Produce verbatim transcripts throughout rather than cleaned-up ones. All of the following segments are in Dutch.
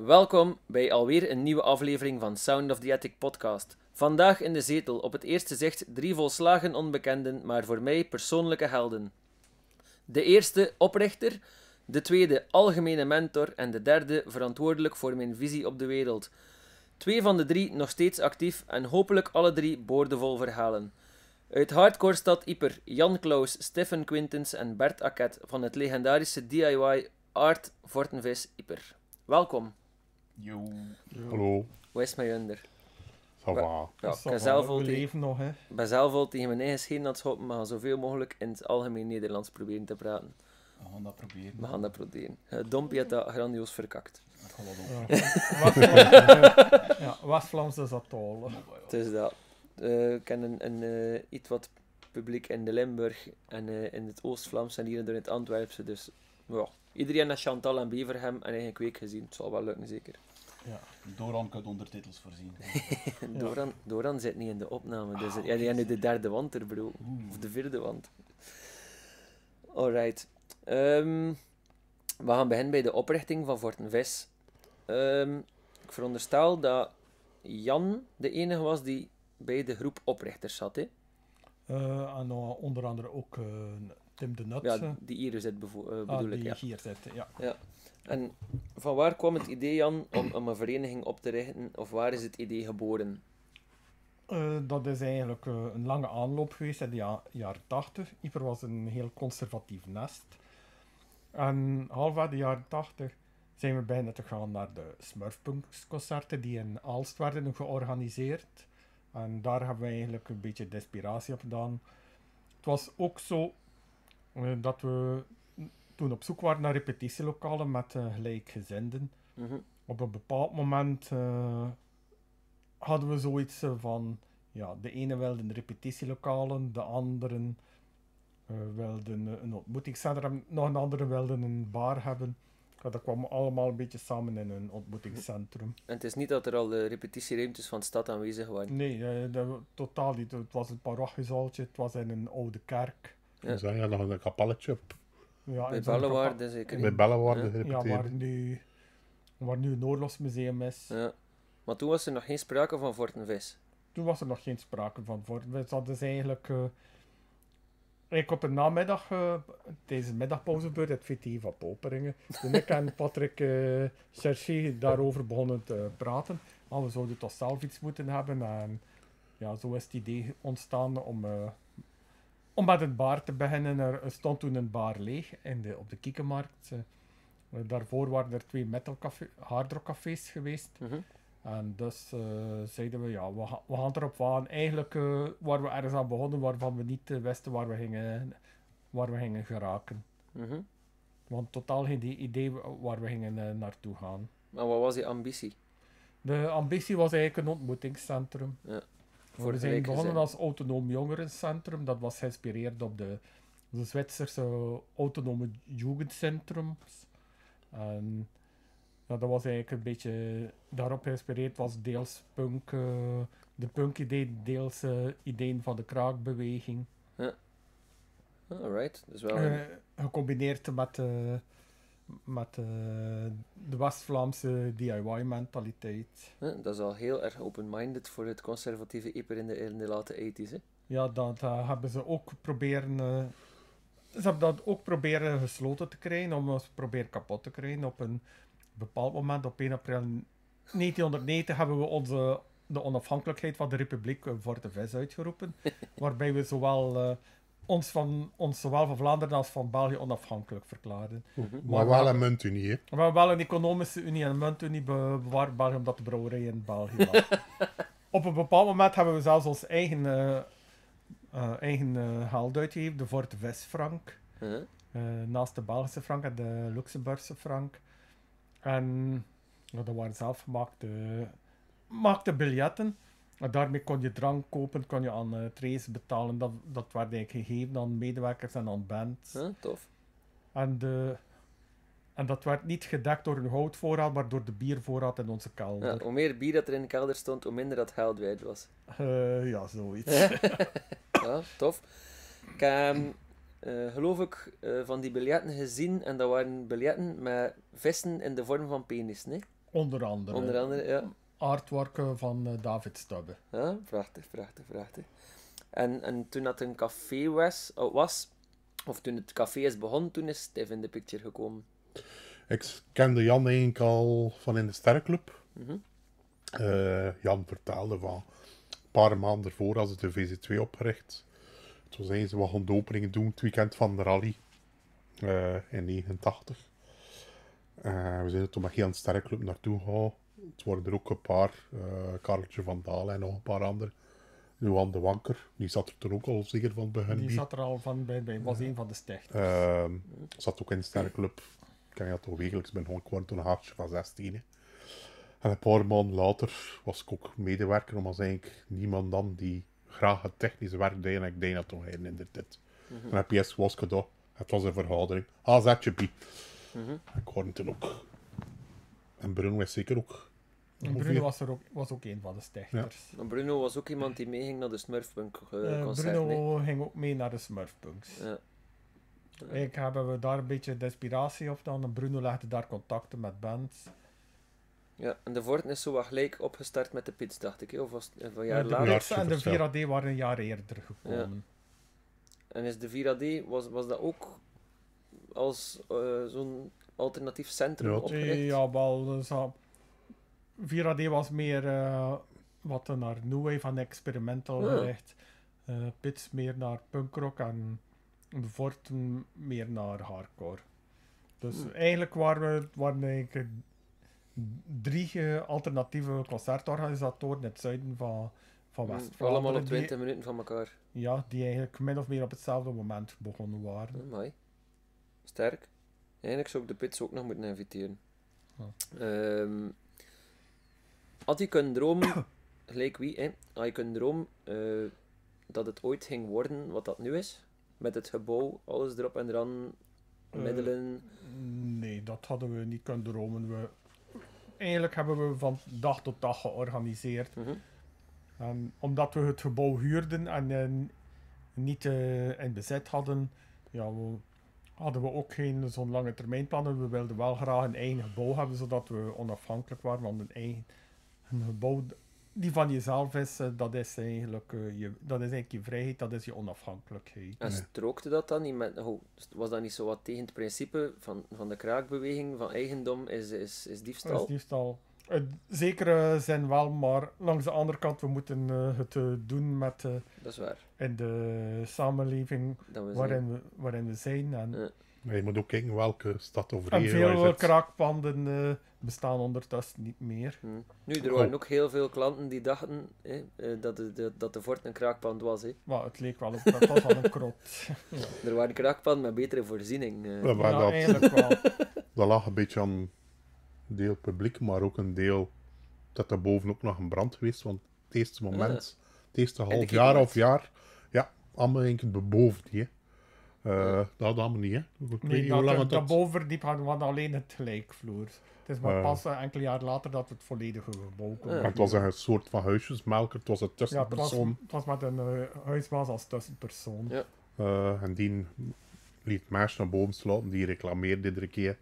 Welkom bij alweer een nieuwe aflevering van Sound of the Attic podcast. Vandaag in de zetel, op het eerste zicht drie volslagen onbekenden, maar voor mij persoonlijke helden. De eerste oprichter, de tweede algemene mentor en de derde verantwoordelijk voor mijn visie op de wereld. Twee van de drie nog steeds actief en hopelijk alle drie boordevol verhalen. Uit hardcore stad Ieper, Jan Klaus, Stefan Quintens en Bert Akket van het legendarische D I Y Art Fortenvis Ieper. Welkom. Yo. Yo. Hallo. Hoe is het met je onder? Ça va. Ja, Ça ik ben va, zelf al we tegen, leven nog, hè. ben zelf al tegen mijn eigen scheen aan het schoppen, maar ga zoveel mogelijk in het algemeen Nederlands proberen te praten. We gaan dat proberen. We gaan dat proberen. Uh, Dompie had dat grandioos verkakt. Dat gaat wel Ja, op. West-Vlaams, ja, West-Vlaams is dat al. hè. Dus dat. Uh, ik ken een, een uh, iets wat publiek in de Limburg en uh, in het Oost-Vlaams en hier in het Antwerpse. Dus ja, iedereen heeft Chantal en Beverhem en eigen kweek gezien. Het zal wel lukken, zeker. Ja. Doran kan ondertitels voorzien. Doran, Doran zit niet in de opname. Dus ja, die heeft nu de derde wand er, bro. Of de vierde wand. Alright. Um, we gaan beginnen bij de oprichting van Fortenvis. Um, ik veronderstel dat Jan de enige was die bij de groep oprichters zat, hè? Uh, en uh, onder andere ook uh, Tim de Nuts. Ja, die hier zit, bevo- uh, bedoel ah, ik, die ja. hier zit, ja. ja. En van waar kwam het idee, Jan, om, om een vereniging op te richten? Of waar is het idee geboren? Uh, dat is eigenlijk uh, een lange aanloop geweest in de ja- jaren tachtig. Ieper was een heel conservatief nest. En halfweg de jaren tachtig zijn we bijna te gaan naar de Smurfpunks-concerten die in Aalst werden georganiseerd. En daar hebben we eigenlijk een beetje de inspiratie op gedaan. Het was ook zo uh, dat we toen op zoek waren naar repetitielokalen met uh, gelijkgezinden. Mm-hmm. Op een bepaald moment uh, hadden we zoiets uh, van, ja, de ene wilde repetitielokalen, de anderen uh, wilden uh, een ontmoetingscentrum, nog een andere wilde een bar hebben. Ja, dat kwam allemaal een beetje samen in een ontmoetingscentrum. En het is niet dat er al de repetitieruimtes van de stad aanwezig waren? Nee, uh, dat, totaal niet. Het was een parochiezaaltje, het was in een oude kerk. Ja. Dus dan ja, nog een kapelletje op. Ja, Bij in zo'n Bellewaarde kapa- zeker Bij niet. Bellewaarde Ja. Ja, gerepeteerd. waar nu, waar nu een oorlogsmuseum is. Ja. Maar toen was er nog geen sprake van Fortenvis. Toen was er nog geen sprake van. Voor. We hadden dus eigenlijk, uh, eigenlijk op een namiddag, uh, tijdens de middagpauzebeurt, het V T van Poperingen. Toen ik en Patrick uh, Cherchy daarover begonnen te praten. Maar we zouden toch zelf iets moeten hebben. En ja, zo is het idee ontstaan om, uh, om met een bar te beginnen. Er stond toen een bar leeg in de, op de Kiekenmarkt. Uh, daarvoor waren er twee metalcafé, hardrockcafés geweest. Mm-hmm. En dus uh, zeiden we, ja, we, ga, we gaan erop aan. Eigenlijk uh, waren we ergens aan begonnen waarvan we niet uh, wisten waar we gingen, waar we gingen geraken. Mm-hmm. Want totaal geen idee waar we gingen uh, naartoe gaan. Maar wat was die ambitie? De ambitie was eigenlijk een ontmoetingscentrum. Ja, we zijn begonnen als autonoom jongerencentrum. Dat was geïnspireerd op de, de Zwitserse autonome jugendcentrums. En ja, dat was eigenlijk een beetje daarop geïnspireerd, was deels punk, uh, de punk-idee, deels uh, ideeën van de kraakbeweging. Ja. Alright, dus wel... Uh, gecombineerd met, uh, met uh, de West-Vlaamse D I Y-mentaliteit. Ja, dat is al heel erg open-minded voor het conservatieve Ieper in de, in de late tachtiger. Ja, dat uh, hebben ze ook proberen... Uh, ze hebben dat ook proberen gesloten te krijgen, om ons proberen kapot te krijgen. Op een bepaald moment, op één april negentienhonderdnegentig, hebben we onze, de onafhankelijkheid van de Republiek Fortenvis uitgeroepen. Waarbij we zowel, uh, ons, van, ons zowel van Vlaanderen als van België onafhankelijk verklaarden. Mm-hmm. Maar wel een muntunie, hè? We hebben wel een economische unie en een muntunie be- bewaard België, omdat de brouwerij in België was. Op een bepaald moment hebben we zelfs ons eigen, uh, uh, eigen uh, geld uitgegeven, de Fortenvis-frank. Uh-huh. Uh, naast de Belgische frank en de Luxemburgse frank. En ja, dat waren zelfgemaakte maakte biljetten. En daarmee kon je drank kopen, kon je aan uh, trays betalen. Dat, dat werd eigenlijk gegeven aan medewerkers en aan bands. Huh, tof. En, de, en dat werd niet gedekt door een houtvoorraad, maar door de biervoorraad in onze kelder. Ja, hoe meer bier dat er in de kelder stond, hoe minder dat geld waard was. Uh, ja, zoiets. Ja, tof. Ik heb, uh, geloof ik, uh, van die biljetten gezien en dat waren biljetten met vissen in de vorm van penis, nee? Onder andere. Onder andere, ja. Artworken van uh, David Stubbe. Ja, prachtig, prachtig, prachtig. En, en toen dat een café was, oh, was, of toen het café is begonnen, toen is Stef in de picture gekomen. Ik kende Jan eigenlijk al van in de Sterrenclub. Mm-hmm. Uh, Jan vertelde van een paar maanden ervoor als het de V Z twee opgericht. Toen zijn ze wat gaan de openingen doen, het weekend van de rally uh, in negenentachtig. Uh, we zijn er toen met heel Sterrenclub naartoe gegaan. Het worden er ook een paar, uh, Kareltje van Dalen en nog een paar anderen. Johan de Wanker, die zat er toen ook al zeker van bij hun. Die zat er al van bij, bij was een van de stichters. Uh, zat ook in de Sterrenclub. Ik ken je dat toch wekelijks ben gewoon kwart toen een hartje van zestien. Hè. En een paar maanden later was ik ook medewerker, maar was eigenlijk niemand dan die graag het technische werk deed en ik deed dat toch in de tijd. Mm-hmm. En heb je eerst was gedaan. Het was een vergadering. Ah, zet je bij. Mm-hmm. Ik hoorde toen ook. En Bruno is zeker ook. En Bruno was, er ook, was ook een van de stichters. Ja. Bruno was ook iemand die meeging naar de Smurfpunk uh, uh, concert. Bruno nee? ging ook mee naar de Smurfpunks. Ja. Eigenlijk hebben we daar een beetje de inspiratie op dan. En Bruno legde daar contacten met bands. Ja, en de Vorten is zo wat gelijk opgestart met de Pits, dacht ik. Hè? Of was het een jaar de later? Pits en de vier A D waren een jaar eerder gekomen. Ja. En is de vier A D, was, was dat ook als uh, zo'n alternatief centrum ja, opgericht? Ja, wel. Zo. vier A D was meer uh, wat naar New Wave en experimental ja. gericht. Uh, Pits meer naar punkrock en de Vorten meer naar hardcore. Dus hmm. eigenlijk waren we waren eigenlijk drie uh, alternatieve concertorganisatoren in het zuiden van, van West-Vlaanderen. Allemaal op twintig die, minuten van elkaar. Ja, die eigenlijk min of meer op hetzelfde moment begonnen waren. Oh, mooi. Sterk. Eigenlijk zou ik de Pits ook nog moeten inviteren. Ja. Um, had je kunnen dromen, gelijk wie, hè? Had je kunnen dromen uh, dat het ooit ging worden wat dat nu is? Met het gebouw, alles erop en eraan, uh, middelen? Nee, dat hadden we niet kunnen dromen. We, eigenlijk hebben we van dag tot dag georganiseerd. Mm-hmm. En omdat we het gebouw huurden en uh, niet uh, in bezit hadden, ja, we, hadden we ook geen zo'n lange termijn plannen. We wilden wel graag een eigen gebouw hebben, zodat we onafhankelijk waren. Want een eigen een gebouw die van jezelf is, uh, dat, is eigenlijk, uh, je, dat is eigenlijk je vrijheid, dat is je onafhankelijkheid. En strookte dat dan niet met... Oh, was dat niet zo wat tegen het principe van, van de kraakbeweging, van eigendom is, is, is diefstal? Dat is diefstal. Uh, zekere zin wel, maar langs de andere kant, we moeten uh, het uh, doen met... Uh, dat is waar. In de samenleving we waarin we, waarin we zijn. En, ja. Maar je moet ook kijken welke stad of regio. En veel kraakpanden uh, bestaan ondertussen niet meer. Hmm. Nu, er waren ook heel veel klanten die dachten hè, uh, dat, de, de, dat de Fort een kraakpand was. Hè. Maar het leek wel op, dat was wel een krot. Ja. Er waren kraakpanden met betere voorziening. Uh. Ja, ja, dat, eigenlijk wel. Dat lag een beetje aan een deel publiek, maar ook een deel dat er boven ook nog een brand geweest. Want het eerste moment, ja. het eerste half jaar of jaar, ja, allemaal een keer beboven die. Uh, ja. Dat had allemaal niet, hè? Ik nee, dat, dat, dat bovenverdiep hadden we alleen het gelijkvloer. Het is maar uh, pas uh, enkele jaar later dat we het volledige gebouw konden. Ja. Het was een soort van huisjesmelker, het was een tussenpersoon. Ja, het, was, het was met een uh, huisbaas als tussenpersoon. Ja. Uh, en die liet meisjes naar boven slapen, die reclameerde iedere keer.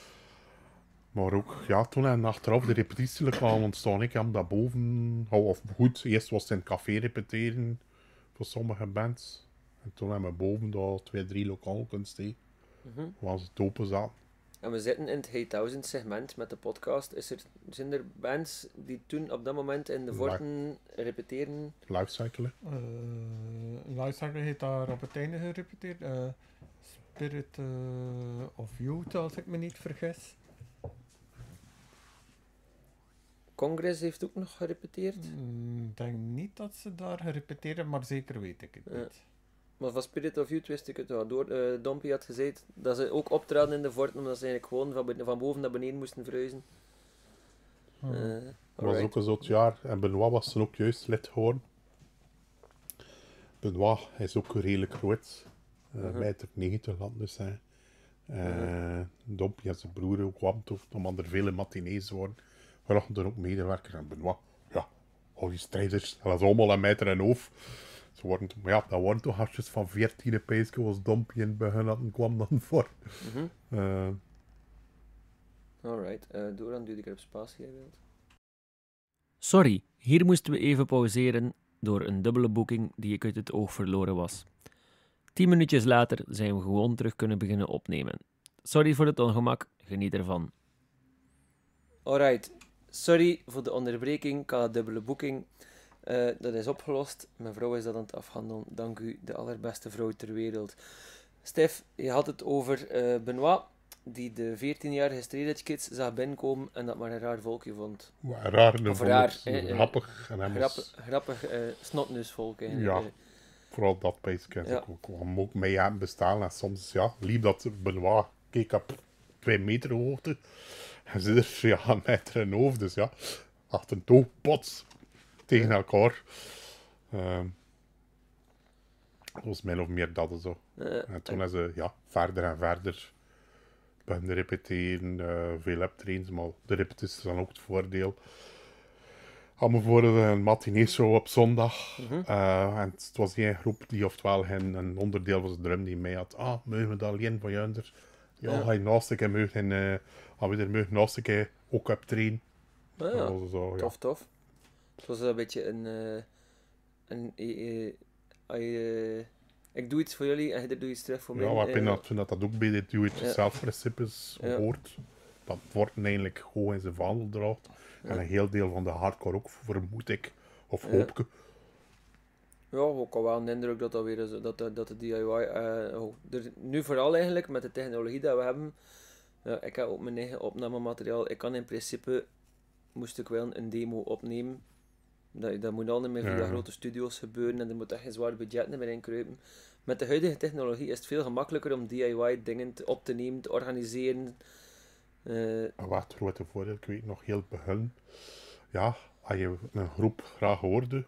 Maar ook, ja, toen en achteraf de repetitie kwam ontstaan. Ik heb dat boven, of goed, eerst was het in het café repeteren voor sommige bands. En toen hebben we boven daar twee, drie lokaal kunnen steken. Mm-hmm. Waar ze het open zaten. En we zitten in het Hey Thousand segment met de podcast. Is er, zijn er bands die toen op dat moment in de Vorten repeteren? Lifecycle. Uh, Lifecycle heeft daar op het einde gerepeteerd. Uh, Spirit uh, of Youth, als ik me niet vergis. Congress heeft ook nog gerepeteerd? Ik mm, denk niet dat ze daar gerepeteerd, maar zeker weet ik het ja. niet. Maar van Spirit of Youth wist ik het wel. Door, uh, Dompie had gezegd dat ze ook optraden in de Vorten, omdat ze eigenlijk gewoon van, van boven naar beneden moesten verhuizen. Hmm. Uh, dat was ook een soort jaar. En Benoit was dan ook juist lid geworden. Benoit is ook redelijk groot. Uh, uh-huh. meter negentig land dus zijn. Uh, uh-huh. Dompie en zijn broer ook kwam toen, omdat er vele matinees worden. We hadden er ook medewerker en Benoit. Ja, al die strijders, dat is allemaal een meter en hoofd. Ze worden, maar ja, dat waren toch hartjes van veertien peesje als Dompie in het begin hadden, kwam dan voor. Mm-hmm. Uh, Alright, uh, Doran, duw ik er op spatie jij wilt. Sorry, hier moesten we even pauzeren door een dubbele boeking die ik uit het oog verloren was. Tien minuutjes later zijn we gewoon terug kunnen beginnen opnemen. Sorry voor het ongemak, geniet ervan. Alright, sorry voor de onderbreking, ik had een dubbele boeking. Uh, dat is opgelost. Mijn vrouw is dat aan het afhandelen. Dank u, de allerbeste vrouw ter wereld. Stef, je had het over uh, Benoit, die de veertienjarige Straight Edge Kids zag binnenkomen en dat maar een raar volkje vond. Ja, raar, en Of vond raar, het eh, eh, grappig. En hij Grappig, was, grappig uh, snotneusvolk eigenlijk. Ja. Uh, vooral dat beetje, Ja. ik kwam ook mee aan bestaan. En soms, ja, liep dat Benoit, keek op twee meter hoogte. En ze er, ja, een meter en hoofd, dus ja, achter een toog, pots, tegen elkaar. Um, dat was min of meer dat zo. uh, En toen is ze, ja, verder en verder beginnen repeteren, uh, veel optredens, maar de repetities zijn ook het voordeel. Allemaal voor een matinee show op zondag. Mhm. Uh, en het was geen groep die oftewel een, een onderdeel van de drum die mee had. Ah, mogen we dat alleen van jou? Ja, Ja. ga je naast een keer mogen, uh, gaan we er mogen naast een keer ook optreden. Ah, ja. Dat was zo, ja. Tof, tof. Het was een beetje een... Uh, een uh, uh, uh, ik doe iets voor jullie en jij doet iets terug voor mij. Ja, we hebben Uh, dat, toen dat, dat ook bij de do-it-yourself principes Ja. hoort. Dat wordt eigenlijk gewoon in zijn vaandel draagt. Ja. En een heel deel van de hardcore ook, vermoed ik. Of Ja. hoop ik. Ja, ook al wel een indruk dat dat weer is, dat, de- dat de D I Y uh, oh, er, nu vooral eigenlijk met de technologie dat we hebben. Ja, ik heb ook mijn eigen opnamemateriaal. Ik kan in principe, moest ik wel een demo opnemen. Dat, dat moet al niet meer via Ja. grote studio's gebeuren en er moet echt geen zwaar budget meer in kruipen. Met de huidige technologie is het veel gemakkelijker om D I Y dingen te- op te nemen, te organiseren. Eh, En wat het grote voordeel, ik weet nog heel het begin. Ja, als je een groep graag hoorde,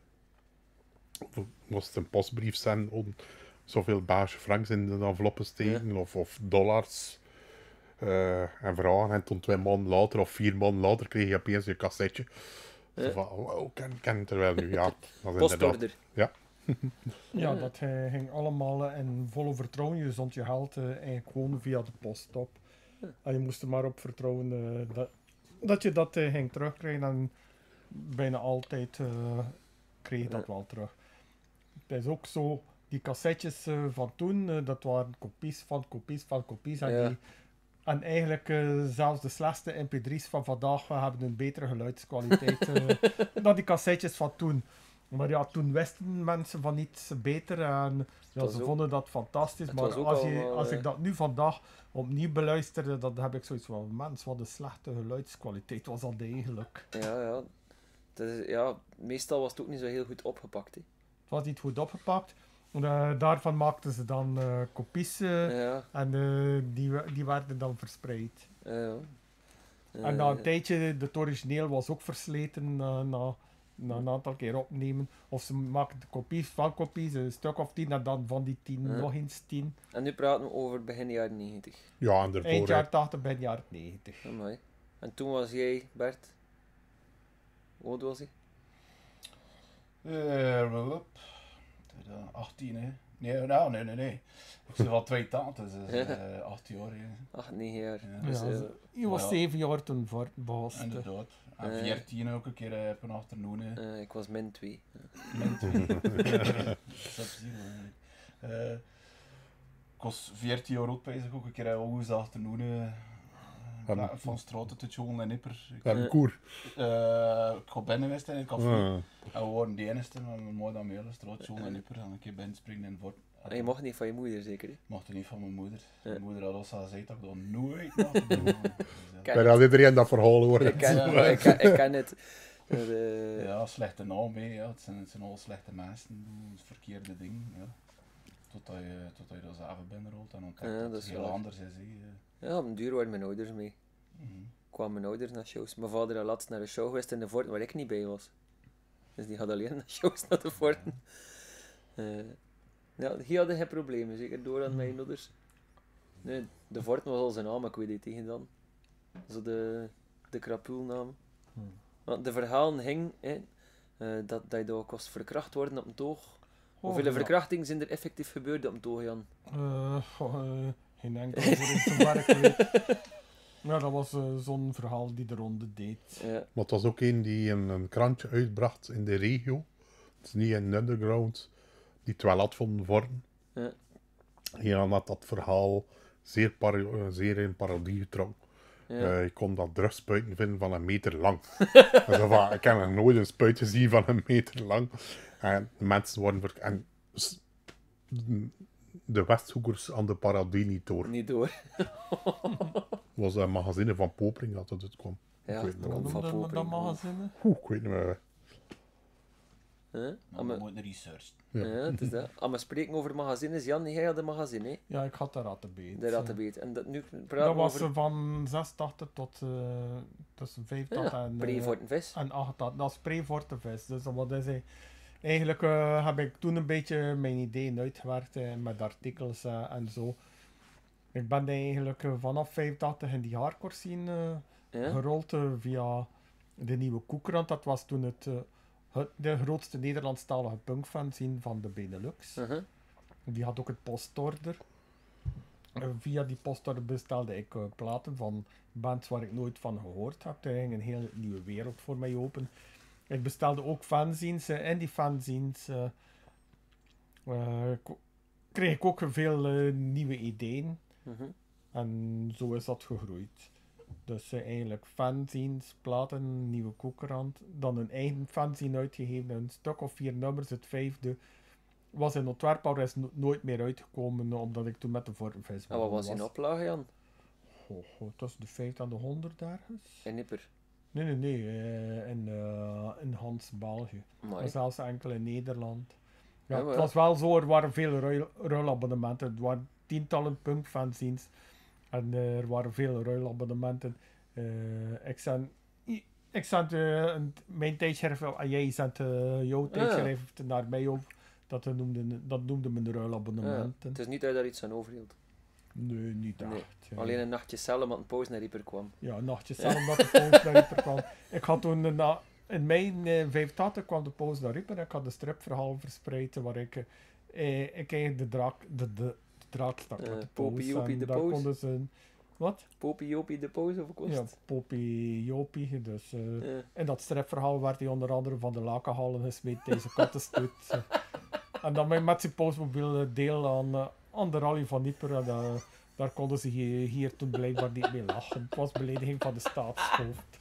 moest het een postbrief zijn om zoveel baasje franks in de enveloppen steken, of, of dollars. eh, en vragen. En toen twee maanden later of vier maanden later kreeg je opeens je cassetje. Zo Ja. van, wow, ken, ken terwijl nu, ja. Dat is inderdaad- postorder. Ja, Ja. dat eh, ging allemaal eh, in volle vertrouwen. Je zond je geld eh, eigenlijk gewoon via de post op. Ja. En je moest er maar op vertrouwen eh, dat, dat je dat eh, ging terugkrijgen. En bijna altijd eh, kreeg je dat wel terug. Het is ook zo, die cassettes eh, van toen, eh, dat waren kopies van kopies van kopies. En, Ja. die, en eigenlijk eh, zelfs de slechtste M P drie's van vandaag eh, hebben een betere geluidskwaliteit eh, dan die cassettes van toen. Maar ja, toen wisten mensen van iets beter en ja, was ze ook- vonden dat fantastisch. het Maar was ook als, je, allemaal, als eh, ik dat nu vandaag opnieuw beluisterde, dan heb ik zoiets van, mens, wat een slechte geluidskwaliteit was dat eigenlijk. Ja, ja. Dat is, ja. Meestal was het ook niet zo heel goed opgepakt. Hè. Het was niet goed opgepakt. Uh, daarvan maakten ze dan uh, kopies uh, Ja, en uh, die, we- die werden dan verspreid. ja. ja. En na een Eh, tijdje, het origineel was ook versleten uh, na, na een aantal keer opnemen. Of ze maakten kopies van kopies, een stuk of tien en dan van die tien Ja. nog eens tien. En nu praten we over begin jaren negentig. Ja, en daarvoor, Eind hè. jaar tachtig, begin jaar negentig. Amai. En toen was jij, Bert? Hoe oud was hij? Eh, wel op. achttien, hè? Nee, nou, nee, nee, nee. Ik zit al twee tantes, dus eh acht jaar. Hè. acht, negen jaar. Ja. Dus, Ja, eh, ze- je was ja. zeven jaar toen voor begonnen. Inderdaad. En Eh. veertien ook een keer eh, op een achternoon. hè. eh, ik was min twee. Min twee. Dat is precies eigenlijk. Eh, ik was veertien jaar oud, bezig ook een keer eh, woensdag achternoon. eh, Van- van straten te tjolen en nipper. Ik, Ja, een koer. eh, ik ga binnen geweest in het café. Ah. En we waren de enige, maar mijn moeder aan de straat tjolen en nipper. En een keer binnen springen en voort. En je mocht niet van je moeder, zeker? Hè? Mocht er niet van mijn moeder. Ja. Mijn moeder had al gezegd dat ik dat nooit mocht doen. Dus, ja. Ken Bijna iedereen dat verhaal hoort. Ik ken, Ja. ik ken, ik ken het. Eh, Ja, slechte naam, hè. Ja. Het, zijn, het zijn al slechte mensen die doen het verkeerde ding. Ja. Totdat je, totdat je dat zelf binnenrolt en ontdekt Ja, dat dat het is heel waar. anders is. Hè. Ja, op een duur waren mijn ouders mee. Mhm. Kwamen mijn ouders naar shows. Mijn vader had laatst naar een show geweest in de Vorten waar ik niet bij was. Dus die had alleen naar shows naar de Vorten. Eh, ja, die hadden geen problemen, zeker door aan mijn ouders. Nee, de Vorten was al zijn naam, maar ik weet niet tegen dan. Zo de, de krapulnaam. Hmm. Want de verhalen ging hè, eh, dat, dat je daar kost verkracht worden op een toog. Hoeveel ja. verkrachtingen zijn er effectief gebeurd op een toog, Jan? Eh, goh, eh, geen enkel voor in zover ik weet. Ja, dat was uh, zo'n verhaal die de ronde deed. Ja. Maar het was ook een die een, een krantje uitbracht in de regio. Het is niet in underground. Die het wel had vonden vormen. Ja. En dan had dat verhaal zeer, pari- uh, zeer in parodie getrokken. Ja. Uh, je kon dat drugspuiten vinden van een meter lang. Dus van, ik heb nog nooit een spuit gezien van een meter lang. En de mensen worden... Ver- en s- de Westhoekers aan de parodie niet door. Niet door. Het was een magazine van Popering dat het kwam. Ja, Ik weet niet Hoe Kom wat. van noemde men dat Popering. magazine? Oeh, ik weet niet meer. Huh? Maar Aan we me- moeten research. Ja, het is dat. Als we spreken over magazines, Jan, jij had een magazine, hè? Ja, ik had de rattenbeet. De Rattenbeet. En dat, nu praten Dat we was over uh, van zesentachtig tot uh, tussen vijfentachtig ja, en, Pre uh, voor een vis. en achtentachtig. Dat is pre voor de vis. Dus wat is hij? Eigenlijk uh, heb ik toen een beetje mijn ideeën uitgewerkt uh, met artikels uh, en zo. Ik ben eigenlijk uh, vanaf vijfentachtig in die hardcore scene uh, Ja? gerold uh, via de Nieuwe Koekrand. Dat was toen het, uh, het de grootste Nederlandstalige punkfanzine van de Benelux. Uh-huh. Die had ook het postorder. Uh, via die postorder bestelde ik uh, platen van bands waar ik nooit van gehoord heb. Er ging een hele nieuwe wereld voor mij open. Ik bestelde ook fanzines uh, en die fanzines uh, uh, ko- kreeg ik ook veel uh, nieuwe ideeën. Mhm. En zo is dat gegroeid. Dus uh, eigenlijk fanzines, platen, nieuwe koekerand. Dan een eigen fanzine uitgegeven, een stuk of vier nummers. Het vijfde was in Antwerpen, maar is no- nooit meer uitgekomen, omdat ik toen met de Vormvis En wat was in oplage, Jan? Goh, goh, tussen de vijftig en de honderd ergens. In Nipper. Nee, nee, nee. eh, in, uh, in Hans, België. Amai. Maar zelfs enkel in Nederland. Ja, Ja, maar het ja. was wel zo, er waren veel ruil, ruilabonnementen. Er waren tientallen punkfanzines. En uh, er waren veel ruilabonnementen. Uh, ik zend, i- ik zend uh, een, mijn tijdschrift, en jij zendt uh, jouw tijdschrift naar mij op. Dat noemde, dat noemde men Ja, ruilabonnementen. het is niet dat je daar iets aan overhield. Nee, niet Nee, echt. uh. Alleen een nachtje cellen, omdat een pauze naar Rieper kwam. Ja, een nachtje zelf omdat de pauze naar Rieper kwam. Ik had toen een na, in mei uh, vijfentachtig kwam de pauze naar Rieper en ik had een stripverhaal verspreid waar ik, uh, eh, ik eigenlijk de draak, de, de, de draak stak Eh, met de Popie pauze. Jopie En de daar Pauze. konden ze, wat? Popie Jopie de pauze of kost? Ja, Popie Jopie. Dus, uh, Ja. in dat stripverhaal werd hij onder andere van de lakenhallen gesmeed deze kattenstoet. uh. En dan met- met zijn pausmobiel uh, deel aan, uh, aan de rally van Nieper. En, uh, daar konden ze hier, hier toen blijkbaar niet mee lachen. Het was belediging van de staatshoofd.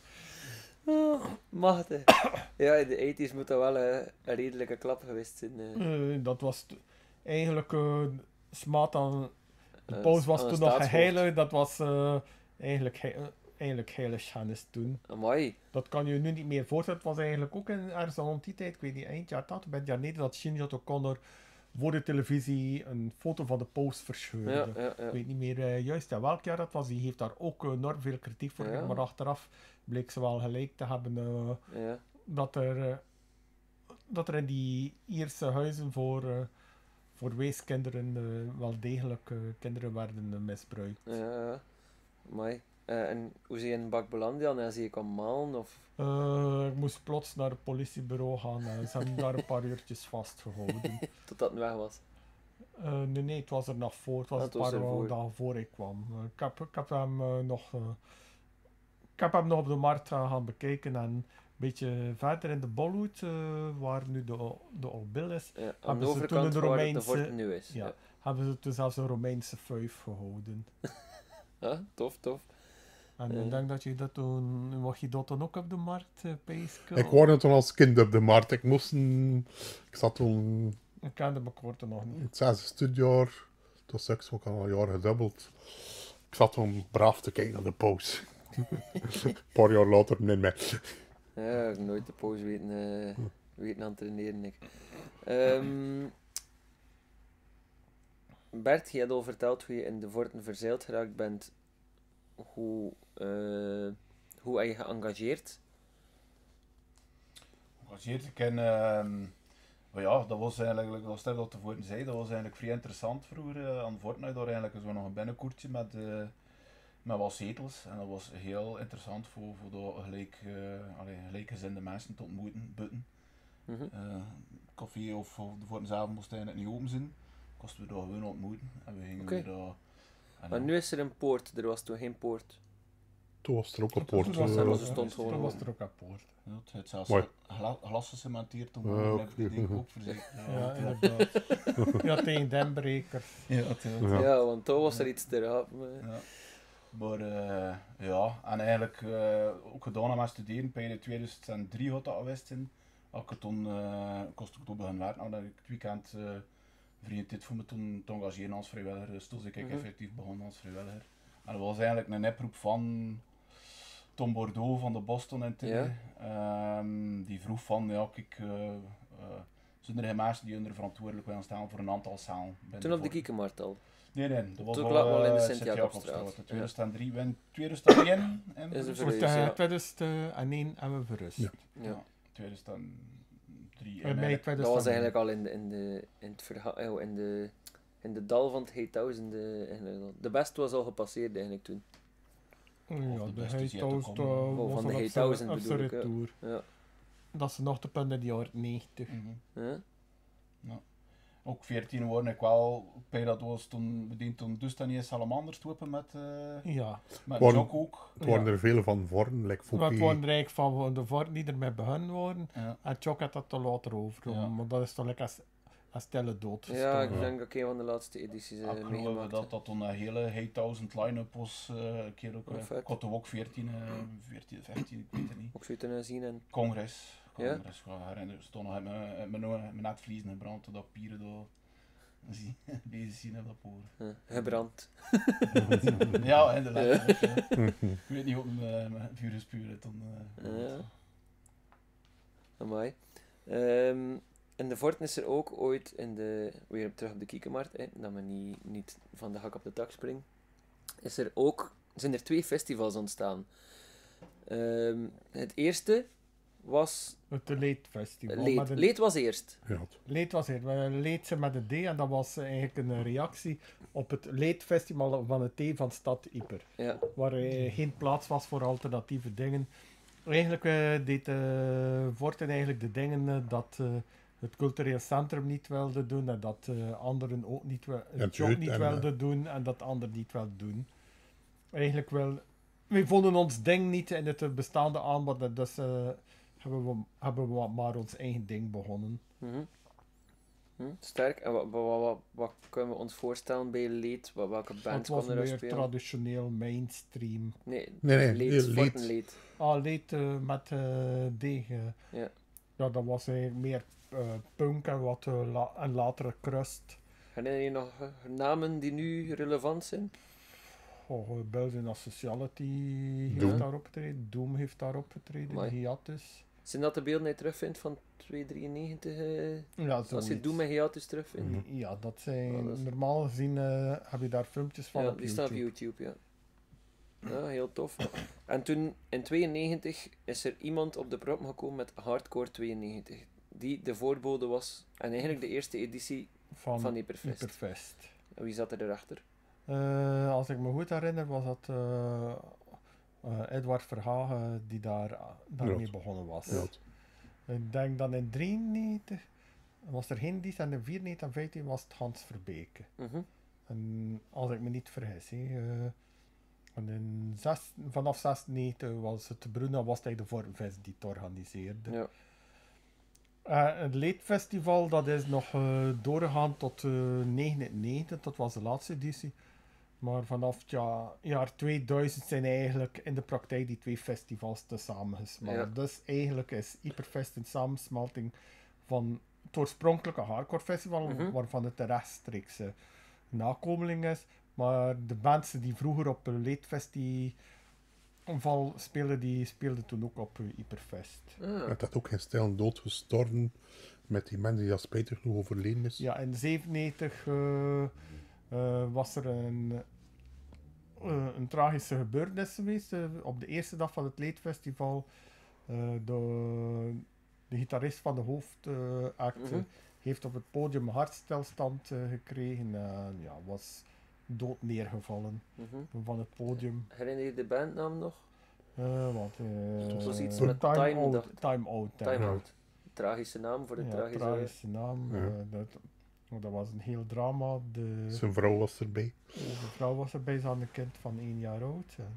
Ah, machtig. Ja, in de tachtiger moet dat wel eh, een redelijke klap geweest zijn. eh. Uh, dat was t- eigenlijk uh, smaad aan. De Eh, paus was aan een toen nog staatshoofd. geheilig. Dat was uh, eigenlijk, he- uh, eigenlijk heilig schennis toen. Amai. Dat kan je nu niet meer voorstellen. Het was eigenlijk ook in, ergens rond die tijd, ik weet niet, eind jaar tachtig, bij het jaar negen, dat Shinji O'Connor voor de televisie een foto van de paus verscheurde. Ja, ja, ja. Ik weet niet meer uh, juist ja, welk jaar dat was. Die heeft daar ook uh, enorm veel kritiek voor Ja. gegeven, maar achteraf bleek ze wel gelijk te hebben uh, ja. dat, er, uh, dat er in die Ierse huizen voor, uh, voor weeskinderen uh, wel degelijk uh, kinderen werden uh, misbruikt. Ja, ja. Amai. Eh, en hoe zie je in een bak beland, Jan? En zie je kan malen? Of... Uh, ik moest plots naar het politiebureau gaan en ze hebben daar een paar uurtjes vastgehouden. Totdat het weg was. Uh, nee, nee, het was er nog voor. Het was Ah, een het was paar ervoor. dagen voor ik kwam. Uh, ik, heb, ik heb hem uh, nog... Uh, ik heb hem nog op de markt uh, gaan bekijken en een beetje verder in de Bolhoed, uh, waar nu de, de Olbil is, Ja, aan Hebben de ze overkant toen een waar het de Romeinse- fort nu is. ja. Ja. hebben ze toen zelfs een Romeinse fuif gehouden. Ja, tof, tof. En Ja. ik denk dat je dat toen... Mocht je dat dan ook op de markt, uh, Peeske? Ik woonde toen als kind op de markt. Ik moest een... Ik zat toen Ik kende me kort nog niet. in het zesde studiejaar. Het was seks, ook al een jaar gedubbeld. Ik zat toen braaf te kijken naar de pauze. Een paar jaar later niet meer. Ja, ik heb nooit de pauze weten, eh, weten aan het traineren. Ik. Ehm, Bert, je had al verteld hoe je in de Vorten verzeild geraakt bent. Hoe, eh hoe heb je geëngageerd? Geëngageerd. Ik ken, ehm, maar ja, dat was eigenlijk, zoals Stef dat tevoren zei, dat was eigenlijk vrij interessant vroeger uh, aan Fortnite. Daar eigenlijk zo nog een binnenkoertje met, uh, met wat zetels. En dat was heel interessant voor, voor de gelijk, uh, allee, gelijkgezinde mensen te ontmoeten, buiten. Mhm. Uh, café of, of de Fortensavond moest eigenlijk niet open zijn. Kosten we daar gewoon ontmoeten. En we gingen Oké. weer daar... en Maar ja. nu is er een poort, er was toen geen poort. Toen was er ook een Toen poort. was eh, er, was er stond gewoon toen was op. er ook akkoord. Ja, het heeft zelfs Mooi. gla glas gecementeerd om Ja, uh, ook. heb ik denk ik ook verzekerd. Ja, inderdaad. Ja, tegen dembrekers. Ja, het is- Ja. Ja, want toen was er iets te raap. maar- Ja. Maar uh, ja, en eigenlijk uh, ook gedaan aan mijn studeren, bij tweeduizend drie had dat geweest zijn. Als ik het toen, uh, kost ik toen beginnen werken, nadat ik het weekend uh, vriend dit voor me toen te engageren als vrijwilliger. Dus toen ben ik Mhm. effectief begonnen als vrijwilliger. En dat was eigenlijk een oproep van Tom Bordeaux van de Boston en Ja. um, die vroeg van, ja kijk, uh, uh, zijn er geen mensen die er verantwoordelijk willen staan voor een aantal zalen? Toen op de Kiekenmarkt al. Nee, nee, dat was Toen al, lag wel in de uh, Sint-Jacobstraat. Sint-Jacobstraat. tweeduizend drie, we in tweeduizend één en Is een Voor verhuis, ja. tweeduizend één hebben we verrust. Ja. Ja. tweeduizend drie. Eh, en mei eigenlijk- Dat tweeduizend was eigenlijk al in de, in de, in het verhaal, oh, in de, in de dal van het Heithuizen. De, eigenlijk al. De beste was al gepasseerd eigenlijk toen. Ja, Of de de beste is yet to Heithouse come. Oh, was van de nog op Heithuizen zijn- op bedoel zijn ik, ja. retour. Ja. Dat ze nog te punten in de jaren negentig. Mhm. Ja? Ook veertien worden ik wel, bij dat was toen, bediend toen dus dan niet salamanders toepen met, uh, Ja, met Worden- Jock ook. Het waren Ja. er vele van vorm, like wat Fouquet. waren er eigenlijk van de vorm die ermee begonnen worden. Ja. En Chok had dat te later over. Ja. Maar dat is toch lekker als, als stelle dood Ja, gestorven. ik denk dat ik een van de laatste edities uh, Ik geloof meegemaakt dat heb. dat toen een hele high-thousand line-up was. Uh, een keer ook, Oh, uh, vet. ik had toen ook veertien, uh, veertien, vijftien, ik weet het niet. Ook zo te zien en... Congres. Ja? Congres, ja, herinner, stond nog in mijn, in mijn, mijn netvliezen gebrand, dat pieren daar zie- bezig zien op dat poren. Ja, gebrand. Ja, inderdaad. Ja. Ja. Ik weet niet of mijn, mijn vuur is puur toen. Uh, Ja. Amai. Ehm, in de Vorten is er ook ooit in de... Weer terug op de Kiekenmarkt, hè, dat we niet, niet van de hak op de tak springen. Is er ook... Zijn er twee festivals ontstaan. Ehm, het eerste was... Het Leed Festival. Leed. Met een- Leed was eerst. Ja, Leed was het. We leed ze met een D en dat was eigenlijk een reactie op het Leed Festival van het T van Stad Ieper. Ja. Waar eh, geen plaats was voor alternatieve dingen. Eigenlijk eh, deed eh Vorten eigenlijk de dingen eh, dat eh, het cultureel centrum niet wilde doen en dat eh, anderen ook niet, wel, het het job Hut niet en, wilden doen en dat anderen niet wilden doen. Eigenlijk wel, we vonden ons ding niet in het bestaande aanbod en dus eh, hebben, we, hebben we maar ons eigen ding begonnen. Mhm. Hm, sterk. En wat, wat, wat, wat kunnen we ons voorstellen bij Leed? Wat, welke Het bands was konden er meer spelen? traditioneel mainstream. Nee, Nee, nee, Leed, Leed. Forten Leed. Ah, Leed eh, met eh degen. Ja. Ja, dat was eigenlijk meer eh, punk en wat eh, la en latere crust. Herinner je nog eh, namen die nu relevant zijn? Oh, Belgian Sociality heeft Doom. daar opgetreden, Doom heeft daar opgetreden, Amai. Hiatus. Zijn dat de beelden die je terugvindt van tweehonderddrieënnegentig? eh, Ja, als je zoiets. Doom en Hiatus terugvindt? Mhm. Ja, dat zijn Oh, dat is- normaal gezien eh, heb je daar filmpjes van Ja, op die YouTube. staan op YouTube, ja. Ja, heel tof. En toen, in tweeënnegentig, is er iemand op de prop gekomen met Hardcore tweeënnegentig. Die de voorbode was, en eigenlijk de eerste editie van, van Hyperfest. Hyperfest. En wie zat er erachter? Eh, als ik me goed herinner, was dat eh, eh, Edward Verhagen die daar, daarmee Ja. begonnen was. Ja. Ik denk dat in drieënnegentig was er geen dies en in vierennegentig en vijftien was het Hans Verbeke. Mhm. En als ik me niet vergis, hè, eh, en in zes, vanaf zesennegentig was het Bruna, was het eigenlijk de Vormfest die het organiseerde. Ja. Eh, het Leedfestival dat is nog eh, doorgegaan tot uh, negenennegentig, dat was de laatste editie. Maar vanaf het ja, jaar tweeduizend zijn eigenlijk in de praktijk die twee festivals te samengesmelt. Ja. Dus eigenlijk is Hyperfest een samensmelting van het oorspronkelijke hardcore festival, Mhm. waarvan het de rechtstreekse nakomeling is. Maar de bands die vroeger op een Leedfestival speelden, die speelden toen ook op uh, Hyperfest. Ah. Het had ook geen stijl doodgestorven met die mensen die dat spijtig genoeg overleden is. Ja, in zevenennegentig uh, uh, was er een, uh, een tragische gebeurtenis geweest. Uh, op de eerste dag van het Leedfestival. Uh, de, de gitarist van de hoofdact uh, Mhm. heeft op het podium een hartstilstand uh, gekregen. En ja, was dood neergevallen Mhm. van het podium. Herinner je de bandnaam nog? Uh, wat, uh, Het was iets time met Time, Out. dacht ik. Time Out. denk ik. Time Out. Tragische naam voor de Ja, tragische... tragische naam. Ja. Uh, dat, oh, dat was een heel drama. De, Zijn vrouw was erbij. De vrouw was erbij, ze had een kind van één jaar oud. En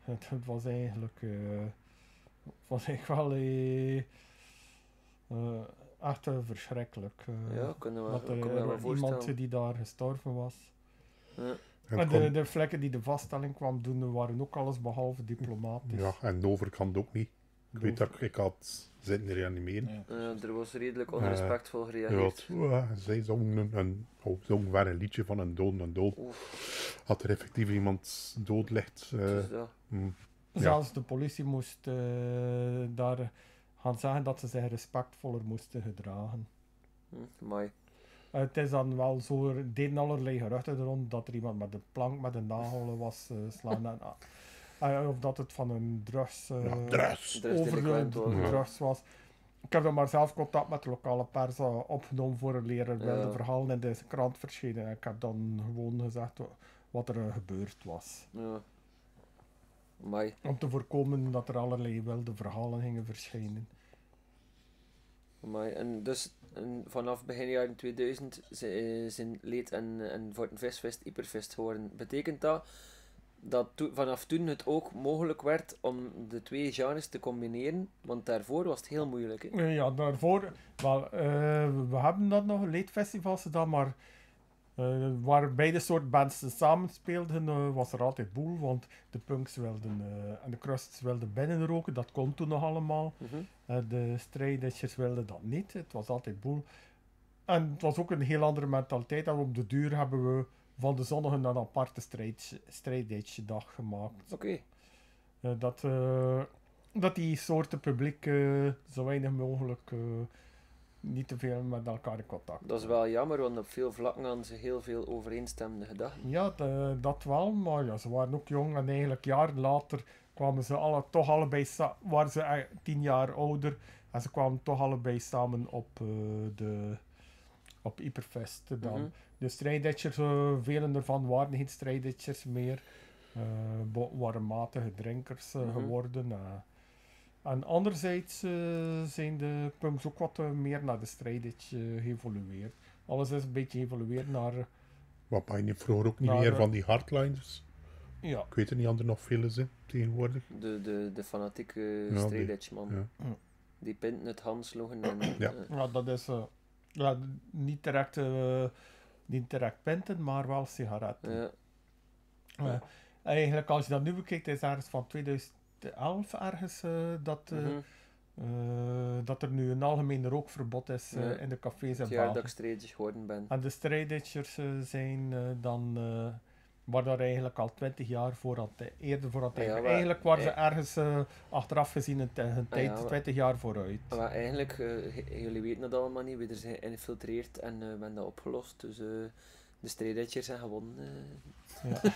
het, het was eigenlijk, uh, was echt wel uh, uh, echt uh, verschrikkelijk. Uh, Ja, kunnen we, dat er kunnen we wel uh, voorstellen. iemand die daar gestorven was. Ja. En En kon- de, de vlekken die de vaststelling kwam doen, waren ook alles behalve diplomatisch. ja, en de overkant ook niet. Ik weet dat ik, ik had zitten reanimeren. Ja. Uh, er was redelijk onrespectvol Ja, gereageerd. ja, zij zongen een, een, oh, zongen wel een liedje van een dood en dood. Oef, Had er effectief iemand dood ligt. eh, dus dat. mm, ja. Zelfs de politie moest uh, daar gaan zeggen dat ze zich respectvoller moesten gedragen. Hm, amai. Uh, het is dan wel zo, er deden allerlei geruchten rond dat er iemand met een plank met een nagel was uh, slaan. En, uh, of dat het van een drugs, uh, ja, drugs. Drugsdelinquent was. over Ja. drugs was. Ik heb dan maar zelf contact met de lokale pers uh, opgenomen voor een leraar Ja. wilde verhalen in deze krant verschenen. En ik heb dan gewoon gezegd wa- wat er uh, gebeurd was. Ja. Amai. Om te voorkomen dat er allerlei wilde verhalen gingen verschijnen. Amai. En dus en vanaf begin jaren tweeduizend zi- eh, zijn Leed en, en Fortenvisfest Hyperfest geworden. Betekent dat dat to- vanaf toen het ook mogelijk werd om de twee genres te combineren? Want daarvoor was het heel moeilijk. Hè? Uh, ja, daarvoor, wel, uh, we hebben dat nog, leedfestivals gedaan, maar uh, waar beide soort bands samen speelden, uh, was er altijd boel, want de punks wilden uh, en de crusts wilden binnenroken, dat kon toen nog allemaal. Mhm. Uh, de strijders wilden dat niet, het was altijd boel. En het was ook een heel andere mentaliteit, en op de duur hebben we van de zonnige een aparte strijdage gemaakt. Oké. Uh, dat, uh, dat die soorten publiek uh, zo weinig mogelijk uh, niet te veel met elkaar in contact. Dat is wel jammer, want op veel vlakken hadden ze heel veel overeenstemmende gedachten. Ja, de, dat wel, maar ja, ze waren ook jong en eigenlijk jaren later kwamen ze alle, toch allebei, sa- waren ze uh, tien jaar ouder en ze kwamen toch allebei samen op uh, de op Hyperfest dan. Mhm. De strijdetchers, uh, velen ervan waren geen strijdetchers meer, uh, bo- waren matige drinkers uh, Mhm. geworden. Uh. En anderzijds uh, zijn de punks ook wat uh, meer naar de strijdetch uh, geëvolueerd. Alles is een beetje geëvolueerd naar, uh, Wat ben je vroeger ook niet Nou, meer eh, van die hardliners? ja, Ik weet er niet of er nog veel zijn tegenwoordig. De, de, de fanatieke Ja, die- strijdedge-man. ja. Ja. Die pinten het handsloegen en... Ja. eh, ja, dat is uh, ja, niet direct, uh, niet direct pinten, maar wel sigaretten. ja. Uh, eigenlijk als je dat nu bekijkt, is ergens van tweeduizend elf ergens uh, dat, uh, Mhm. uh, dat er nu een algemeen rookverbod is uh, Ja. in de cafés in Het jaar dat België. ik strijdje geworden ben. En de strijdetchers uh, zijn uh, dan, uh, waar daar eigenlijk al twintig jaar voor had, uh, eerder voor had. Ja, eigenlijk. maar- eigenlijk waren ze eh. ergens uh, achteraf gezien een, t- een Ah, tijd ja, maar- twintig jaar vooruit. Maar eigenlijk, eh, j- jullie weten dat allemaal niet, we er zijn infiltreerd en eh, we hebben dat opgelost. Dus eh, de strijdetchers zijn gewonnen. eh. Ja.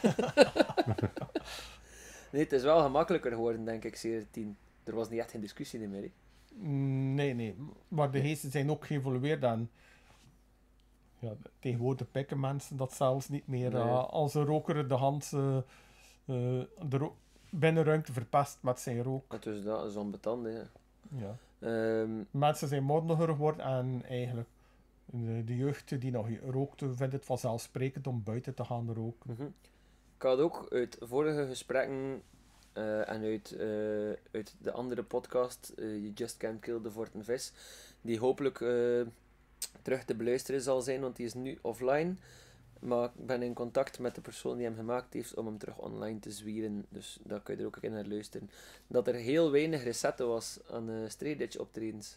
Nee, het is wel gemakkelijker geworden, denk ik, zeer tien. Er was niet echt geen discussie meer. Hè. Mm, Nee, nee. Maar de geesten zijn ook geëvolueerd en ja, tegenwoordig pikken mensen dat zelfs niet meer. Nee. Uh, als een roker de hand uh, uh, de ro- binnenruimte verpest met zijn rook. Het is dat, is onbetand. Hè. Ja. Ehm, Mensen zijn modderniger geworden en eigenlijk de, de jeugd die nog rookte vindt het vanzelfsprekend om buiten te gaan roken. mhm. Ik had ook uit vorige gesprekken eh, en uit, eh, uit de andere podcast, eh, You Just Can't Kill the Fortenvis, die hopelijk eh, terug te beluisteren zal zijn, want die is nu offline. Maar ik ben in contact met de persoon die hem gemaakt heeft om hem terug online te zwieren. Dus daar kun je er ook in naar luisteren. Dat er heel weinig recette was aan uh, strijdedge optredens.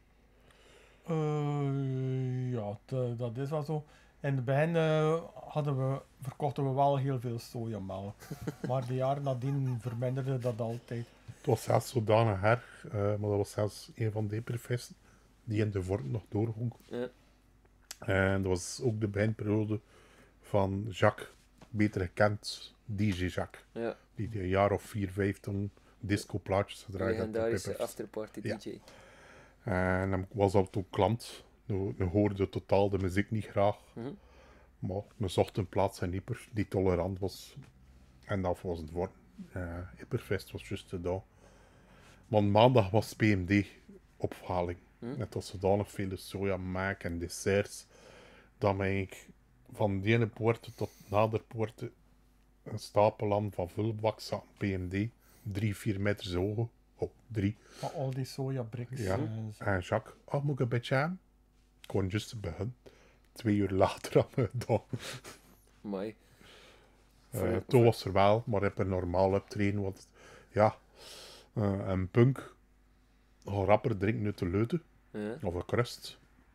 Uh, ja, t- dat is wel zo. In het begin uh, hadden we, verkochten we wel heel veel sojamelk. Maar de jaren nadien verminderde dat altijd. Het was zelfs zodanig erg, uh, maar dat was zelfs een van de hyperfesten die in de vorm nog doorging. Ja. En dat was ook de beginperiode van Jacques, beter gekend, D J Jacques. Ja, Die een jaar of vier, vijf toen discoplaatjes de gedraaid had op legendarische Hyperfest. afterparty Ja. D J. En ik was al toen klant. Nu, nu hoorde totaal de muziek niet graag. Mhm. Maar we zochten een plaats in Hyper die tolerant was. En dat was het worden. Uh, Hyperfest was juist daar. Maar maandag was P M D-ophaling. Mhm. Het was zodanig veel sojamelk en desserts. Dat men ik van die ene poort tot nader poort een stapel aan van vulbak zat P M D. drie, vier meter hoog. Oh, drie. Van al die sojabricks. Ja. eh, zo. En Jacques, oh, moet ik een beetje aan? Ik kon juist te beginnen. Twee uur later had me dan. Amai. Uh, toen was er wel, maar heb een normaal optreden. Want ja, uh, een punk gaat rapper drinken uit de leute. Ja, Of een crust.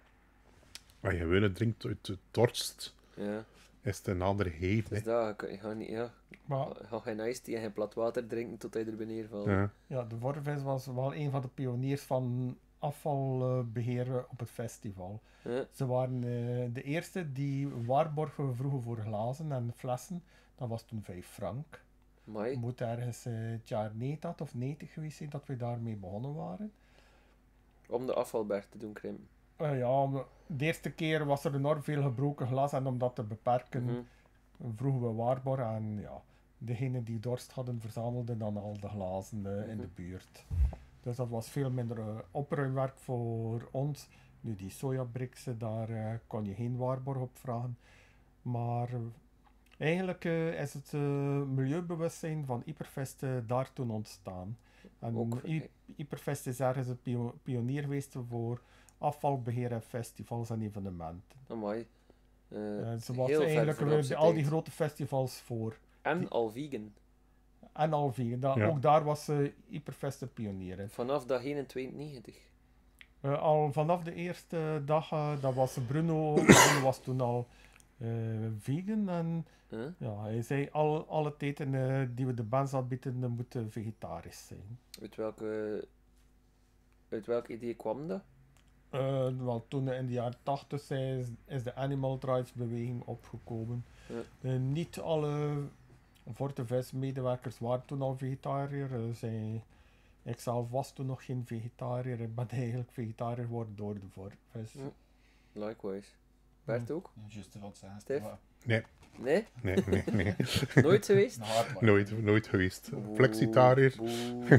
En je gewone drinkt uit de dorst. ja. Is het een andere heet. Dus dat, je gaat niet, ja. Maar Je gaat geen ijs en geen plat water drinken tot hij er beneden valt. Ja. ja, de Worvis was wel een van de pioniers van afvalbeheer op het festival. Ja, Ze waren eh, de eerste die waarborgen vroegen voor glazen en flessen. Dat was toen vijf frank. amai. Moet ergens eh, het jaar negentig of negentig geweest zijn dat we daarmee begonnen waren. Om de afvalberg te doen krimpen. Eh, ja, de eerste keer was er enorm veel gebroken glas en om dat te beperken Mhm. vroegen we waarborg. En ja, degenen die dorst hadden verzamelden dan al de glazen eh, in Mhm. de buurt. Dus dat was veel minder eh, opruimwerk voor ons. Nu die sojabriksen, daar eh, kon je geen waarborg op vragen. Maar eh, eigenlijk eh, is het eh, milieubewustzijn van Hyperfest eh, daar toen ontstaan. En Ook, Hy- Hyperfest is ergens een pio- pionier geweest voor afvalbeheer en festivals en evenementen. Amai. Eh, En ze was heel ver eigenlijk voor eh, onze al die tijd. grote festivals voor. En al vegan. En al vegan. Dat, Ja. Ook daar was uh, Hyperfest een pionier in. Vanaf dag eenentwintig. Uh, al vanaf de eerste dag, uh, dat was Bruno, Bruno was toen al uh, vegan. En Huh? ja, hij zei, al, alle eten uh, die we de bands aanbieden, uh, moeten vegetarisch zijn. Uit welke... Uit welk idee kwam dat? Uh, wel, toen in de jaren tachtig is, is de Animal Rights beweging opgekomen. Ja. Uh, niet alle Vortevis medewerkers waren toen al vegetariër. Uh, zij, ik zelf was toen nog geen vegetariër. Ik ben eigenlijk vegetariër geworden door de Vortevis. Hm. Likewise. Bert ook? Juist te veel te zeggen. Stef? Ja, Nee? Nee, nee, nee. Nooit geweest? een hard nooit, nooit geweest. Boe, Flexitariër. boe.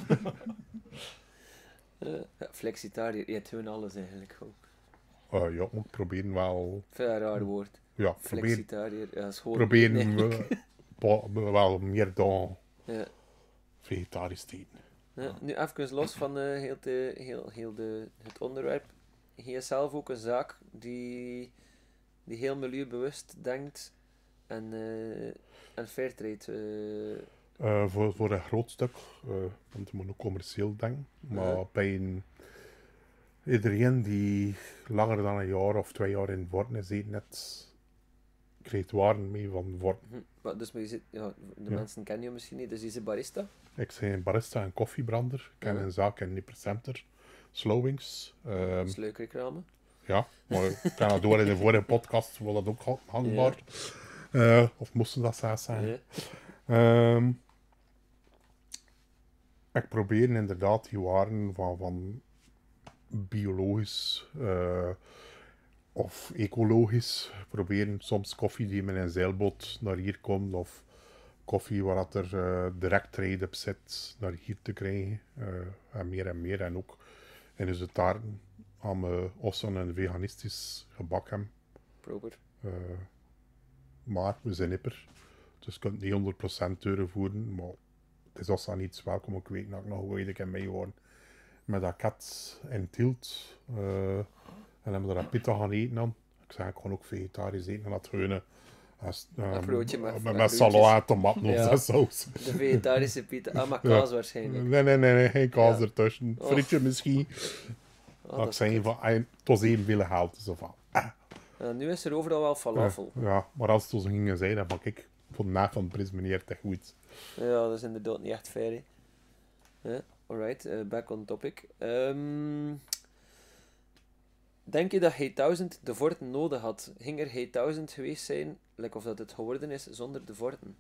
Eh, ja, flexitariër eet gewoon alles eigenlijk gewoon. Uh, ja, moet proberen wel. Veel een raar woord. Ja, proberen, Flexitariër. Ja, is gewoon... proberen Nee. uh, wel, wel meer dan Ja. vegetarisch te eten. Ja, nu even los van uh, heel, de, heel, heel de, het onderwerp. Je hebt zelf ook een zaak die, die heel milieubewust denkt en, uh, en fairtrade. Uh, Uh, voor, voor een groot stuk, uh, want je moet ook commercieel denken. Maar Ja. bij een, iedereen die langer dan een jaar of twee jaar in het worden is, eet net krijgt waarden mee van het worden. hm, maar dus maar je zit, ja, de Ja. mensen kennen je misschien niet, dus je zit barista. Ik ben een barista en koffiebrander. Ik ken Ja. een zaak in Nippercenter, Slowings. Um, Sleukreclame. ja, maar ik kan dat door in de vorige podcast, was dat ook hangbaar. Uh, of moesten dat zelfs zijn. Ja. Um, ik probeer inderdaad die waren van, van biologisch uh, of ecologisch. Proberen soms koffie die met een zeilboot naar hier komt of koffie waar dat er uh, direct trade op zit naar hier te krijgen. Uh, en meer en meer. En ook in onze taarten aan we ossen een veganistisch gebak hebben. Proper. Uh, maar we zijn nipper. Dus je kunt niet honderd procent deuren voeren, maar het is als dat niet welkom. Ik weet dat ik nog ooit een keer mee hoor met dat kat in Tielt. Uh, en hebben we daar een pita gaan eten dan. Ik zei, ik gewoon ook vegetarisch eten en dat gewone uh, Een broodje met- met, met met groentjes. salade, tomaten of Ja. saus. De vegetarische pita. Ah, maar Ja. kaas waarschijnlijk. Nee, nee, nee, nee, geen kaas Ja. ertussen. Oh. Frietje misschien. Ah, Maar dat ik is zei kut. van, ah, het was evenveel geld. Dus van, ah. Ja, nu is er overal wel falafel. Ja, ja, maar als het zo gingen zijn, dan van kijk, voor de naam van de prijs meneer echt goed. Ja, dat is inderdaad niet echt fair. hè. Ja, alright, eh, back on topic. Ehm, denk je dat H duizend de Vorten nodig had? Ging er H duizend geweest zijn, like of dat het geworden is, zonder de Vorten?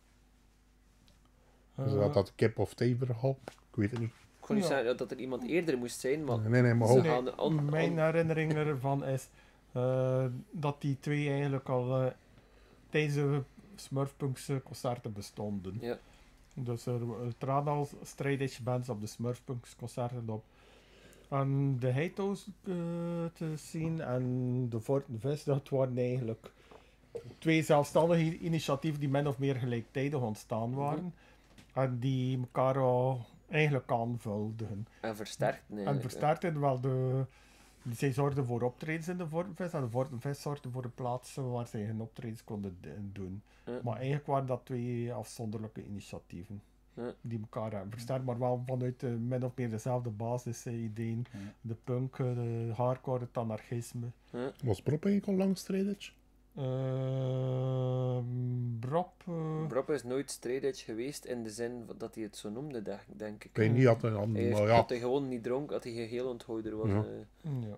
Uh, Dus dat dat kip of tever had, ik weet het niet. Ik kon niet Ja. zeggen dat er iemand eerder moest zijn, maar Nee, nee, maar ze ook. Nee, gaan on, Mijn on- herinnering ervan is uh, dat die twee eigenlijk al uh, tijdens de Smurfpunks uh, concerten bestonden. Ja. Dus er, er traden al straight edge bands op de Smurfpunks concerten op. En de Heito's uh, te zien en de Forten Vis, dat waren eigenlijk twee zelfstandige initiatieven die min of meer gelijktijdig ontstaan waren. En die elkaar al eigenlijk aanvulden. En versterkt En eigenlijk. versterkten wel de... Zij zorgden voor optredens in de Vortenfest en de Vortenfest zorgde voor de plaatsen waar zij hun optredens konden d- doen. Ja. Maar eigenlijk waren dat twee afzonderlijke initiatieven Ja. die elkaar hebben versterkt, maar wel vanuit uh, min of meer dezelfde basis-ideeën. Ja. De punk, uh, de hardcore, het anarchisme. Ja. Was Brop eigenlijk al lang strijdage? Uh, Brop... Uh, Brop is nooit straight edge geweest in de zin van dat hij het zo noemde, denk, denk ik. Ik weet niet, had hij dan, Hij, maar ja. Dat hij gewoon niet dronk, dat hij geheel onthouder was. Ja. eh. ja.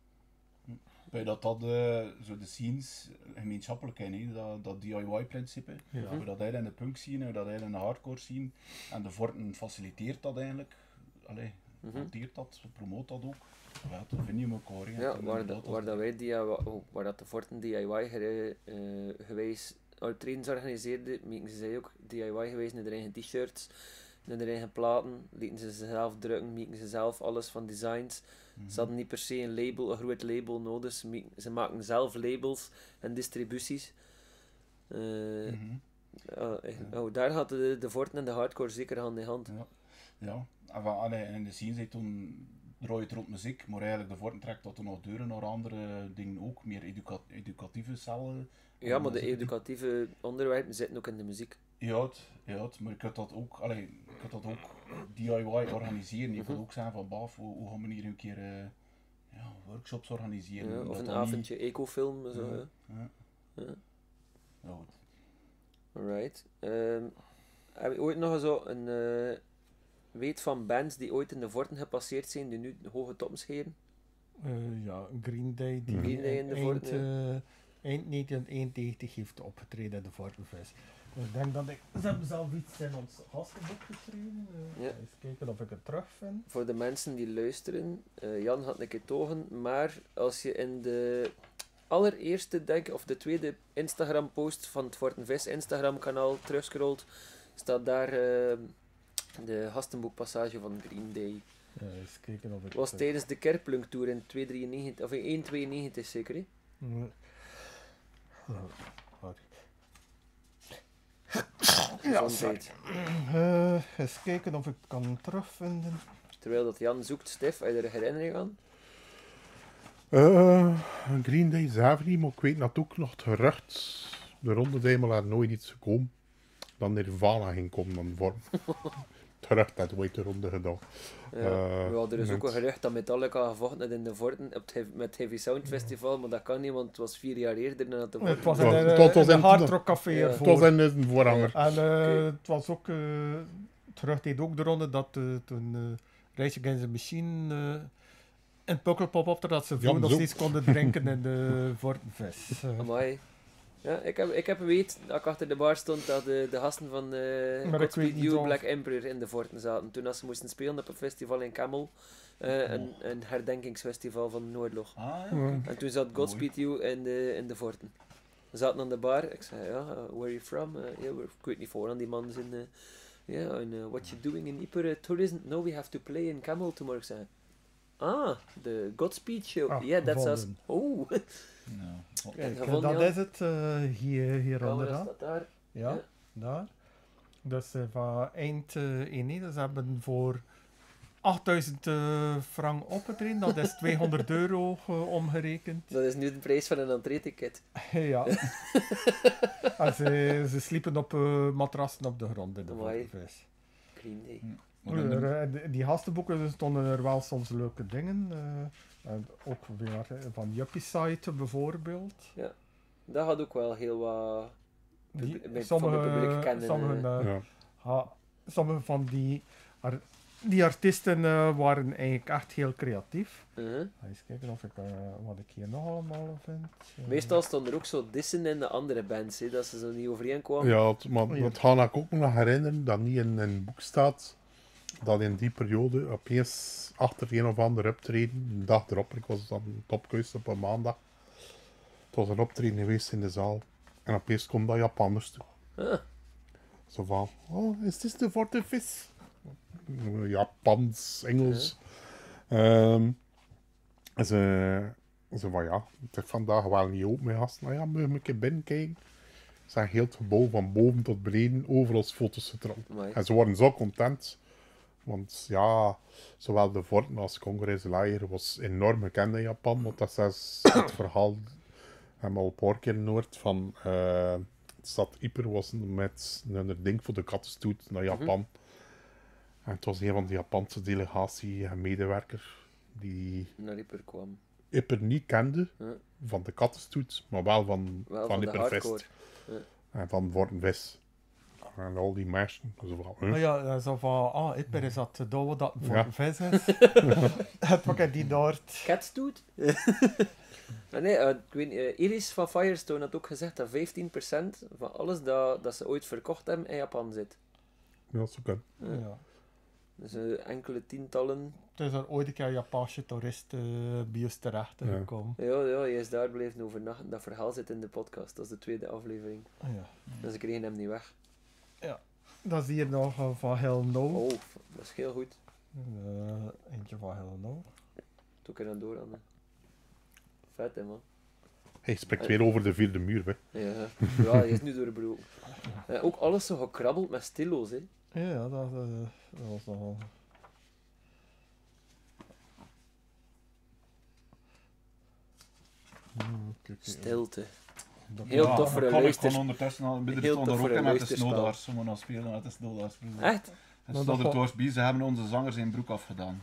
Bij dat dat uh, zo de scenes gemeenschappelijk zijn, hè? Dat, dat D I Y-principe. Ja. Hoe dat hij in de punk scene, hoe dat hij in de hardcore scene. En de Vorten faciliteert dat eigenlijk. Allee, Mhm. hanteert dat, promoot dat ook. Ja, dat vind je elkaar. hè. Ja, En waar, dat- dat, dat- waar, dat wij D I Y, oh, waar dat de Forten D I Y gere- eh, gewijs optredens organiseerden, maakten ze zij ook D I Y gewijs naar de eigen t-shirts, naar de eigen platen, lieten ze zelf drukken, maakten ze zelf alles van designs. Mhm. Ze hadden niet per se een label, een groot label nodig, ze, maak- ze maken zelf labels en distributies. Eh, Mhm. ja, eh, oh, daar hadden de, de Forten en de hardcore zeker hand in hand. Ja, ja. En van, allee, in de scene zit toen draai je het rond muziek, maar eigenlijk de Vorten trekt dat er nog deuren naar andere dingen ook, meer educa educatieve cellen. Ja, maar de muziek. educatieve onderwerpen zitten ook in de muziek. Ja, het, ja het, maar je kunt dat ook, allee, je kunt dat ook D I Y organiseren. Je kunt ook zeggen van baf, hoe, hoe gaan we hier een keer uh, ja, workshops organiseren. Ja, of Dat een dat avondje ecofilm. Zo, Ja. hè. Ja. Ja. Ja, goed. Alright. Ehm, heb je ooit nog zo een eh, weet van bands die ooit in de Vorten gepasseerd zijn, die nu hoge toppen scheren? Uh, ja, Green Day die Green Day in de eind, Vorten, uh, eind negentien eenennegentig heeft opgetreden in de Vortenfest. Ik denk dat ik... Ze hebben zelf iets in ons gastenboek geschreven. Uh, Ja. Eens kijken of ik het terugvind. Voor de mensen die luisteren, eh, Jan had een keer togen, maar als je in de allereerste, denk ik, of de tweede Instagram post van het Fortenfest Instagram kanaal terugscrollt, staat daar eh, de gastenboekpassage van Green Day. Ja, eens kijken of ik Het was het... tijdens de Kerplunk Tour in tweehonderdnegenennegentig, of in één tweeënnegentig zeker, hè? Uh, oh, sorry. Gezondheid. Uh, eens kijken of ik het kan terugvinden. Terwijl dat Jan zoekt, Stef, heb je er een herinnering aan? Uh, Green Day zelf niet, maar ik weet dat ook nog het gerucht. De ronde Dijmelaar nooit iets gekomen. Dan Nirvana ging komen dan vorm. Het gerucht dat ooit de ronde gedaan. Ja, Eh, we hadden dus ook met- een gerucht dat Metallica gevochten had in de Vorten op het Heavy- met het Heavy Sound Festival, maar dat kan niet, want het was vier jaar eerder dan dat de Het Vorten. was Het in was- een, het was- het was in een in- Hard Rock Café Ja. ervoor. Het was in een voorhanger. En uh, Oké. het was ook, uh, het gerucht deed ook de ronde dat uh, toen uh, Rage Against the Machine uh, in Pukkelpop op dat ze Ja, vroeger nog zo. steeds konden drinken in de Vortenfest. Uh, Amai. Ja, ik heb, ik heb weet dat ik achter de bar stond dat de, de gasten van uh, weet Godspeed niet You of- Black Emperor in de Vorten zaten. Toen als ze moesten spelen op een festival in Camel, uh, een, een herdenkingsfestival van de Noordlog. Ah, ja. Ja. En toen zat Godspeed You in de, in de Vorten. We zaten aan de bar. Ik zei, ja, uh, where are you from? Uh, yeah, we're, ik weet niet voor aan die man zijn. Uh, yeah, and uh, what you doing in Ypres tourism? No, we have to play in Camel tomorrow. Ik zei, ah, de Godspeed show. Ah, yeah, that's us. gevonden. Oh, Ja. Wat- Kijk, gevonden, dat Jan? is het uh, hier, hier camera onderaan. staat daar. Ja, Ja. daar. Dus uh, van eind uh, in dus ze hebben voor achtduizend uh, frank opgetreden. Dat is tweehonderd euro uh, omgerekend. Dat is nu de prijs van een entree-ticket. Ja. En ze, ze sliepen op uh, matrassen op de grond in de Amai. Vortenfest. Green Day. Maar in de- Er, eh, die- Die gastenboeken stonden er wel soms leuke dingen. eh, en ook weer eh, van Yuppie Site bijvoorbeeld. Dat had ook wel heel wat... Die, Publiek- met- van het publiek kennen, sommige, eh. eh, Ja. ha- sommige van die, ar- die artiesten eh, waren eigenlijk echt heel creatief. Uh-huh. Eens kijken of ik, eh, wat ik hier nog allemaal vind. Eh, Meestal stonden er ook zo dissen in de andere bands, hè, dat ze zo niet overeenkwamen. Ja, het, maar Oh, ja. dat ga ik ook nog herinneren dat niet in een boek staat dat in die periode opeens achter een of ander optreden, een dag erop, ik was dan topkeus op een maandag, het was een optreden geweest in de zaal en opeens komt dat Japanners toe. Ah, Zo van, oh, is dit de Vortenfest? Japans, Engels. Ehm, en ze, ze van, ja, het is vandaag wel niet open, mijn gast. Nou ja, moet je een keer binnenkijken. zijn heel het gebouw van boven tot beneden overal foto's getrokken. Amai. En ze waren zo content. Want ja, zowel de forten als Congress Layer was enorm gekend in Japan. Want dat is het verhaal, hebben we al een paar keer gehoord, van uh, de stad Ieper was met een ding voor de kattenstoet naar Japan. Mm-hmm. En het was een van de Japanse delegatie en medewerker die naar Ieper kwam. Ieper niet kende Ja. van de kattenstoet, maar wel van, Wel van, van de Ieperfest. hardcore. Ja. En van Wortenvis. En al die mensen. Zo van, huh? Oh ja, zo van, ah, Ipper is dat dood dat voor Ja. een vis is. Het wat die Noord. Catstoot? Maar nee, uh, ik weet niet, uh, Iris van Firestone had ook gezegd dat vijftien procent van alles dat, dat ze ooit verkocht hebben in Japan zit. Ja, dat is ook een. Ja. Ja. Dus uh, enkele tientallen. Het is er ooit een keer Japanse toeristen uh, bios terecht Ja. gekomen. Ja, ja, hij is daar blijven overnachten. Dat verhaal zit in de podcast. Dat is de tweede aflevering. Ja. En ze kregen hem niet weg. Dat is hier nog uh, van Hell No. Oh, dat is heel goed. Uh, eentje van Hell No. Toen kan je dan door, Anne. Vet, hè, man. Hij spreekt weer over de vierde muur, hè. Ja, ja, hij is nu doorbroken. Uh, ook alles zo gekrabbeld met stilo's, hè. Ja, dat, uh, dat was nogal... Hmm, kijk, kijk. Stilte. Dat- Heel Ja, tof voor maar een kan ik luisters- gewoon ondertussen al een heel beetje tof er voor ook een in met de luisterspel. Snowdars. We gaan spelen met de Snowdars. Echt? En Nou, stond dat er wa- toors bij, ze hebben onze zanger zijn broek afgedaan.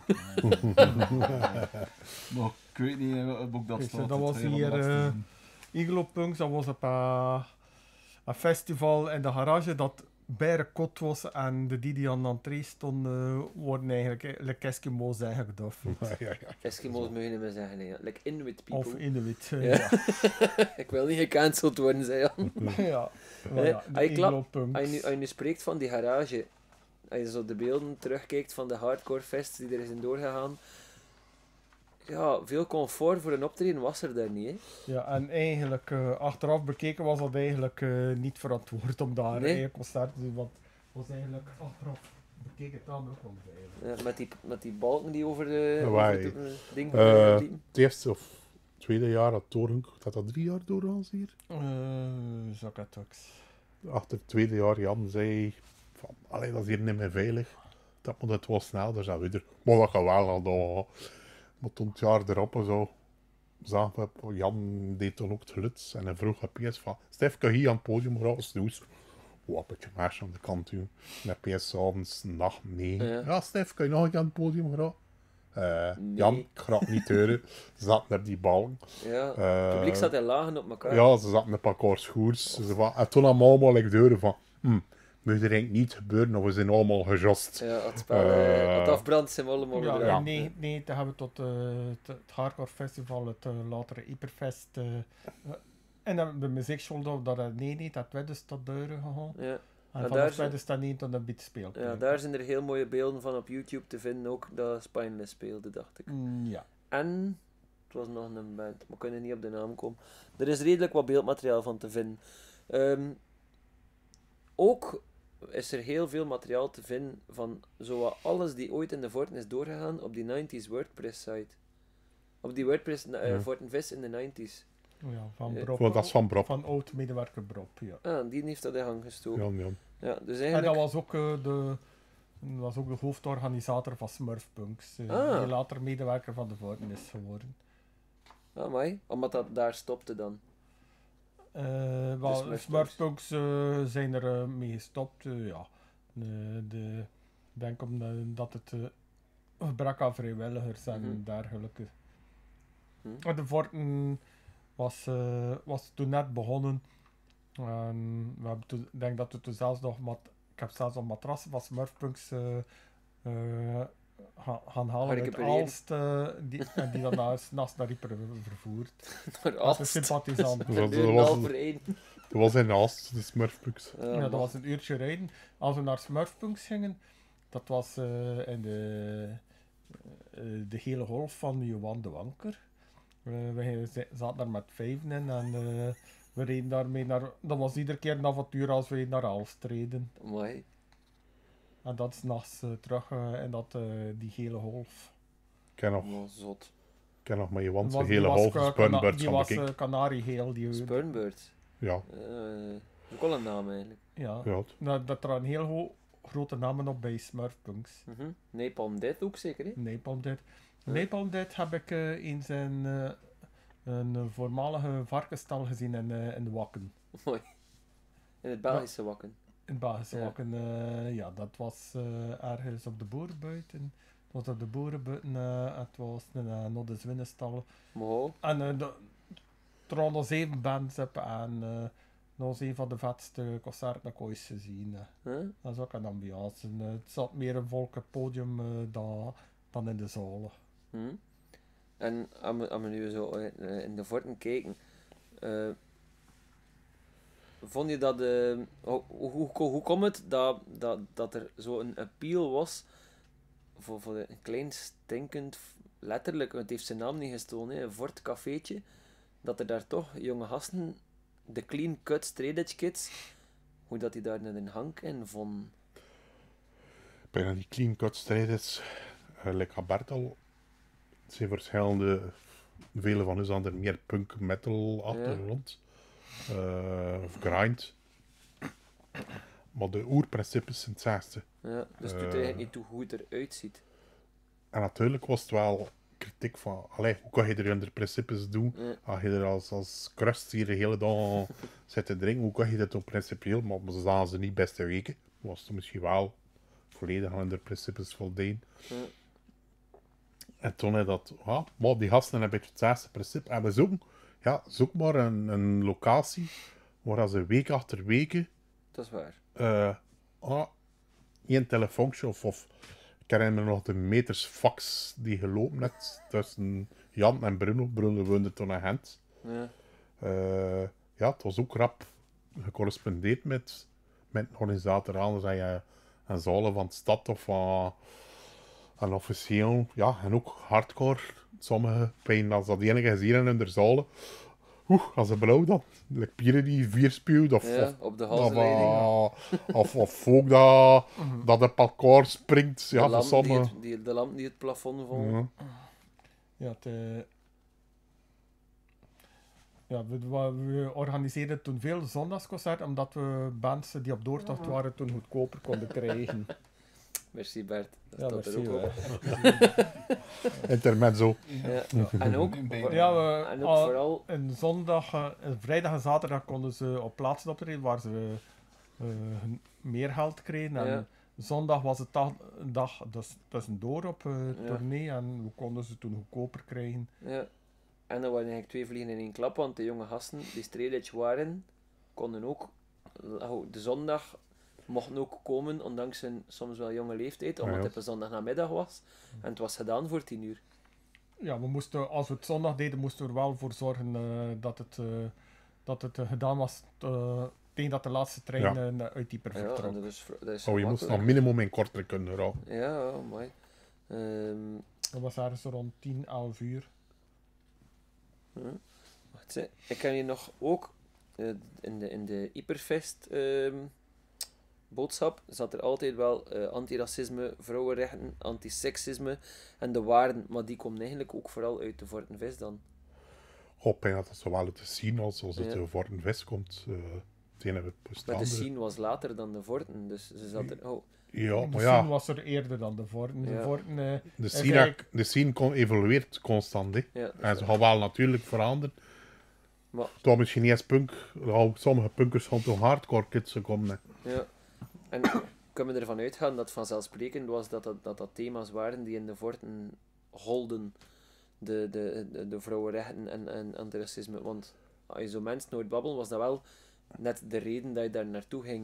Maar ik weet niet eh, op ook dat Kijk, staat. dat het was heel hier, laatste eh, doen. Iglo Punks, dat was op uh, een festival in de garage dat bijna kot was en de die die aan de entree stonden worden eigenlijk eh, like Eskimo's zijn gedoffen. Ja, ja, ja. Eskimo's mogen niet meer zeggen, hè. Like Inuit people. Of Inuit. eh, Ja. Ja. Ik wil niet gecanceld worden, zei Jan. ja. Maar Eh, ja, de hij klap- Iglo Punks. Als je, nu, als je nu spreekt van die garage, als je zo de beelden terugkijkt van de hardcore fests die er zijn doorgegaan, ja, veel comfort voor een optreden was er daar niet, hè. Ja, en eigenlijk uh, achteraf bekeken was dat eigenlijk uh, niet verantwoord om daar Nee. een concert te doen, want het was eigenlijk achteraf bekeken dan ook wel veilig. Ja, met, die, met die balken die over de, Ja, over wij- de uh, ding Eh, liepen. Het eerste of tweede jaar dat doorging, dat dat drie jaar doorgaan hier. Uh, Zakatox. Achter het tweede jaar, Jan zei van, allee, dat is hier niet meer veilig. Dat moet het wel snel, daar zijn we er. Maar dat gaat wel al door. Maar toen het jaar erop en zo, zagen we, Jan deed toen ook het geluid. En hij vroeg op P S van, Stef, kan je hier aan het podium gaan snoes? Oh, een beetje meisje aan de kant doen. En P S avonds, nacht, nee. Ja. Ja, Stef, kan je nog een keer aan het podium gaan? Eh, Nee. Jan, ik ga het niet horen. Ze zaten naar die ballen. Ja, Eh, het publiek zat in lagen op elkaar. Ja, ze zaten op elkaar schoers. Ze van, en toen hadden we allemaal like, de deuren van, hm, moet er eigenlijk niet gebeuren, of we zijn allemaal gejost. Ja, het spel, eh, Eh, het afbrand zijn we allemaal Ja, weer ja. aan. Nee, nee, dan hebben we tot uh, het, het Hardcore Festival, het uh, latere Hyperfest. Uh, uh, en dan de muziekschool, dat er nee, niet, dat tweede is tot deuren gegaan. Ja. En daar vanaf zijn- tweede is dat niet tot een beat speelt. Ja, daar zijn er heel mooie beelden van op YouTube te vinden, ook dat Spineless speelde, dacht ik. Mm, ja. En het was nog een band, maar kunnen niet op de naam komen. Er is redelijk wat beeldmateriaal van te vinden. Ehm, ook is er heel veel materiaal te vinden van zowat alles die ooit in de Forten is doorgegaan op die nineties WordPress site. Op die WordPress uh, Ja. Fortenvis in de nineties. Ja, van Ja. Brop. Want dat is van Brop. Van oud-medewerker Brop, ja. Ah, die heeft dat in gang gestoken. Jan, Jan. Ja, dus En eigenlijk... dat was ook, uh, de, dat was ook de hoofdorganisator van Smurfpunks. Uh, Ah. Die later medewerker van de Forten is geworden. Ah, mij, omdat dat daar stopte dan. Uh, wel, Smurfpunks. Smurfpunks uh, zijn er uh, mee gestopt, uh, ja. De, de, ik denk omdat het uh, gebrek aan vrijwilligers en Mhm. dergelijke. Hm. Maar de Forten was, uh, was toen net begonnen. En we hebben toen, ik denk dat we toen zelfs nog mat, ik heb zelfs nog matrassen van Smurfpunks uh, uh, ga- gaan halen uit Gerecupereerd. Aalst. Uh, die, en die dan naar, naast naar Ieper vervoerd. Door Dat is een Aalst. sympathisant. Dat was- Nu dat een was half een- voor één. Dat was in Aalst, de Smurfpunks. Ja, Ja, dat maar- was een uurtje rijden. Als we naar Smurfpunks gingen, dat was uh, in de, uh, de hele golf van Johan de Wanker. Uh, we gingen- z- zaten daar met vijven in en uh, we reden daarmee naar... Dat was iedere keer een avontuur als we naar Aalst reden. Amai. En dat is nachts uh, terug uh, in dat, uh, die hele golf. Ik ken nog, Oh, zot. ik ken nog met je want Was- de die hele was, halve uh, Spurnbirds kana- Die van was bekeken. uh, kanariegeel. Die, Spurnbird. Ja, Eh, Ook al een naam eigenlijk. Ja. Ja, het- Nou, dat er een heel ho- grote namen op bij Smurfpunks. Mhm. Napalm Death ook zeker, hè? Napalm Dead. Ja. Napalm Dead heb ik eh, eens een, eh, een eh, voormalige varkenstal gezien in, eh, in Wakken. Mooi. In het Belgische Wakken. In Belgische Ja. Wakken. eh, ja, dat was eh, ergens op de boerenbuiten. Het was op de boerenbuiten. eh, het was een uh, Nodde Zwinnenstal. Mooi. En uh, er waren nog zeven bands op en uh, dat was een van de vetste concerten dat ik ooit gezien heb. Huh? Dat is ook een ambiance. En, uh, het zat meer een volk op het podium uh, dan, dan in de zalen. Hm? En als we, als we nu zo eh, in de vorten kijken, eh, vond je dat, eh, hoe, hoe, hoe, hoe komt het dat, dat, dat er zo'n appeal was voor, voor een klein stinkend, letterlijk, want het heeft zijn naam niet gestolen, hè, een Fort cafeetje, dat er daar toch jonge gasten, de clean cut straight edge kids, hoe dat die daar een hank in vonden. Bijna die clean cut strijders, uh, like Albert al, het zijn verschillende, vele van ons hadden meer punk metal achtergrond, ja. uh, of grind. Maar de oerprincipes zijn hetzelfde. Ja, dus het doet Uh, eigenlijk niet toe hoe het eruit ziet. En natuurlijk was het wel kritiek van, allee, hoe kan je er onder principes doen? Ja. Als je er als, als crust hier de hele dag zit te drinken, hoe kan je dat dan principieel? Maar ze zagen ze niet beste weken. Was het misschien wel volledig aan de principes voldaan. Ja. En toen had dat, ja, maar die gasten hebben het zesde principe. En we zoeken, ja, zoek maar een, een locatie waar ze week achter week Dat is waar. uh, ah, één telefoontje of, of ik herinner me nog de meters fax die gelopen net tussen Jan en Bruno. Bruno woonde toen in Gent. Ja. Uh, ja, het was ook rap gecorrespondeerd met, met een organisator, anders dan je een zalen van de stad of van een officieel, ja, en ook hardcore. Sommige pijn als dat enige gezien hebben in de zalen. Oeh, als ze blauw dan. Like pieren die vier spuwt of, Ja, of, op de of, halsleiding. uh, of, of volk dat, dat op elkaar springt. Ja, de, voor lamp die sommigen. het, die, de lamp die het plafond vol. Ja. Ja, het, uh, ja we, we, we organiseerden toen veel zondagsconcerten, omdat we bands die op doortocht waren toen goedkoper konden krijgen. Merci Bert. Dat Ja, staat merci er ook op. hoor. Intermezzo. Ja. En ook, In beide. wa- Ja, we, en ook al- vooral, een zondag, uh, een vrijdag en zaterdag konden ze op plaatsen optreden waar ze uh, meer geld kregen. En Ja. zondag was het dag, een dag dus, tussendoor op uh, Ja. tournee en we konden ze toen goedkoper krijgen. ja. En dan waren eigenlijk twee vliegen in één klap, want de jonge gasten die straight edge waren, konden ook, oh, de zondag mochten ook komen, ondanks hun soms wel jonge leeftijd, omdat Ja. het een zondagnamiddag was. En het was gedaan voor tien uur. Ja, we moesten, als we het zondag deden, moesten we er wel voor zorgen uh, dat het, uh, dat het uh, gedaan was uh, tegen dat de laatste trein Ja. uh, uit Dieper Ja, en vertrok. dat is, dat is Oh, je moest gemakkelijk. nog minimum in korter kunnen raken. Ja, ja, mooi. Ehm, Dat was ergens rond tien, elf uur. Hm. Wacht, hè. Ik heb hier nog ook uh, in de, in de Hyperfest ehm, boodschap zat er altijd wel uh, antiracisme, vrouwenrechten, antiseksisme en de waarden, maar die komen eigenlijk ook vooral uit de Vortenvest dan. Hoop dat het zowel uit de scene als als het Ja. ja. voor een vest komt. Uh, het ene Maar bestaande. de scene was later dan de Vorten, dus ze zat er... Oh, Ja, de maar scene ja, was er eerder dan de Vorten. De Ja. Vorten, uh, de is scene, eigenlijk- de scene kon, evolueert constant. Hè. ja, dat is En ze waar. gaan wel natuurlijk veranderen. Maar- Het was misschien niet eens punk. Nou, sommige punkers gaan toch hardcore kids komen. Hè. Ja. En kunnen we ervan uitgaan dat vanzelfsprekend was dat dat, dat dat thema's waren die in de Vorten holden. De, de, de, de vrouwenrechten en, en antiracisme. Want als je zo mensen nooit babbelen, was dat wel net de reden dat je daar naartoe ging.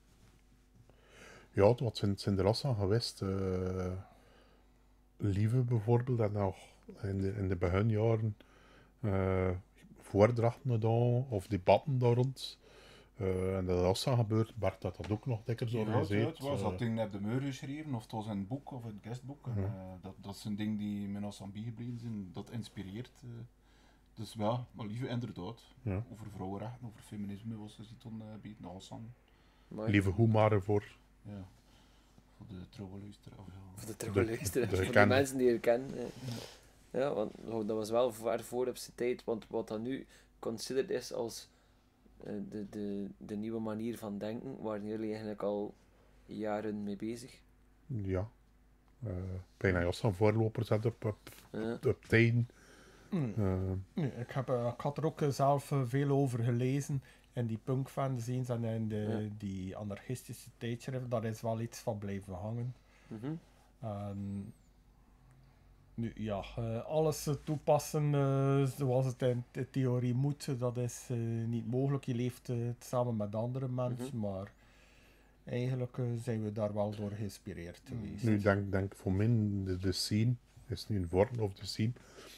Ja, het was in Sint-Rossa geweest. Uh, Lieve bijvoorbeeld, dat nog in de, in de beginjaren uh, voordrachten gedaan of debatten daar rond. Uh, en dat was dan gebeurd. Bart had dat ook nog dikwijls Ja, georganiseerd. het was Uh, dat ding op de muur geschreven, of het was een boek of een guestboek. En, Ja. eh, dat, dat zijn dingen die me nog aan bijgebleven zijn, dat inspireert. eh. Dus ja, maar liever inderdaad. Ja. Over vrouwenrechten, over feminisme was ze ziet dan uh, bij het nasan. Maar Lieve Hoemaren voor. Ja. Voor de trouwe luisteraar. Of ja. voor de trouwe De- luisteraars, de voor de gekende. mensen die je kennen. Ja, ja want oh, dat was wel ver voor op zijn tijd. Want wat dan nu considered is als uh, de, de, de nieuwe manier van denken, waren jullie eigenlijk al jaren mee bezig? Ja. Uh, bijna als een voorloper zet op, op, Ja. op, op tijden. Mm. Uh, Nee, ik, heb, uh, ik had er ook uh, zelf uh, veel over gelezen. En die punkfanzines en in de, Ja. die anarchistische tijdschriften, daar is wel iets van blijven hangen. Mm-hmm. En, nu, ja, uh, alles uh, toepassen uh, zoals het in de theorie moet, dat is uh, niet mogelijk. Je leeft uh, samen met andere mensen, Mhm. maar eigenlijk uh, zijn we daar wel door geïnspireerd geweest. nu denk denk voor mij de, de scene, is nu een vorm of de scene.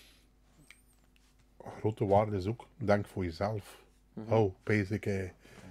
Grote waarde is ook, denk voor jezelf. Mhm. Oh, basic, eh,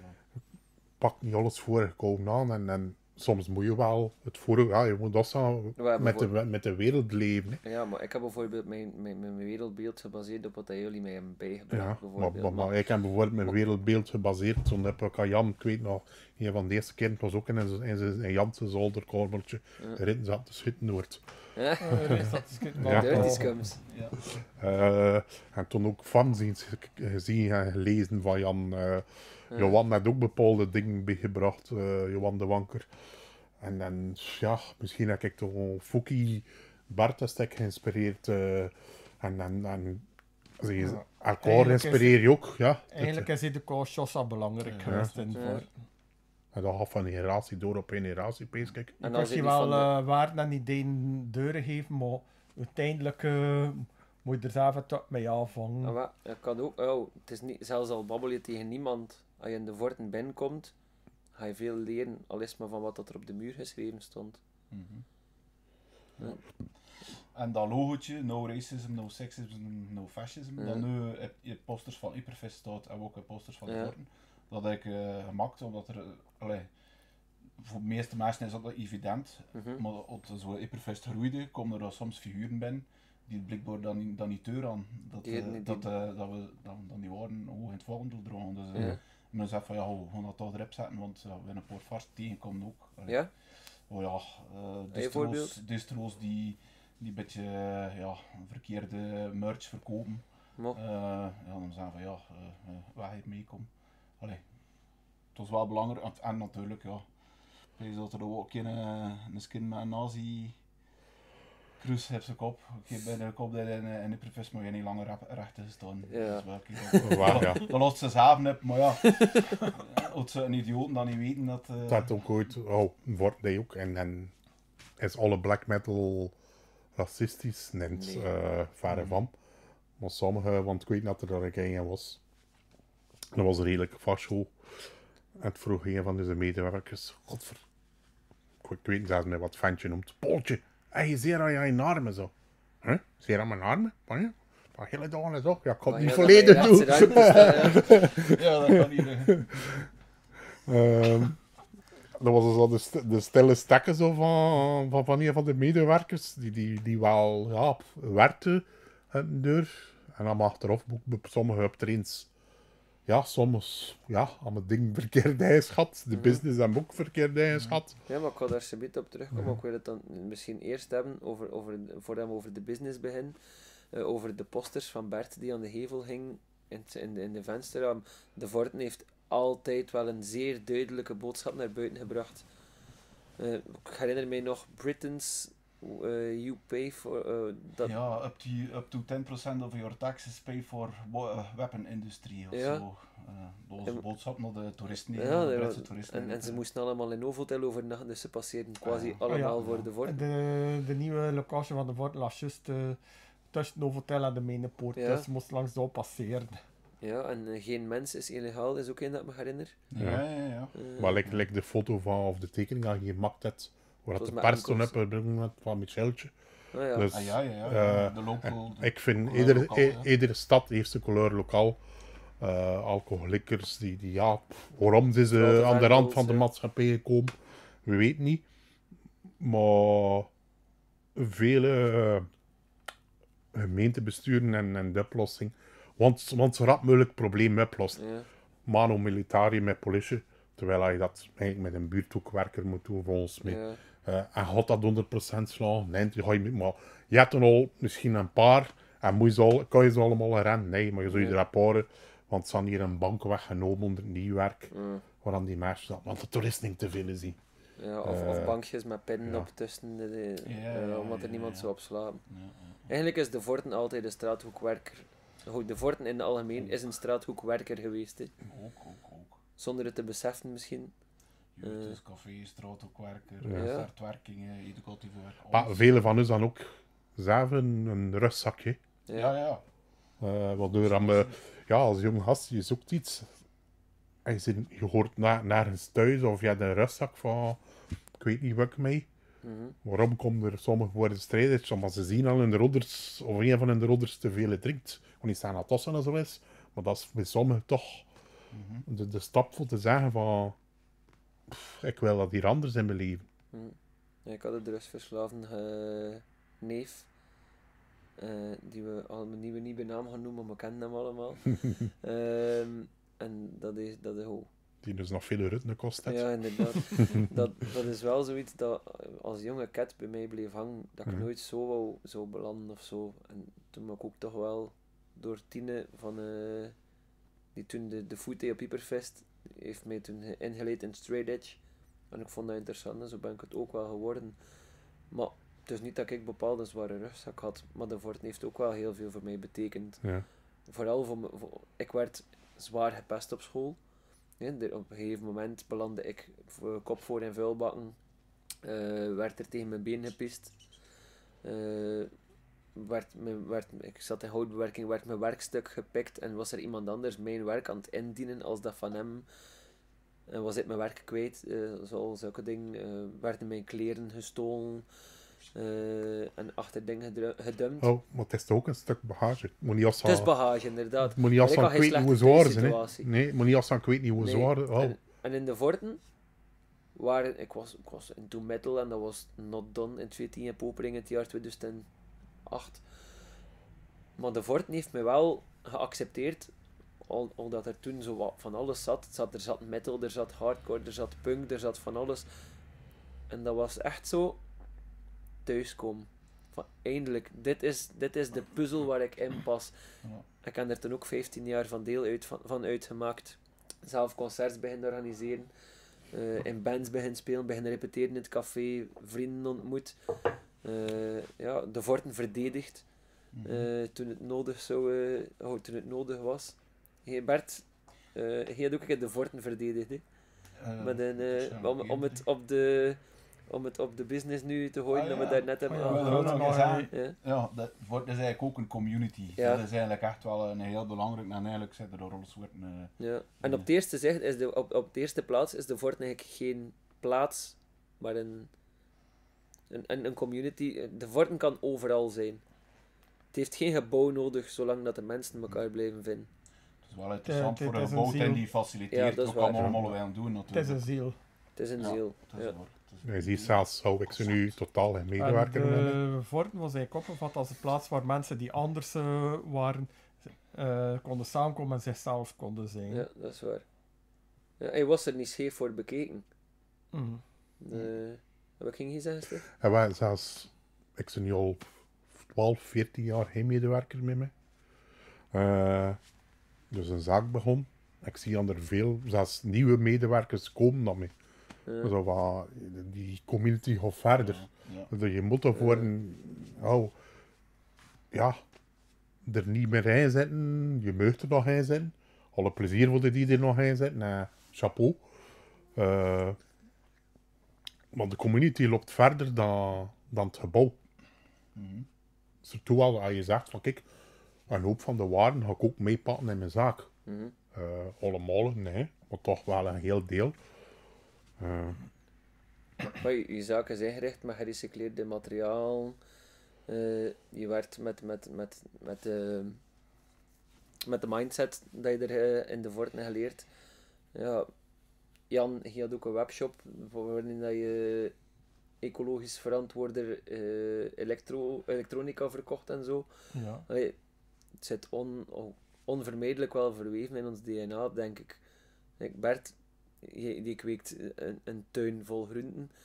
pak niet alles voorgekomen aan en, en soms moet je wel het voor, ja, je moet dat zo Ja, met, de, bijvoor- met de wereld leven. Hè. Ja, maar ik heb bijvoorbeeld mijn, mijn, mijn wereldbeeld gebaseerd op wat dat jullie mij hebben bijgebracht. Ja, maar, bijvoorbeeld. maar, maar ik heb bijvoorbeeld mijn maar- wereldbeeld gebaseerd. Toen heb ik aan Jan, ik weet nog, een van de eerste keer, het was ook in zijn, in zijn in Jan's zolderkamertje, Ja. erin zat te schieten Noord. Ja? Uh, is dat is- Ja. Dirty scums. Ja. Uh, en toen ook fanzines ge- gezien en gelezen van Jan. Uh, Ja. Johan had ook bepaalde dingen bijgebracht, uh, Johan de Wanker. En, en ja, misschien heb ik toch een Fouki Bart een stuk geïnspireerd. Uh, en en, en zie je, Ja. elkaar Eigenlijk is- inspireer je ook. Ja, Eigenlijk is educatie al belangrijk Ja. geweest in Ja. voor. en dat gaat van generatie door op generatie, pees ik. En Je als kunt je je die wel van de- uh, waarden en ideeën deuren geven, maar uiteindelijk uh, moet je er zelf het ook mee aanvangen. Ah, wat, ik kan ook, oh, het is niet, zelfs al babbel je tegen niemand, als je in de Vorten binnenkomt, ga je veel leren, al is maar van wat dat er op de muur geschreven stond. Mhm. Ja. En dat logootje, no racism, no sexism, no fascism, Ja. dat nu heb je posters van Hyperfest staat en ook posters van de Ja. Vorten. Dat heb ik uh, gemaakt, omdat er, uh, allee, voor de meeste mensen is dat evident, Mhm. maar als zo Hyperfest groeide, komen er soms figuren binnen die het blijkbaar dan niet, dan niet teuren. Dat, Die uh, het niet- dat, uh, dat we dan, dan die waren hoog in het vaandel drogen. Dus uh, Ja. men zegt van ja, we gaan dat toch erop zetten, want uh, we hebben een paar vast tegenkomen ook. Allee. Ja? Oh ja, uh, je distros, voorbeeld? distros die, die een beetje uh, ja, verkeerde merch verkopen. Mo. Uh, ja, dan zeggen van ja, uh, uh, waar je mee komt. Allee, het was wel belangrijk. En, en natuurlijk, ja, ik weet dat er ook een, uh, een skin met een nazi cruise heeft zijn kop. Ik ben de kop dat in, uh, in de professie maar je niet langer rep- rechten gestaan. Ja. Dus wel, kijk, dat, Waar, ja. dat lost ze zelf niet, maar ja, als ze een idioot dan niet weten dat... Uh, Dat ook ooit, oh, wordt hij ook. En, en is alle black metal racistisch? Nee, Nee. uh, verre van. Maar sommige, want ik weet dat er daar een was. Dat was redelijk fascio. En het vroeg een van deze medewerkers, godver... Ik weet niet zelfs meer wat ventje noemt. Pooltje, hey, je ziet aan je armen zo. Huh? Zie je aan mijn armen? Van je? Van hele dagen is ook. Ja, ik kan het Maar niet ja, volledig dat doen. bij je rechtse ruimte ja, dat kan niet. uh. Ehm, dat was zo de, st- de stille stekken zo van, van, van een van de medewerkers, die, die, die wel ja, werkte aan de deur. En dan achteraf ook sommige optredens. Ja, soms ja, aan mijn ding verkeerd ingeschat. De Mhm. business en ook verkeerd ingeschat. Ja, maar ik ga daar zometeen op terugkomen. Ik wil het dan misschien eerst hebben over, over, voor hem over de business begin. Uh, over de posters van Bert die aan de gevel hing in, het- in, de, in de vensterraam. De Vorten heeft altijd wel een zeer duidelijke boodschap naar buiten gebracht. Uh, ik herinner mij nog Britons, uh, you pay for... Uh, dat, Ja, up to, up to ten percent of your taxes pay for wa- uh, weapon industry of Ja. zo. Uh, dat was Ja, de boodschap naar de toeristen, ja, naar de dat Britse was- toeristen. en, en ze moesten allemaal in Novotel overnachten, dus ze passeerden quasi ja. allemaal Ah, ja. voor de Vorten. De, de nieuwe locatie van de Fort lag juist uh, tussen Novotel en de Mijnenpoort, Ja. dus ze moesten langs zo passeren. Ja, en uh, geen mens is illegaal, is ook een dat ik me herinner. Ja, ja, ja. Uh, Maar like, like de foto van, of de tekening die je gemaakt hebt, waar Dat dat was de met pers toen enkels. heb had van Micheltje. ah, ja. Dus, Ah, ja, ja, ja. eh, de local... de- Ik vind, Couleur iedere, lokaal, i- ja. iedere stad heeft zijn kleur lokaal. Uh, alcoholikkers, die, die ja, pff, waarom zijn ze Grote aan de rand vendels, van de ja. maatschappij gekomen, we weten niet. Maar vele uh, gemeentebesturen en, en de oplossing, want, want ze rap moeilijk probleem oplossen. Ja. Mano militari met politie, terwijl je dat eigenlijk met een buurthoekwerker moet doen volgens mij. Ja. Uh, en gaat dat honderd procent slaan? Nee, die ga je niet, maar je hebt er al misschien een paar en moet je ze al, kan je ze allemaal rennen? Nee, maar je zult Ja. er een paar Want ze hadden hier een bank weggenomen onder nieuw werk, Mm. waar die mensen zaten. Want de toeristen niet te veel zien. Ja, of, of Eh, bankjes met pinnen ja. op tussen, de, de- Ja, eh, ja, omdat er ja, niemand ja. zou op slapen. Ja, ja. Eigenlijk is De Vorten altijd een straathoekwerker. Goed, De Vorten in het algemeen is een straathoekwerker geweest, hè. Ook, ook, ook. Zonder het te beseffen misschien. Jeugdhuis, café, straathoekwerker, Ja. ja. startwerkingen, educatieve werk. Maar alles. velen van ons dan ook zelf een, een rustzakje. Ja, Ja, ja. Uh, waardoor aan me, ja, als jong gast, je zoekt iets. En je, zit, je hoort na, nergens thuis of je hebt een rustzak van, ik weet niet wat mee. Mhm. Waarom komen er sommigen voor de strijders? Omdat ze zien al in de rodders, of een van de rodders te veel drinkt. Want die staan aan tossen en zo is. Maar dat is bij sommigen toch Mhm. de, de stap voor te zeggen van, pff, ik wil dat hier anders in mijn leven. Ja, ik had een drugsverslaafde eh, neef. eh, die we al een nieuwe, nieuwe naam gaan noemen, maar we kennen hem allemaal. Ehm, en dat is, dat is oh, Die dus nog veel rutne kost heeft. ja, inderdaad. dat, dat is wel zoiets dat als jonge kat bij mij bleef hangen, dat ik Mhm. nooit zo wou, zou belanden of zo. En toen ben ik ook toch wel door Tine van, eh, die toen de, de food day op Hyperfest, heeft mij toen ge- ingeleid in Straight Edge. En ik vond dat interessant en zo ben ik het ook wel geworden. Maar het is niet dat ik bepaalde zware rugzak had, maar de Vorten heeft ook wel heel veel voor mij betekend. Ja. Vooral voor, me, voor ik werd zwaar gepest op school. Ja, er- op een gegeven moment belandde ik voor, kop voor in vuilbakken. Eh, werd er tegen mijn been gepist. Eh, werd mijn, werd, ik zat in houtbewerking, werd mijn werkstuk gepikt en was er iemand anders mijn werk aan het indienen als dat van hem. En was ik mijn werk kwijt, eh, zo, zulke dingen. Eh, werden mijn kleren gestolen eh, en achter dingen gedru- gedumpt. Oh, maar het is toch ook een stuk bagage. Het moet niet als Het is bagage, inderdaad. moet niet als Maar ik van had ik geen weet niet hoe slechte zwaar zijn. Hè. thuissituatie. Nee, het moet niet als van ik weet niet hoe Nee, zwaar. Oh. En, en in de Vorten waren, ik was, ik was into metal en dat was not done in tweetien in Popering in het jaar tweeduizend acht. Maar de Vorten heeft mij wel geaccepteerd, al, omdat er toen zo wat van alles zat. Het zat. Er zat metal, er zat hardcore, er zat punk, er zat van alles. En dat was echt zo thuiskomen. Van eindelijk, dit is, dit is de puzzel waar ik in pas. Ja. Ik heb er toen ook vijftien jaar van deel uit, van, van uitgemaakt. Zelf concerts beginnen organiseren. eh, in bands beginnen spelen, beginnen repeteren in het café, vrienden ontmoet. Eh, ja, de Vorten verdedigd Mhm. eh, toen, het nodig zou, eh, oh, toen het nodig was. Hey Bert, eh jij had ook een keer de Vorten verdedigd, hè? Eh, Met een, eh, ja, om, om, het op de, om het op de business nu te gooien, Ah, dat we ja. daar net hebben Ah, ja, Ik wil aangehaald. er ook dat nog is eens nog aan. Ja. Ja, dat wordt dus eigenlijk ook een community. Ja. Dat is eigenlijk echt wel een heel belangrijk. En eigenlijk zitten er al soorten. eh, Ja. En op, het eerste zicht is de, op, op de eerste plaats is de Vorten eigenlijk geen plaats, maar een, een, een, een community. De Vorten kan overal zijn. Het heeft geen gebouw nodig, zolang dat de mensen elkaar blijven vinden. Het is wel interessant Het- voor het een is een gebouw en ziel. die Ja, faciliteert dat is ook waar. allemaal allemaal wel doen Het is natuurlijk. een ziel. Het is een Ja, ziel. het is Ja. waar. Het is- Je ziet zelfs, zou ik ze nu totaal geen En medewerker hebben. de Vorten was eigenlijk opgevat als een plaats waar mensen die anders eh, waren, eh, konden samenkomen en zichzelf konden zijn. Ja, dat is waar. Ja, hij was er niet scheef voor bekeken. Mhm. Uh, wat ging je zeggen, Stef? En wij, zelfs, ik ben nu al twaalf, veertien jaar geen medewerker met me. Eh, dus een zaak begon. Ik zie aan er veel, zelfs nieuwe medewerkers komen dan mee. Ja. Zo wat, die community gaat verder. Ja. Dus je moet ervoor een, oh, ja, er niet meer in zitten. Je mag er nog in zitten. Alle plezier voor de die er nog in zitten. Nee, chapeau. Eh, maar de community loopt verder dan, dan het gebouw. Mhm. Surtout al als je zegt van kijk, een hoop van de waarden ga ik ook meepakken in mijn zaak. Mhm. Eh, allemaal, nee, maar toch wel een heel deel. Eh, Maar je, je zaak is ingericht met gerecycleerde materiaal. Eh, je werkt met, met, met, met, de, met de mindset dat je er eh, in de Vorten geleerd. Ja, Jan, je had ook een webshop waarin dat je ecologisch verantwoorder eh, elektro, elektronica verkocht en zo. Ja. Allee, het zit on, on- onvermijdelijk wel verweven in ons D N A, denk ik. Like Bert, die, die kweekt een, een tuin vol groenten.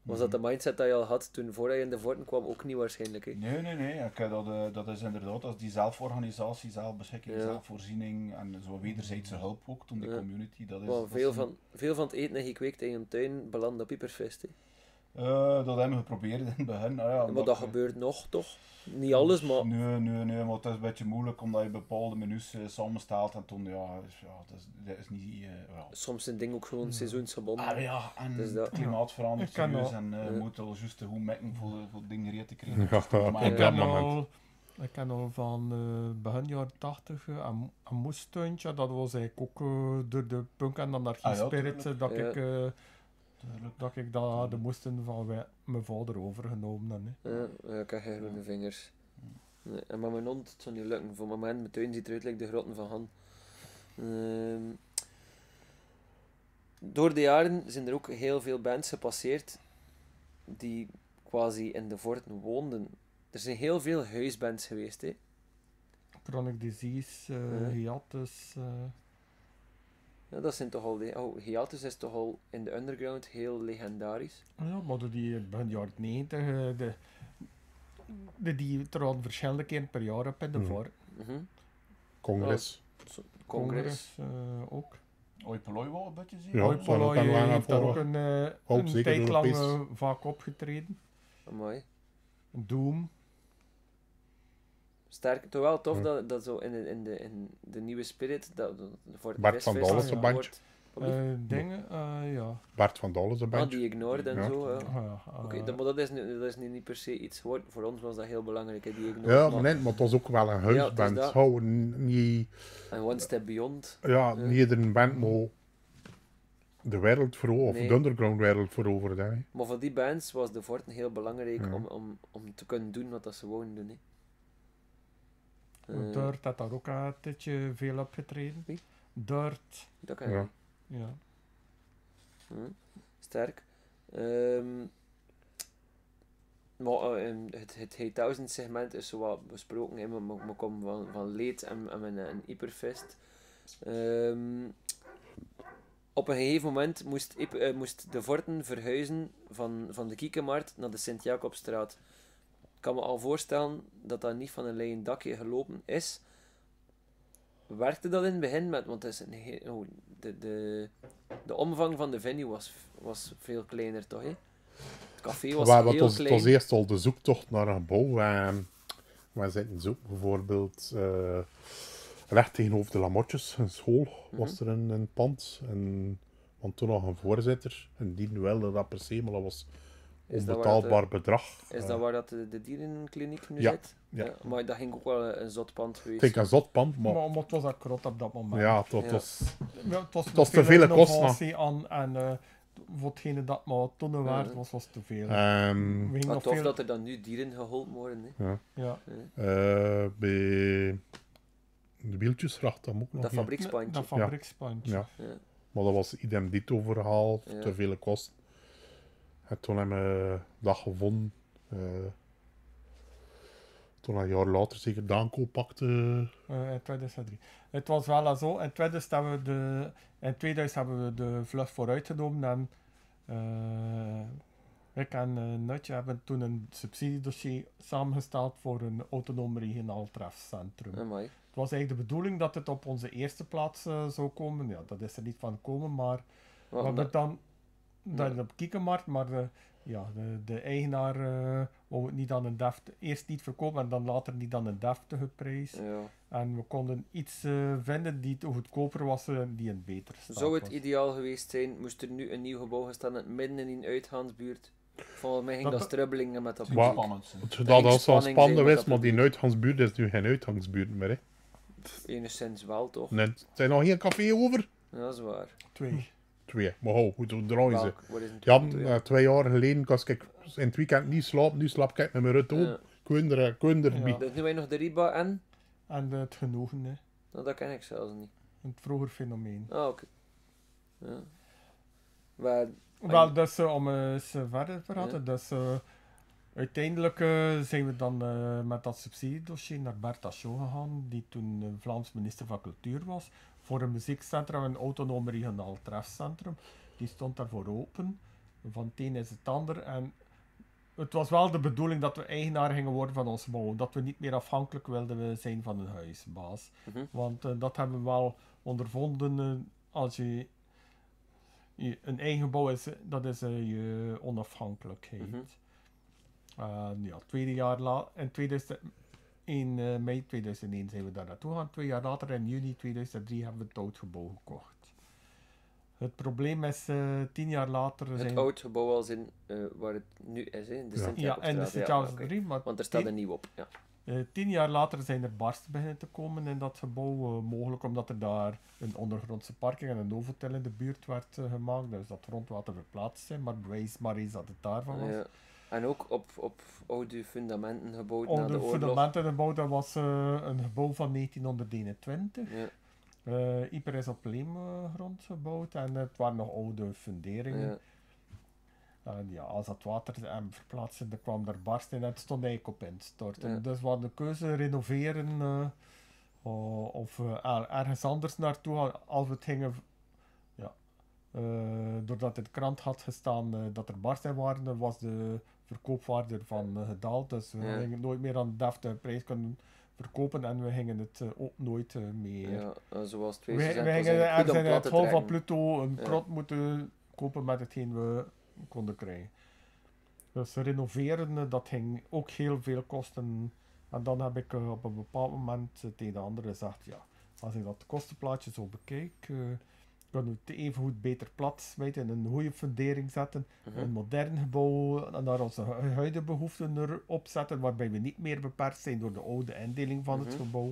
Was dat de mindset dat je al had toen voordat je in de Vorten kwam ook niet waarschijnlijk? Hè? Nee, nee, nee. Ik, heb dat, uh, dat is inderdaad als die zelforganisatie, zelfbeschikking, Ja. zelfvoorziening en zo wederzijdse hulp ook toen de Ja. community. Dat is, Wel, dat veel, is een- van, veel van het eten dat je kweekt in je tuin belandt op Hyperfest. Hè. Uh, dat hebben we geprobeerd in het begin. Ah, ja, maar omdat dat we- gebeurt nog, toch? Niet alles, maar... Nee, nee, nee, maar het is een beetje moeilijk omdat je bepaalde menus uh, samenstelt en toen, ja, is, ja dat, is, dat is niet... Uh, ja. Soms zijn dingen ook gewoon seizoensgebonden. Ah, ja, en Dus dat- het klimaat verandert Ik kan serieus wel- en uh, Ja. je moet al juist hoe mekken voor, voor dingen reed te krijgen. Ja, Maar Ik op Ja. dat ken moment. al, ik ken al van uh, begin jaren tachtig uh, een, een moestuintje. Dat was eigenlijk ook uh, door de punk en anarchie Ah ja, spirit uh, tuurlijk. dat, Ja. ik, uh, Tuurlijk. dat ik dat de moesten van wij- mijn vader overgenomen heb. Hè. Ja, ja, ik heb geen groene vingers. Nee, en met mijn hond, het zou niet lukken. Voor het moment, mijn tuin ziet eruit like de grotten van Han. Ehm, door de jaren zijn er ook heel veel bands gepasseerd die quasi in de Vorten woonden. Er zijn heel veel huisbands geweest, hè. Chronic Disease, uh, Ja. Hiatus. Uh, Ja, dat zijn toch al... De, oh, Hiatus is toch al in de underground heel legendarisch. ja, maar door die begin jaren negentig, uh, de, de, die traden verschillende keer per jaar op in de Mhm. Vorten. Mhm. Congres. Zo- Congres. Congress uh, ook. Oi Poloi wel een beetje zien. Ja, Hoi dat zou ook Poloi een lange heeft daar voor- ook een, uh, Ook een zeker tijd lang Europees. uh, vaak opgetreden. Amai. Doom. Sterk, toch wel tof Ja. dat, dat zo in de, in de, in de nieuwe spirit, dat, dat voor het Bart van Festfest Dalen, zo'n bandje. wordt- Uh, dingen, uh, ja. Bart van Dal is een Ah, bandje. die ignored en Ja. zo. Ja. Ah, ja, uh, Oké, dat- maar dat is, nu, dat is nu niet per se iets geworden. Voor ons was dat heel belangrijk, hè, die ignored. Ja, maar nee, maar het was ook wel een het is huisband. dat. Hou niet, En One Step Beyond. ja, Ja. niet iedere band maar de wereld veroveren, of Nee. de underground wereld veroveren. Hè. Maar voor die bands was de Vorten heel belangrijk Ja. om, om, om te kunnen doen wat dat ze wouden doen. Hè. Eh, Dirt had daar ook een tijdje veel opgetreden. Wie? Dirt, dat kan Ja. niet. ja. Hm, sterk. Ehm, maar eh, in het, het Hey Thousand segment is zo wat besproken. Hè. We, we, we komen van, van Leed en, en, en, en Hyperfest. Ehm, op een gegeven moment moest, Hyp- eh, moest de Vorten verhuizen van, van de Kiekenmarkt naar de Sint-Jacobstraat. Ik kan me al voorstellen dat dat niet van een leien dakje gelopen is. Werkte dat in het begin met, want het is een heel, oh, de, de, de omvang van de venue was, was veel kleiner, toch? Hè? Het café was Waar, wat heel was, het klein. was eerst al de zoektocht naar een gebouw. Uh, waar zitten ze ook bijvoorbeeld uh, recht tegenover de Lamotjes, een school, was er een, een pand. En, want toen nog een voorzitter, en die wilde dat per se, maar dat was Is dat waar onbetaalbaar dat bedrag. Is Uh, dat waar dat de, de dierenkliniek nu Ja, zit? ja. Maar dat ging ook wel een, een zot pand ik geweest. denk een zot pand, maar Maar, maar het was ook krot op dat moment. ja, dat Ja. was... Ja, het was, Het was veel te veel kosten. innovatie aan en uh, voor hetgene dat maar tonnen waard Ja. was, was te veel. Ehm, We gingen Maar nog tof veel... dat er dan nu dieren geholpen worden. Hè? Ja, uh, bij de wieltjesgracht dan ook nog. Dat ja. fabriekspandje. dat fabriekspandje. Ja. Ja. Maar dat was idem dit verhaal, Ja. te veel kosten. En toen hebben we dat gevonden. Uh, toen een jaar later zeker de aankoop pakte. Uh, in tweeduizend drie. Het was wel zo. In tweeduizend hebben we de, in tweeduizend hebben we de vlucht vooruit genomen en uh, ik en uh, Nutje hebben toen een subsidiedossier samengesteld voor een autonoom regionaal trefcentrum. Amai. Het was eigenlijk de bedoeling dat het op onze eerste plaats uh, zou komen. Ja, dat is er niet van gekomen, maar we Maar hebben dat- dan dat Ja. op Kiekenmarkt, maar de, ja, de, de eigenaar uh, wou het niet aan een deftige, eerst niet verkopen en dan later niet aan een deftige prijs. ja. En we konden iets uh, vinden die te goedkoper was en uh, die een beter staat Zou het was. ideaal geweest zijn, moest er nu een nieuw gebouw gaan staan midden in een uitgaansbuurt? Volgens mij ging Dat- dat strubbelingen met dat Het Wat? moet spannend zijn. Dat denk was al spanning zijn spannend wat was, dat maar die bedoelt. uitgangsbuurt is nu geen uitgangsbuurt meer. Hè. Pff, enigszins wel, toch? Nee, er zijn nog geen café over? Ja, dat is waar. Twee. Twee. Maar hou, hoe hoe draaien ze? Welk? Wat is het? Ja, uh, twee jaar geleden kon ik in het weekend niet slapen. Nu slaap ik met mijn rut op. Ja. Ik kon er, ik kon er Ja. bij. Dus nu wij nog de Riba en? En uh, het genoegen, hè. Nou, dat ken ik zelfs niet. Een vroeger fenomeen. Ah, oké. Ja. Waar, Wel, dus uh, om uh, eens uh, verder te praten. Dus uh, uiteindelijk uh, zijn we dan uh, met dat subsidiedossier naar Bertha Shaw gegaan, die toen uh, Vlaams minister van Cultuur was, voor een muziekcentrum, een autonoom regionaal trefcentrum. Die stond daarvoor open. van het een is het ander. En het was wel de bedoeling dat we eigenaar gingen worden van ons gebouw. Dat we niet meer afhankelijk wilden zijn van een huisbaas. Mhm. Want uh, dat hebben we wel ondervonden. Uh, als je, je een eigen gebouw is, dat is uh, je onafhankelijkheid. Mhm. Uh, ja, tweede jaar later, in tweeduizend, in uh, mei tweeduizend één zijn we daar naartoe gegaan. Twee jaar later, in juni tweeduizend drie, hebben we het oud gebouw gekocht. Het probleem is, uh, tien jaar later... Het zijn... oud gebouw als in uh, waar het nu is, hè? In de Ja. Sint-Jacobstraat. Ja, en de Ja, Sint-Jacobstraat oké. drie, maar Want er staat tien- een nieuw op. Ja. Uh, tien jaar later zijn er barsten beginnen te komen in dat gebouw. Uh, mogelijk omdat er daar een ondergrondse parking en een Novotel in de buurt werd uh, gemaakt. Dus dat grondwater verplaatst zijn, maar bewijs maar eens dat het daarvan was. Ja. En ook op, op oude fundamenten gebouwd na de Onder oorlog. fundamenten gebouwd, dat was uh, een gebouw van negentienhonderdeenentwintig. Ja, Uh, Hyper is op leemgrond gebouwd en het waren nog oude funderingen. ja. En ja, als dat water hem verplaatste, dan kwam er barst in en het stond eigenlijk op instorten. Ja. Dus we hadden de keuze renoveren uh, o- of uh, er- ergens anders naartoe gaan. Als we het gingen, ja, uh, doordat in de krant had gestaan uh, dat er barsten waren, was de verkoopwaarde ervan uh, gedaald. Dus we Ja. gingen nooit meer aan de deftige prijs kunnen verkopen en we gingen het uh, ook nooit uh, meer. Ja, uh, zoals twee We, we gezegd, was gingen eigenlijk goed ergens om in het plat te hol van trekken. Pluto een Ja. krot moeten kopen met hetgeen we konden krijgen. Dus renoveren, eh, dat ging ook heel veel kosten. En dan heb ik eh, op een bepaald moment eh, tegen de anderen gezegd, ja, als ik dat kostenplaatje zo bekijk, eh kunnen we het even goed beter plat smijten en een goede fundering zetten. Mhm. Een modern gebouw en daar onze hu- huidige behoeften erop zetten, waarbij we niet meer beperkt zijn door de oude indeling van het Mhm. gebouw.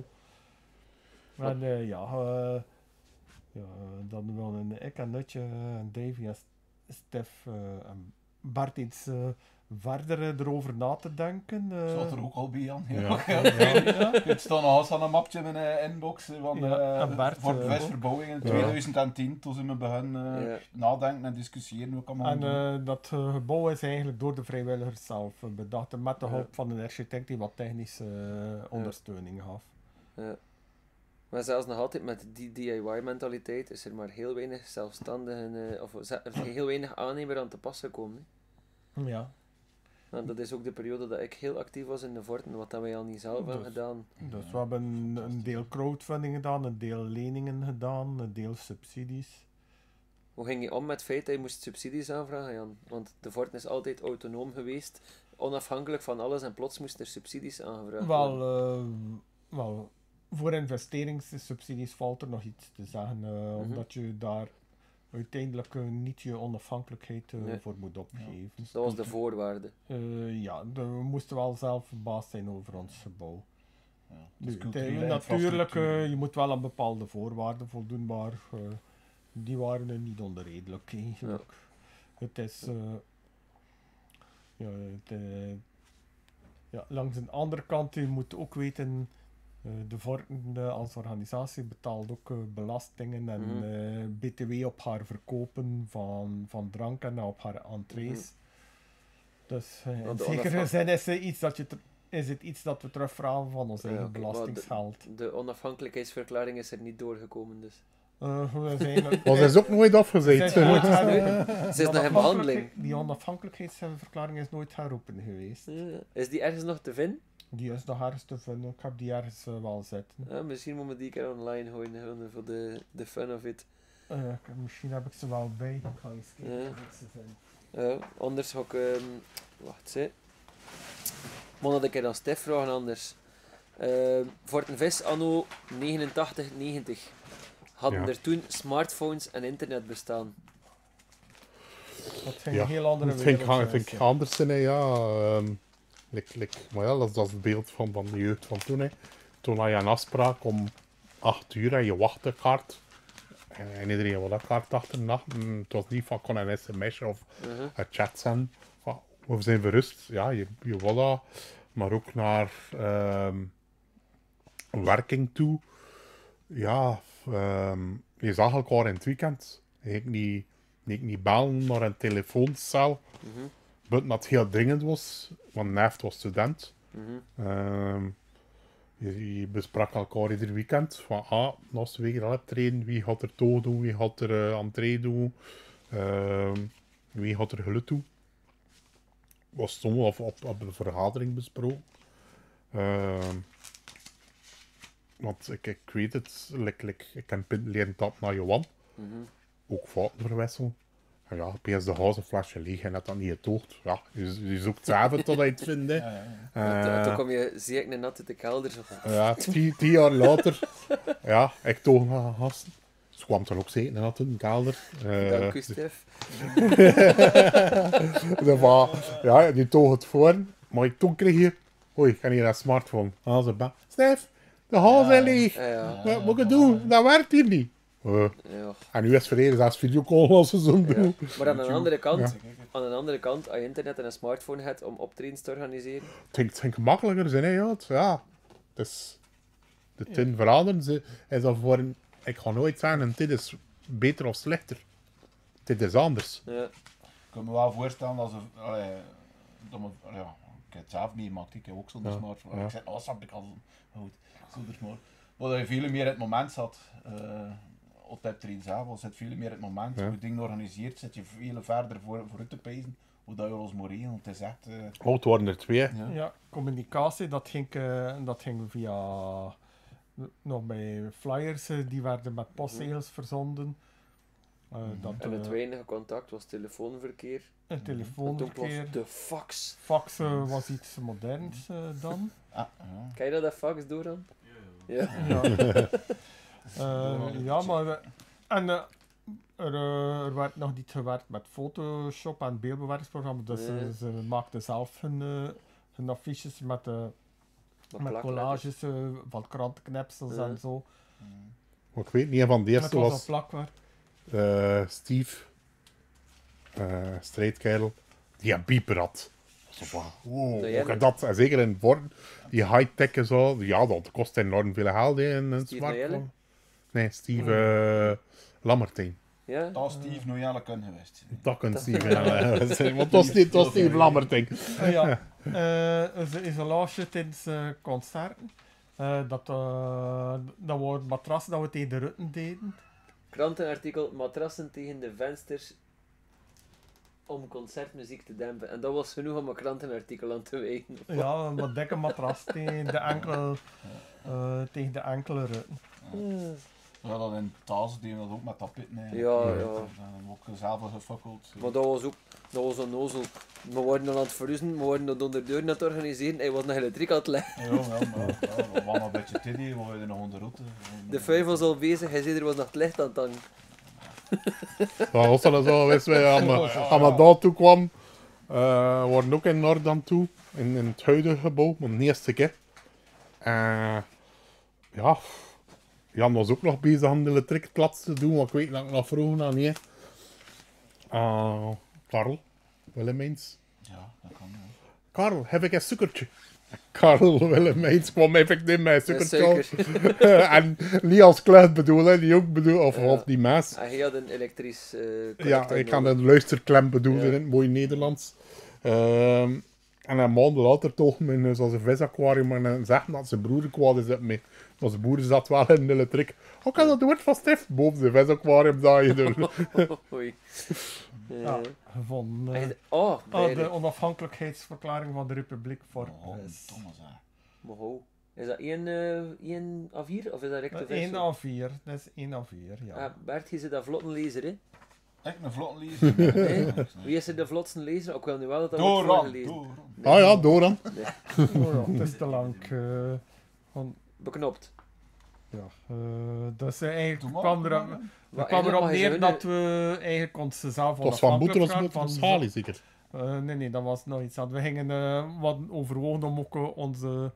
En eh, ja, eh, ja, dan willen ik en Nutje en Davy en Stef eh, en Bart iets eh, verder eh, erover na te denken. eh. Zat er ook al bij, Jan. Ja. Ja. Ja. Het staat nog als aan een mapje in mijn inbox eh, van Ja, eh, en Bart, voor eh, de Westverbouwing in Ja. twintig tien, toen ze me begonnen eh, Ja. nadenken en discussiëren hoe kan man En doen. eh, dat eh, gebouw is eigenlijk door de vrijwilligers zelf eh, bedacht. En met de Ja. hulp van een architect die wat technische eh, ondersteuning gaf. Ja. Maar zelfs nog altijd met die D I Y-mentaliteit is er maar heel weinig zelfstandigen, eh, of ze- er is heel weinig aannemer aan te pas gekomen. Hè. Ja, En dat is ook de periode dat ik heel actief was in de Vorten, wat dat wij al niet zelf hebben Dus- gedaan. dus we hebben een deel crowdfunding gedaan, een deel leningen gedaan, een deel subsidies. Hoe ging je om met het feit dat je moest subsidies aanvragen, Jan? Want de Vorten is altijd autonoom geweest, onafhankelijk van alles, en plots moesten er subsidies aangevraagd worden. Wel, eh, wel, voor investeringssubsidies valt er nog iets te zeggen, eh, Mhm. omdat je daar uiteindelijk eh, niet je onafhankelijkheid eh, Nee. voor moet opgeven. Dat was de voorwaarde. Eh, ja, de- we moesten wel zelf baas zijn over ons gebouw. Ja, Nu, dus het- culturele natuurlijk, infrastructuur. eh, je moet wel aan bepaalde voorwaarden voldoen, maar eh, die waren er niet onredelijk eigenlijk. Het is... eh, ja, het, eh, ja, langs een andere kant, je moet ook weten, eh, de Vorten eh, als organisatie betaalt ook eh, belastingen en Mhm. eh, B T W op haar verkopen van, van drank en op haar entrees. Dus eh, in Want de zekere onafhan- zin is, het iets dat je ter- is het iets dat we terugvragen van ons Ja, eigen oké, maar de- belastingsgeld. De onafhankelijkheidsverklaring is er niet doorgekomen, dus. Eh, we zijn, Was is ook nooit Zij afgezet. is nooit hè. her- Ze is die nog in behandeling. onafhankelijkheid- Die onafhankelijkheidsverklaring is nooit herroepen geweest. Ja, is die ergens nog te vinden? Die is nog ergens te vinden. Ik heb die ergens eh, wel zitten. Ja, misschien moeten we die keer online gooien, gewoon voor de, de fun of it. Eh, ik- misschien heb ik ze wel bij. Ik ga eens kijken Ja. of ik ze vind. Ja, anders ga ik... ehm, wacht, hè. Moet dat een keer aan Stef vragen anders. Ehm Fortenvis anno negenentachtig negentig. Hadden Ja. er toen smartphones en internet bestaan. Dat ging Ja, een heel andere Het vind ik, wereld het vind ik zijn. anders zijn, hè, ja. ehm, like, like, maar ja, dat is, dat is het beeld van, van de jeugd van toen. Hè. Toen had je een afspraak om acht uur en je wachtte kaart. En, en iedereen wil dat kaart achterna. Mm, Het was niet van kon een sms'je of Uh-huh. een chat zijn. Van, we zijn verrust. Ja, je, je wil dat. Maar ook naar ehm, werking toe. Ja, ehm, je zag elkaar in het weekend. Ik niet, niet, niet bellen naar een telefooncel. Mhm, Buiten dat het heel dringend was, want Neft was student. mhm. Ehm, je, je besprak elkaar ieder weekend. Van, ah, als we weer al trainen, wie gaat er toch doen, wie gaat er uh, entree doen. Ehm, Wie had er geluk toe? Was toen op, op, op een vergadering besproken. Uh, want ik, ik weet het, like, like, ik heb pint leren tap naar Johan. Mhm. Ook fouten verwisselen. En ja, opeens de huis een flesje leeg en dat dan niet getoogd. Ja, je, je zoekt zelf tot je het vindt. Hè. Ja, ja, ja. Want, Eh, Toen kom je zeker een nat uit de kelder. Zo. ja, tien, tien jaar later, ja, ik toog naar gasten. Ze kwam dan ook zeker naar de kelder. Uh, Dank u, Stef. Dus van, ja, die toog het voor. Maar toen kreeg je, oei, ik heb hier een smartphone. Ah, ze ba, Stef, de huis is leeg. Ja, ja. Wat moet ik doen? Dat werkt hier niet. Uh, ja. en nu is het verleden als videocall als ze zo doen. Ja. Maar aan de andere kant, Ja. aan de andere kant, als je internet en een smartphone hebt om optredens te organiseren, Het ging- het ging gemakkelijker zijn, hè, ja. Het- ja. Dus de tin veranderen ze. Is al voor een, ik ga nooit zeggen, dit is beter of slechter. Dit is anders. ja. Ik kan me wel voorstellen dat ze... Allee, dat me, ja, ik heb het zelf meegemaakt, ik heb ook zo'n Ja, smartphone. ja. Ik zei, oh, snap ik al goed, zonder smartphone. Maar dat je veel meer het moment zat, uh, op het train zelf, als het veel meer het moment, Ja. hoe je dingen organiseert, zit je veel verder voor, vooruit te pijzen, hoe dat je alles moet regelen. Het is echt... Uh, Oh, het waren er twee. ja. Ja, communicatie, dat ging, uh, dat ging via... Nog bij flyers, uh, die werden met postzegels verzonden. Uh, Mhm. dat, En het uh, weinige contact was telefoonverkeer. een En toen telefoonverkeer. plots de fax. Fax uh, was iets moderns uh, dan. Ah, ja. Ken je dat, dat fax, Doran? Ja. Ja, uh, ja maar... Uh, en uh, er, uh, er werd nog niet gewerkt met Photoshop en beeldbewerkingsprogramma, dus Nee. uh, ze maakten zelf hun, uh, hun affiches met, uh, Maar met plakletters. collages uh, van krantenknipsels Ja. en zo. Maar ik weet niet, een van de Het eerste was een was plakwerk. uh, Steve, uh, strijdkerel, die een bieper had. Zo van, wow, Nee, jij ook niet. dat, en zeker in het worden, die high-tech en zo, ja, dat kost enorm veel geld hè, in een Steve smartphone. Noelle? Nee, Steve uh, Lammertijn. Ja? Dat Steve Noelle kunnen geweest zijn. Dat kan Steve ja, zijn, want het was niet, het was Steve Lammertijn. Uh, ja, uh, ze isolatie tijdens uh, concerten. Uh, dat, uh, dat waren matrassen dat we tegen de rutten deden. Krantenartikel, matrassen tegen de vensters om concertmuziek te dempen. En dat was genoeg om een krantenartikel aan te wijden. Ja, een wat dikke matras tegen de enkele, uh, tegen de enkele rutten. Ja, dat in Thals deden we dat ook met tapijt. Nee. Ja, We ja. hebben ook zelf gefakkeld. Maar dat was ook dat was een nozel. We waren dan aan het verruzen, we waren dat onder de deur aan het organiseren. Hij was nog elektriek aan het leggen. Ja, ja, maar ja, we waren een beetje tiddy, we hadden nog onder route. De vijf was al bezig, hij zei er was nog het licht aan het hangen. Dat was dan zo, wist wij, aan me- aan me daar toe kwam, uh, we waren ook in Noord aan toe, in, in het huidige gebouw, maar de eerste keer. Uh, ja, Jan was ook nog bezig om de elektriekklats te doen, maar ik weet dat ik nog vroeg aan niet. Uh, Karel, Willemijns. Ja, dat kan ja. Karel, heb ik een suikertje? Karel Willemijns kwam effectief met een Een suikertje. suiker. En niet als kluit bedoelen, die ook bedoel, of, Ja. of die maas. En hij had een elektrisch uh, Ja, connector ik ga nodig. een luisterklem bedoelen Ja. in het mooie Nederlands. Ehm, en een maand later toch met een- zoals een visaquarium en dan zeggen dat zijn broer kwaad is het mee. Maar zijn broer zat wel in de elektrik. Hoe kan dat woord van Stef? Boven de visaquarium daar je doen. Oei. Uh, Ja, gevonden. en Uh, hij- oh, oh, bij de de... onafhankelijkheidsverklaring van de Republiek voor Oh, Prijs. Thomas, hè. Maar ho. Is dat één A vier of is dat recte één A vier, dat is één A vier, ja. Ah, Bert, je zit dat vlotte lezer, hè? Ik een vlot lezer. Nee. Wie is er de vlotste lezer? Ik wil nu wel dat dat wordt Doran, voorgelezen. Doran. Ah ja, door dan. Oh ja, het is te lang. Uh, van, Beknopt. ja, uh, dus uh, eigenlijk Doe maar, kwam doe er, maar, hè. er kwam erop mag je neer ze dat we eigenlijk ons zelf Het was van Boeteros onafhankelijk met van- Sali zeker. Uh, nee, nee, dat was nog iets anders. We gingen uh, wat overwogen om ook uh, onze,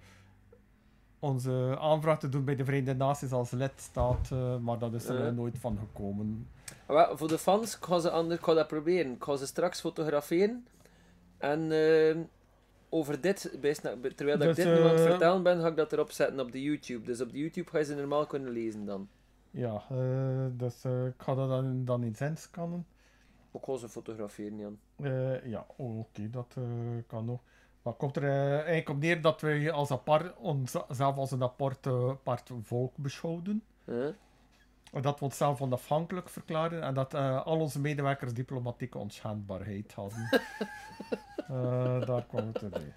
onze aanvraag te doen bij de Verenigde Naties als lidstaat, uh, maar dat is er uh, Ja. nooit van gekomen. Maar wel, voor de fans, ik ga, ze anders, ik ga dat proberen. Ik ga ze straks fotograferen. En eh, over dit, bij sna- terwijl dat Dus, ik dit nu aan het eh, vertellen ben, ga ik dat erop zetten op de YouTube. Dus op de YouTube ga je ze normaal kunnen lezen dan. Ja, uh, dus uh, ik ga dat dan, dan in zend scannen. Ik ga ze fotograferen, Jan. Uh, ja, oh, oké, okay, dat uh, kan nog. Maar komt er uh, eigenlijk op neer dat wij als apart, onszelf als een apart, uh, apart volk beschouwden. Huh? dat we onszelf onafhankelijk verklaarden en dat uh, al onze medewerkers diplomatieke onschendbaarheid hadden. uh, daar kwam het erbij.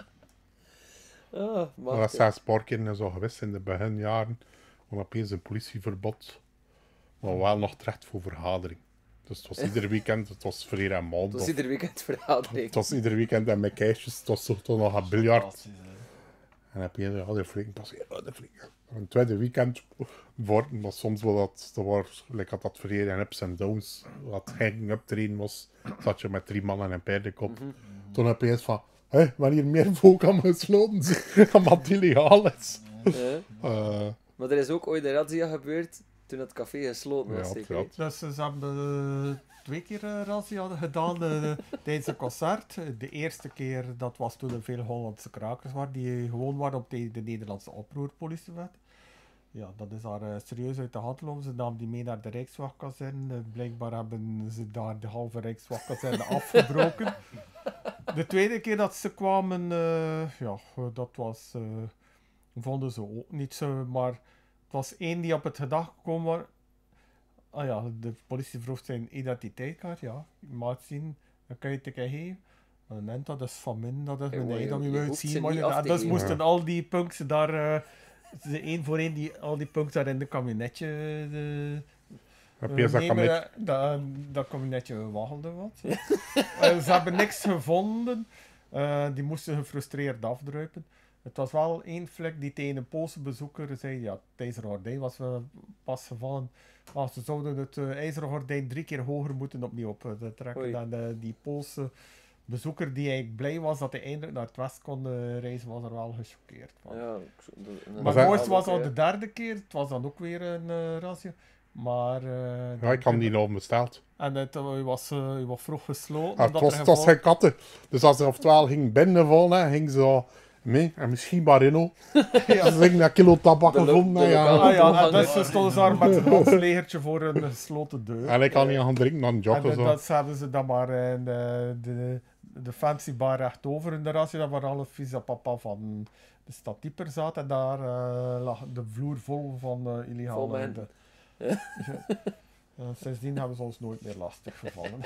Ah, Dat machtig. was zelfs een paar keer zo geweest in de beginjaren. Want opeens een politieverbod. Maar wel nog terecht voor vergadering. Dus het was ieder weekend, het was vrij en maand. Dat is ieder weekend vergadering. Het was ieder weekend en met keisjes, het was toch toch nog een biljart. Fantastisch, hè. En dan heb je ja, de flink passeren, ja, de flink. En een tweede weekend worden, maar soms wel dat, dat was, like had dat verleden en ups en downs. Wat ging optreden was, zat je met drie mannen en een paardenkop. Mhm. Toen heb je eens van, hé, wanneer meer volk aan gesloten zijn, omdat het illegaal is. Ja. Uh, Maar er is ook ooit een razzia gebeurd toen het café gesloten was. Ja, zeker, ja. hè? Dus ze hebben uh, twee keer uh, razzia gedaan uh, tijdens een concert. De eerste keer, dat was toen er veel Hollandse krakers waren, die gewoon waren op de, de Nederlandse oproerpolitiewet. Ja, dat is daar uh, serieus uit de hand gelopen. Ze namen die mee naar de Rijkswachtkazerne. Uh, blijkbaar hebben ze daar de halve Rijkswachtkazerne afgebroken. De tweede keer dat ze kwamen, uh, ja, uh, dat was... Uh, vonden ze ook niet zo, maar het was één die op het gedacht gekomen was. Ah ja, de politie vroeg zijn identiteitskaart, ja, je mag het zien, dan kan je het een keer geven. En dan dat is van min, dat is Ja, mijn maar eigen, je- dat je je moet hoeft ze zien. niet Maar af ja, te dus geven. moesten al die punks daar, uh, ze één voor één, die, al die punks daar in de kabinetje, de, heb je eens dat nemen, kamet- eh, dat, dat kabinetje waggelde wat. uh, ze hebben niks gevonden, uh, die moesten gefrustreerd afdruipen. Het was wel één vlek die tegen een Poolse bezoeker zei, ja, het ijzeren gordijn was uh, pas gevallen. Maar ze zouden het uh, ijzeren gordijn drie keer hoger moeten opnieuw op uh, trekken. Oei. En uh, die Poolse bezoeker die eigenlijk blij was dat hij eindelijk naar het west kon uh, reizen, was er wel gechoqueerd van. Ja, ik zo- dat- Maar dat- het mooiste was ook, al hè. de derde keer, het was dan ook weer een uh, razzia. Maar... Uh, Ja, ik had die nog besteld. en het uh, was, uh, was vroeg gesloten. Ah, het, omdat was, er het was geval- geen katten. Dus als er oftewel ging binnenvallen, ging ze zo mee. En misschien Barino. Ja, ze gingen een kilo tabak De lo- gevonden. de Ja. lokale- Ah ja, en Toeganger. dus stonden ze daar met een manslegertje voor een gesloten deur. En ik kan niet gaan drinken dan En joggen. uh, Zo. dat hebben ze dan maar in de, de, de fancy bar rechtover in de rasje, dat waar alle visa papa van de stad Dieper zat. En daar uh, lag de vloer vol van uh, Vol illegale... met de- hen. Uh, sindsdien hebben ze ons nooit meer lastig gevallen.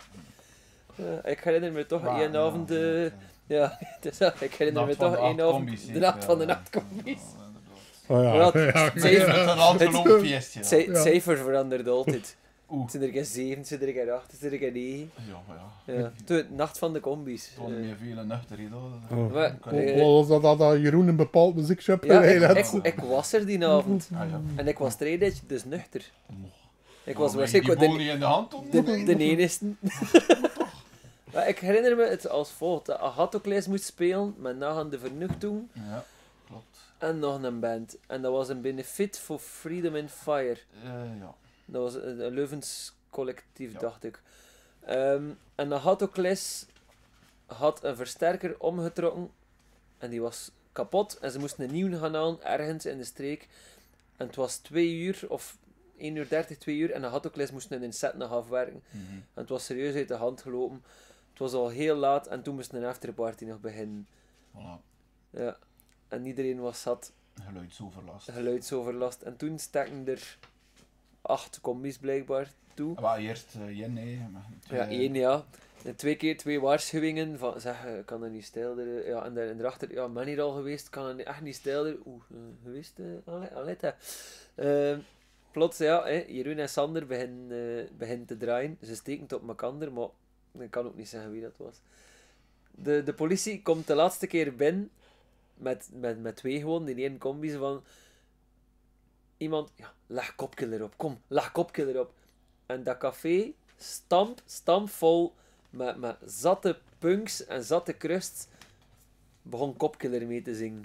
Ja, ik herinner me toch Maar, één ja, avond... ja, eh, ja. Ja, het is dat. Ik herinner me Nacht van toch de één acht avond... combi's, De zeker, nacht van de ja. nachtcombies. Ja, inderdaad. Oh, ja. Maar dat- Ja, het Het cijfer- is een afgelopen feestje. Het Ja. ci- het cijfer veranderde altijd. Oeh. Het zijn er geen zeven, het zijn er geen acht, het zijn er geen negen. Ja, maar ja. Ja. Toen, nacht van de combi's. Het was Eh, meer veel nuchter, hè. Oh. Maar- Dat kan Wat je- Eh, was dat, dat, dat Jeroen een bepaald muziekshop Ja, ik, gereden ik, had? ik was er die avond. Ah, ja. En ik was strijdetje, dus nuchter. Ik was Waarom heb je die waarschijnlijk bol de, niet in de hand om de, de enigste. Maar ik herinner me het als volgt. Dat Agatocles moest spelen met Nagan de Vernuchtung Ja, klopt. en nog een band. En dat was een benefit voor Freedom in Fire. Eh, ja. Dat was een, een Leuvens collectief, Ja. dacht ik. Ehm, en Agatocles had een versterker omgetrokken en die was kapot. En ze moesten een nieuwe gaan halen ergens in de streek. En het was twee uur of één uur dertig, twee uur. En Agatocles moest een set nog afwerken. Mhm. En het was serieus uit de hand gelopen. Het was al heel laat en toen moest een afterparty nog beginnen. Voilà. Ja. En iedereen was zat, Geluidsoverlast. geluidsoverlast. En toen staken er acht combi's blijkbaar toe. Maar eerst uh, Jen, nee. maar twee- Ja, één ja. En twee keer twee waarschuwingen van zeg, eh, kan er niet stijlder. Ja, en, daar, en daarachter, ja, ben hier al geweest, kan er niet- echt niet stijlder. Oeh, uh, geweest, uh, allee, allee, hè. Eh, plots, ja, hè, Jeroen en Sander beginnen, uh, beginnen te draaien. Ze steken het op elkaar, maar ik kan ook niet zeggen wie dat was. De, de politie komt de laatste keer binnen met, met, met twee gewoon, die één combi zo van iemand, ja, leg kopje erop, kom, leg kopje erop. En dat café, stamp, stampvol met, met zatte punks en zatte crust, begon Kopkiller mee te zingen.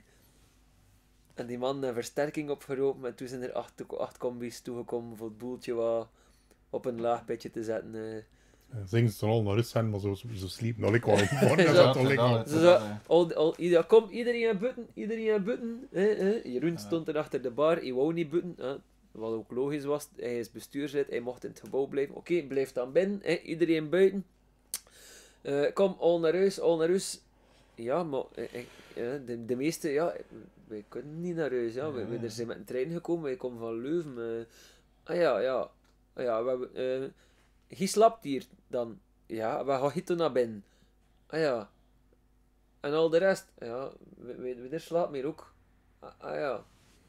En die man een versterking opgeroepen en toen zijn er acht, acht combi's toegekomen voor het boeltje wat op een laag pitje te zetten. eh. Zingen ze dan al naar rust zijn, maar zo, zo sliep nog ik wel in voor. Ja, Dat is dat- Zo, zo, al, al, ieder, kom, iedereen aan butten, iedereen aan butten. Eh, eh. Jeroen stond er achter de bar, hij wou niet butten. Eh. Wat ook logisch was, hij is bestuurslid, hij mocht in het gebouw blijven. Oké, blijf dan binnen, eh. Iedereen buiten. Eh, kom, al naar huis, al naar huis. Ja, maar eh, eh, eh, de, de meeste, ja, wij kunnen niet naar huis. Ja. Wij, wij er zijn met een trein gekomen, wij komen van Leuven. eh. Ah ja, ja. Ah, ja, we hebben... Uh, hij slaapt hier dan. Ja, we gaan hier toen naar binnen. Ah ja. En al de rest. Ja, we, we, we slaapt meer ook. Ah, ah ja.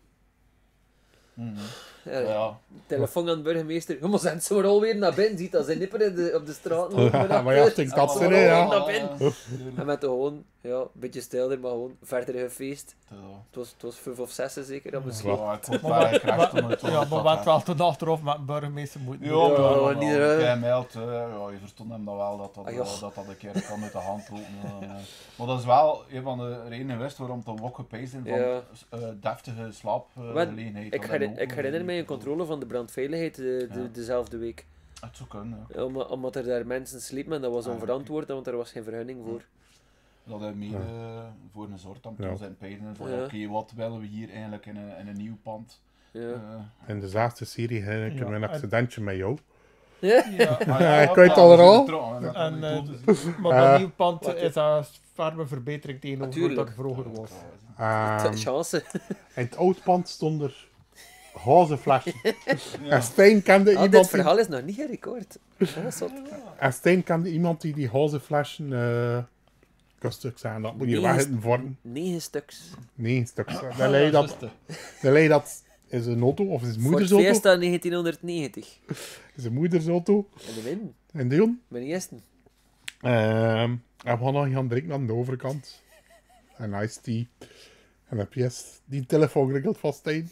Mm-hmm. Ja, Ja. Telefoon aan de burgemeester. Je moet zijn zo alweer naar binnen. Ziet dat ze nipper in de, op de straat lopen. Ja, maar ja, ik denk dat ze er, ja. Naar binnen. En met de gewoon, ja, een beetje stilder, maar gewoon verder gefeest. Ja. Het was, het was vijf of zes zeker, dat misschien. Ja, ik vond Maar het wel echt om het ja, maar wat wel tot achteraf met een burgemeester moeten Ja, doen. Ja, ja, maar ja, niet ja, eruit. jij meldt, uh, ja, je verstond hem dan wel dat dat, Ah, uh, ja. dat, dat een keer kan uit de hand lopen. Uh, maar dat is wel een van de redenen geweest waarom het ook gepijsd zijn van Ja. uh, deftige slaappgelegenheid. Ik, herinner, ik herinner mij een controle van de brandveiligheid de, de, Ja. dezelfde week. Het zou kunnen, ja. Om, omdat er daar mensen sliepen en dat was Ah, onverantwoord, want er was geen vergunning voor. Dat hij meer uh, voor een soort dan Ja. zijn pijlen van Ja. oké, okay, wat willen we hier eigenlijk in een, in een nieuw pand. Ja. Uh, In de zesde serie heb ik Ja, een en- accidentje met jou. Ja? Ja. maar Ja, ik weet het al we zijn al. getrouwd, met En, die eh, dood is- Maar dat Eh. nieuwe pand Wat, is een ferme verbetering tegenover Natuurlijk. dat het vroeger was. Ehm, Chance. in het oud pand stond er hazenflessen. Ja. En Stijn kende Ah, dit iemand die, verhaal is nog niet gerecord. Ja, zot. en Stijn kende iemand die die hazenflessen uh, stuk zijn. Dat moet je Nee, weg vormen. Negen stuks. Nee, stuk. Dan leid dat, dan leid dat is een auto of is het Ford moedersauto. Fiesta negentienhonderdnegentig. Is een moedersauto. En de win. En Dion. Mijn eerste. Ehm en we gaan nog gaan drinken aan de overkant. En nice tea. En dan heb je die telefoon geregeld van Stijn.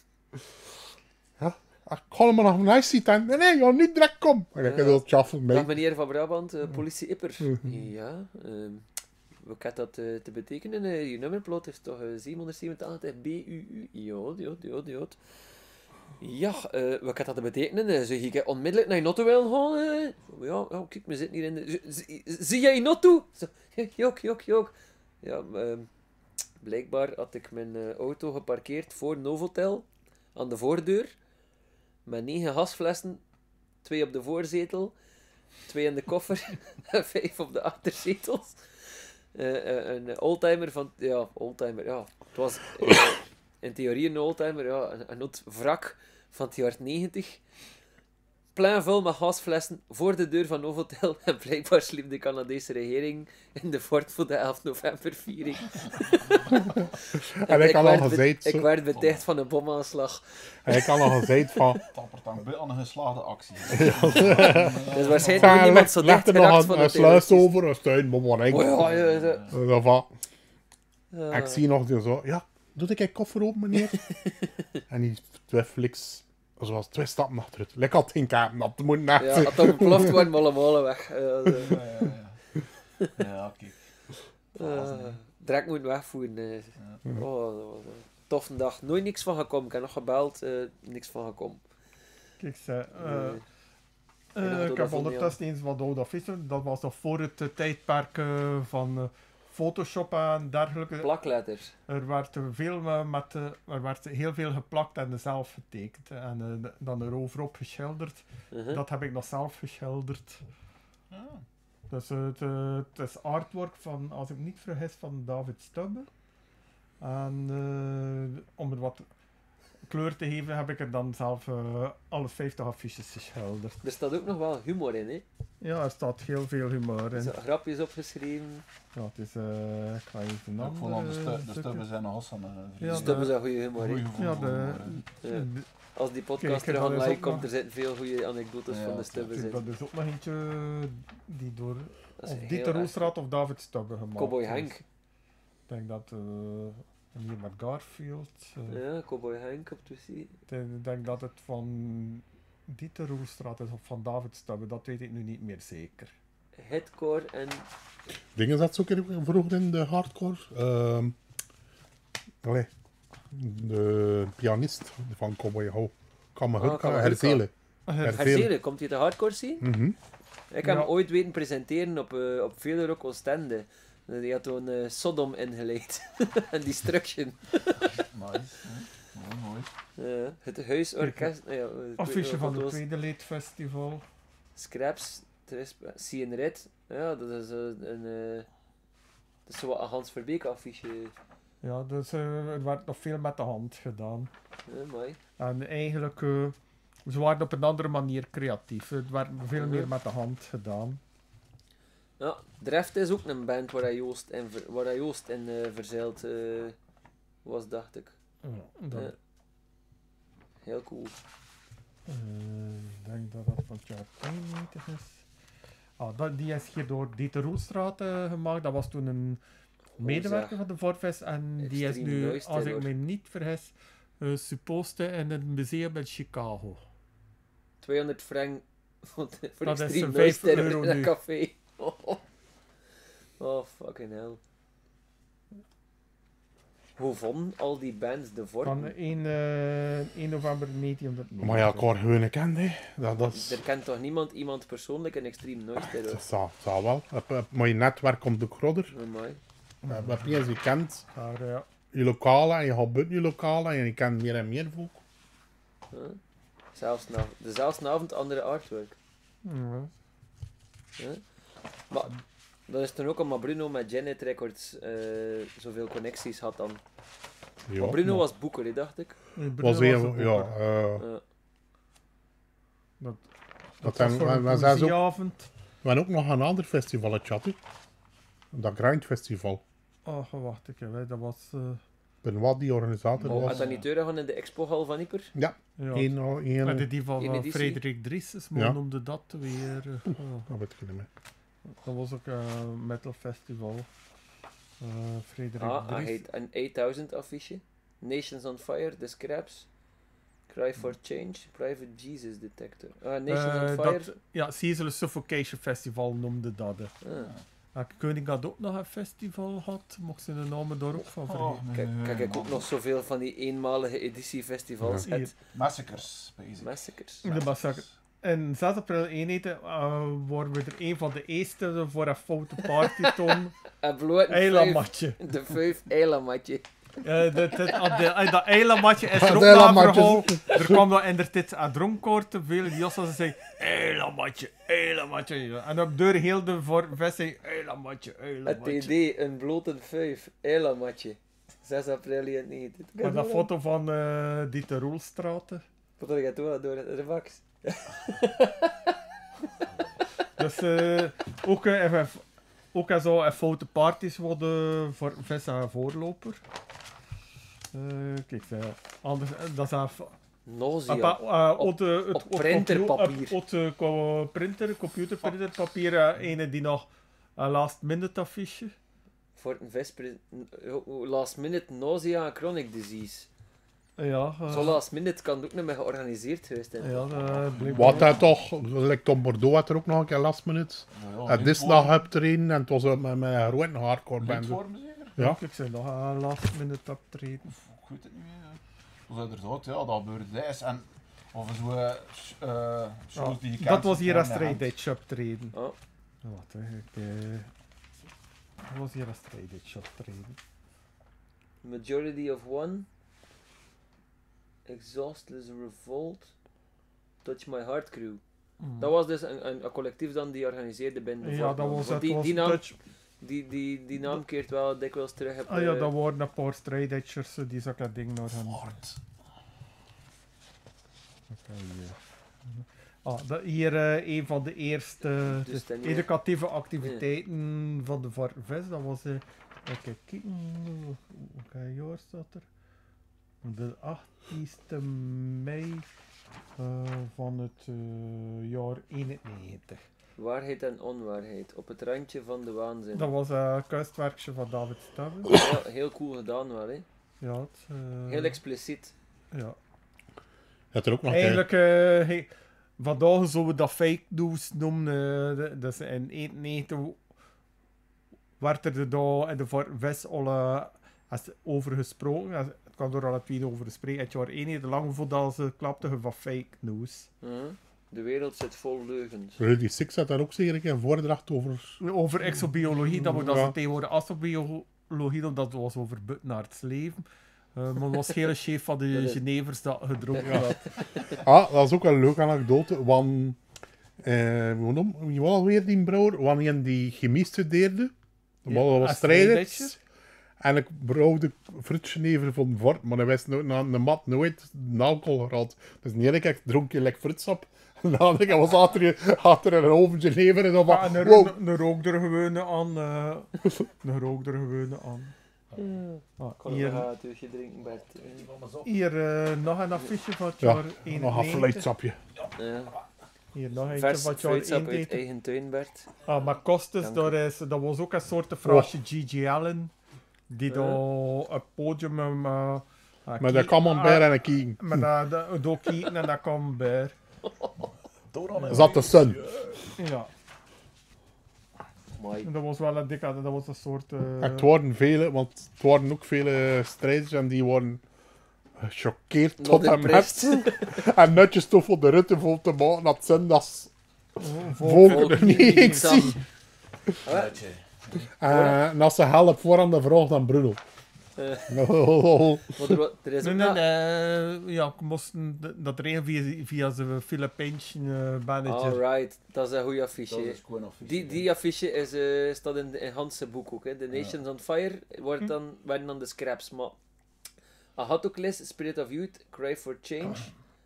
Ja, ik ga hem maar nog een nice tea tent. Nee, nee, ga niet direct kom. En ik heb Ja. dat chaffen Dag mee. meneer van Brabant, uh, politie Ipper. Mhm. Ja, um, wat had dat uh, te betekenen? Uh, je nummerplot is toch uh, zevenhonderdzevenentachtig B U U? Ja, ja, ja, ja. Ja, uh, wat had dat te betekenen? Uh, zou ik onmiddellijk naar je auto willen gaan? Uh? Ja, ja, kijk, we zitten hier in de... Zie, zie jij je auto? Zo, jok, jok, jok. Ja, um, blijkbaar had ik mijn uh, auto geparkeerd voor Novotel, aan de voordeur, met negen gasflessen, twee op de voorzetel, twee in de koffer en vijf op de achterzetels. Uh, uh, een oldtimer van... Ja, oldtimer, ja. Het was uh, in theorie een oldtimer, ja. Een, een oud wrak van het jaar negentig. Plein vol met gasflessen voor de deur van Novotel. En blijkbaar sliep de Canadese regering in de fort voor de elf november viering. En ik had al werd be- gezegd... Ik zo- werd beticht van een bomaanslag. En ik had al gezegd van... Tappert aan bij aan een geslaagde actie. Dus waarschijnlijk moet Ja, niemand leg, zo leg dicht er nog geraakt een, van een de sluis terroristen. over, een steun, maar wat denk Oh ja, ja, ja. Zo van... Ja. En ik zie nog zo... Ja, doe ik een koffer open, meneer? En die twee fliks... Zoals twee stappen achteruit. Ik had geen kaart op te moeten naar. Ja, had dat geploft worden, maar allemaal weg. Ja, de- Ja, ja, ja. Ja, oké. Uh, direct moeten wegvoeren. Uh. Oh, dat was een toffe dag. Nooit niks van gekomen. Ik heb nog gebeld, uh, niks van gekomen. Kijk, ze, uh, Nee. uh, En dan ik dat heb vond je ondertussen eens wat oude vissen. Dat was nog voor het uh, tijdperk uh, van uh, Photoshop en dergelijke. Plakletters. Er werd uh, veel uh, met, uh, er werd heel veel geplakt en zelf getekend. En uh, dan eroverop geschilderd. Uh-huh. Dat heb ik nog zelf geschilderd. Ah. Dus uh, het, uh, het is artwork van, als ik me niet vergis, van David Stubbe. En uh, om er wat kleur te geven, heb ik er dan zelf uh, alle vijftig affiches geschilderd. Er staat ook nog wel humor in, hè? Ja, er staat heel veel humor Er in. zijn grapjes opgeschreven. Ja, het is, uh, ik ga even een Ik vond al de, andere stu de stukje. stubben zijn nog aan Ja, Dus de- dat is een goede humor, hè? goeie gevoel. Ja, de, Ja. de- Als die podcast Kijk, er dat aan is live ook komt, nog- er zitten veel goede anekdotes Ja, van de dat- stubben kijk, in. dat is ook nog eentje die door Dat is of heel Dieter erg. Roelstraat of David Stubbe gemaakt Cowboy is. Henk. Ik denk dat uh, hier met Garfield. uh, Ja, Cowboy Henk op de zie. Ik denk- ik denk dat het van Dieter Roelstraat is of van David Stubbe, dat weet ik nu niet meer zeker. Hitcore en... Dingen zat zo keer vroeger in de hardcore. Ehm allee, de pianist van Cowboy Ho. Kan me Ah, goed kan me goed herzelen. Herzelen, Herzelen. komt hij de hardcore zien? Mhm. Ik heb Ja. hem ooit weten presenteren op, uh, op Vele Rock Oostende. Uh, Die had toen uh, Sodom ingeleid. En Destruction. Nice. hè. Mooi, mooi. Uh, het Huisorkest. Uh, ja, uh, Affiche van wat het was- Tweede Leedfestival. Scraps, Cien Red. Ja, dat is uh, een... Uh, dat is zo wat een Hans Verbeek affiche. Ja, dus uh, er werd nog veel met de hand gedaan. Ja, mooi. En eigenlijk, uh, ze waren op een andere manier creatief. Het werd veel meer met de hand gedaan. Ja, Dreft is ook een band waar hij Joost in, ver, waar hij Joost in uh, verzeild uh, was, dacht ik. Ja, dat, Ja. Heel cool. uh, ik denk dat dat van het jaar tweeënnegentig is. Ah, dat, die is hier door Dieter Roelstraat uh, gemaakt. Dat was toen een medewerker zeg. van de Vorfest. En die is Extreem nu, noise als ik terror. me niet vergis, uh, supposten in een museum in Chicago. tweehonderd frank voor, de, voor Dat is extreem vijf noise euro in een nu. café. Oh, oh, fucking hell. Hoe vonden al die bands de vorm? Van één, uh, één november negentienhonderdnegentig. Maar ja, ik hoor gewoon kent, hè. Dat, dat is... Er kent toch niemand iemand persoonlijk in extreem noise terror? Dat zou, zou wel. Heb, heb, maar je netwerk komt ook groter. Amai. Heb, heb je eens je kent Maar, uh, ja. je lokale en je gaat buiten je lokale en je kent meer en meer volk. Huh? Zelfs na, dezelfde avond andere artwork. Ja. Huh? Maar dat is toen ook omdat Bruno met Janet Records uh, zoveel connecties had dan. Ja, Maar Bruno maar- was boeker, hè, dacht ik. Bruno was was heel, een ja, boeker. eh, Uh, Dat, Dat dat zijn- was voor wij- een wij zijn zo- poëzieavond. we hebben ook nog een ander festival gehad, hè. Dat Grind Festival. Oh, wacht ik hè. Dat was... uh, Ik ben wat die organisator oh, was. had dat niet doorgegaan in de expohal van Ieper? Ja, ja. één, één, Met die van Eén uh, editie. Frederik Dries, maar Ja. noemde dat weer. uh, oh. dat weet ik niet meer. Dat was ook een metal festival. Uh, Frederik Ah, hij Dries. heet een achthonderd affiche. Nations on Fire, The Scraps. Cry for Change, Private Jesus Detector. Ah, Nations Eh, on Fire. dat, ja, Caesar Suffocation Festival noemde dat. hè. Ah. En Koning had ook nog een festival gehad, mocht ze de namen daar ook van Oh, vergeten. nee, Kijk, kijk ik ook man. nog zoveel van die eenmalige editiefestivals. Ja. Het Massacres, bezig. Massacres. De massacre. En zes april eenheden uh, worden we er een van de eerste voor een foute party toon. En bloot een Eilandmatje. vijf- De vijf eilandmatje. Uh, dat, dat, ah, de- ah, dat eilandmatje is er Dat ook naar eilandmatje. verhaal. Er kwam dan in de tijd een dronkoord te veel. Die Jos ze zei, eilandmatje, eilandmatje. En op deur heel de voorvest zei, eilandmatje, Het eilandmatje. idee, een blote vijf eilandmatje. zes april eenennegentig. Maar dat foto van uh, Dieter Roelstraten. Wat had je toen door de fax? Dus uh, ook, uh, even, ook uh, zo een foute parties worden voor Vis en voorloper. Uh, kijk, uh, anders, uh, dat is een... Nausea. Apa, uh, Op- op, uh, het, op printerpapier. Op, op het uh, printer, computerprinterpapier, uh, ene die nog een last minute affiche. Voor een vesper... Last minute nausea en chronic disease. Ja, uh, Zo last minute kan het ook niet meer georganiseerd geweest zijn. ja, uh, blijkbaar. Wat hij toch, like Tom Bordeaux had er ook nog een keer last minute. Ja, Het is nog optreden en het was uh, met, met een grote hardcore band. Lintworm zeker? Ja. Ik zei nog een last minute optreden. Ik weet het niet meer. Dat is inderdaad, ja, dat gebeurde is. En of zo uh, sh- uh, shows die je kent. Dat was hier een in de hand. straight edge optreden. Oh, Wat, hè, ik... Uh, dat was hier een straight edge optreden. Majority of One. Exhaustless Revolt. Touch My Heart Crew. Mm. Dat was dus een, een, een collectief dan die organiseerde binnen de Ja, Vortman. dat was Want het. die, was die, naam, Dutch. die, die, die naam keert wel dikwijls terug op... Ah ja, eh, dat waren een paar straight edgers die zo'n dat ding naar hem. Fort. Oké, ja. Ah, dat hier uh, een van de eerste Dus de dan- educatieve activiteiten van de Varves. Dat was, uh, even kijken, welke jaar staat er? De achttiende mei uh, van het uh, jaar eenennegentig. Waarheid en onwaarheid. Op het randje van de waanzin. Dat was een kunstwerkje van David Stavin. Heel, heel cool gedaan wel, hè. Ja, het, uh, Heel expliciet. ja. Het er ook nog Eigenlijk, uh, hey, vandaag zouden we dat fake news noemen. Uh, de- dus in eenennegentig werd er daar in de Varves al uh, als over gesproken. Als- Het kwam er al het tweede over gesproken. Het jaar eenennegentig, lang voordat ze klapten van fake news. Mhm. De wereld zit vol leugens. Rudy Six had daar ook zeker een keer een voordracht over. Over exobiologie, dat we dat Ja. ze tegenwoordig astrobiologie, omdat het was over buitenaards leven. Uh, maar het was geen chef van de Dat is- Genevers dat gedronken had. Ah, dat is ook wel een leuke anekdote. Want, eh, hoe noem, wie was alweer die broer? Wanneer die chemie studeerde, dat Ja, was als strijders. strijdetje. En ik brouwde fruitjenever van Vort, maar hij wist nooit, na de mat nooit een alcohol gehad. Dus niet ik dronk je lekker fruitsap. En dan ik was achter, achter een oven Genever en dan Ja, van, en wow. een, een rook er gewoon aan. Uh, een rook er gewoon aan. Ah, Ik kan hier nog een toertje drinken, Bert. hier uh, nog een affiche van het Ja, jaar nog een eenennegentig. fluitsapje. Ja. Hier nog eentje Vers van het jaar fruitsap uit eenennegentig. eigen tuin, Bert. Ah, maar Costes, Dank daar is, dat was ook een soort frasje G G Allen. Die Ja. daar op het podium... Uh, Met een camembert en een kieken. Met dat dokieten en dat camembert. Zat de sun. Ja, Mooi. dat was wel een dikke... Dat was een soort... Uh, Het waren vele, want het waren ook vele strijders en die waren gechoqueerd Not tot en impressed. met. En netjes toch voor de rutte vol te maken dat zondags volk- volk er niet niet ik samen. zie. Uitje. Eh, En als ze help voor aan de vraag dan Bruno. Eh. Oh, Maar er, wa- er is Nee, ook nee, nog- nee. Ja, ik moest dat regelen via, via zijn Filipijnse uh, manager. Alright, dat is een goede affiche. Dat hè. is gewoon affiche. Die, die affiche is, eh, staat in, in Hans' boek ook. Hè. The Nations on Fire wordt dan, werden dan de scraps. Maar A Hatokles, Spirit of Youth, Cry for Change.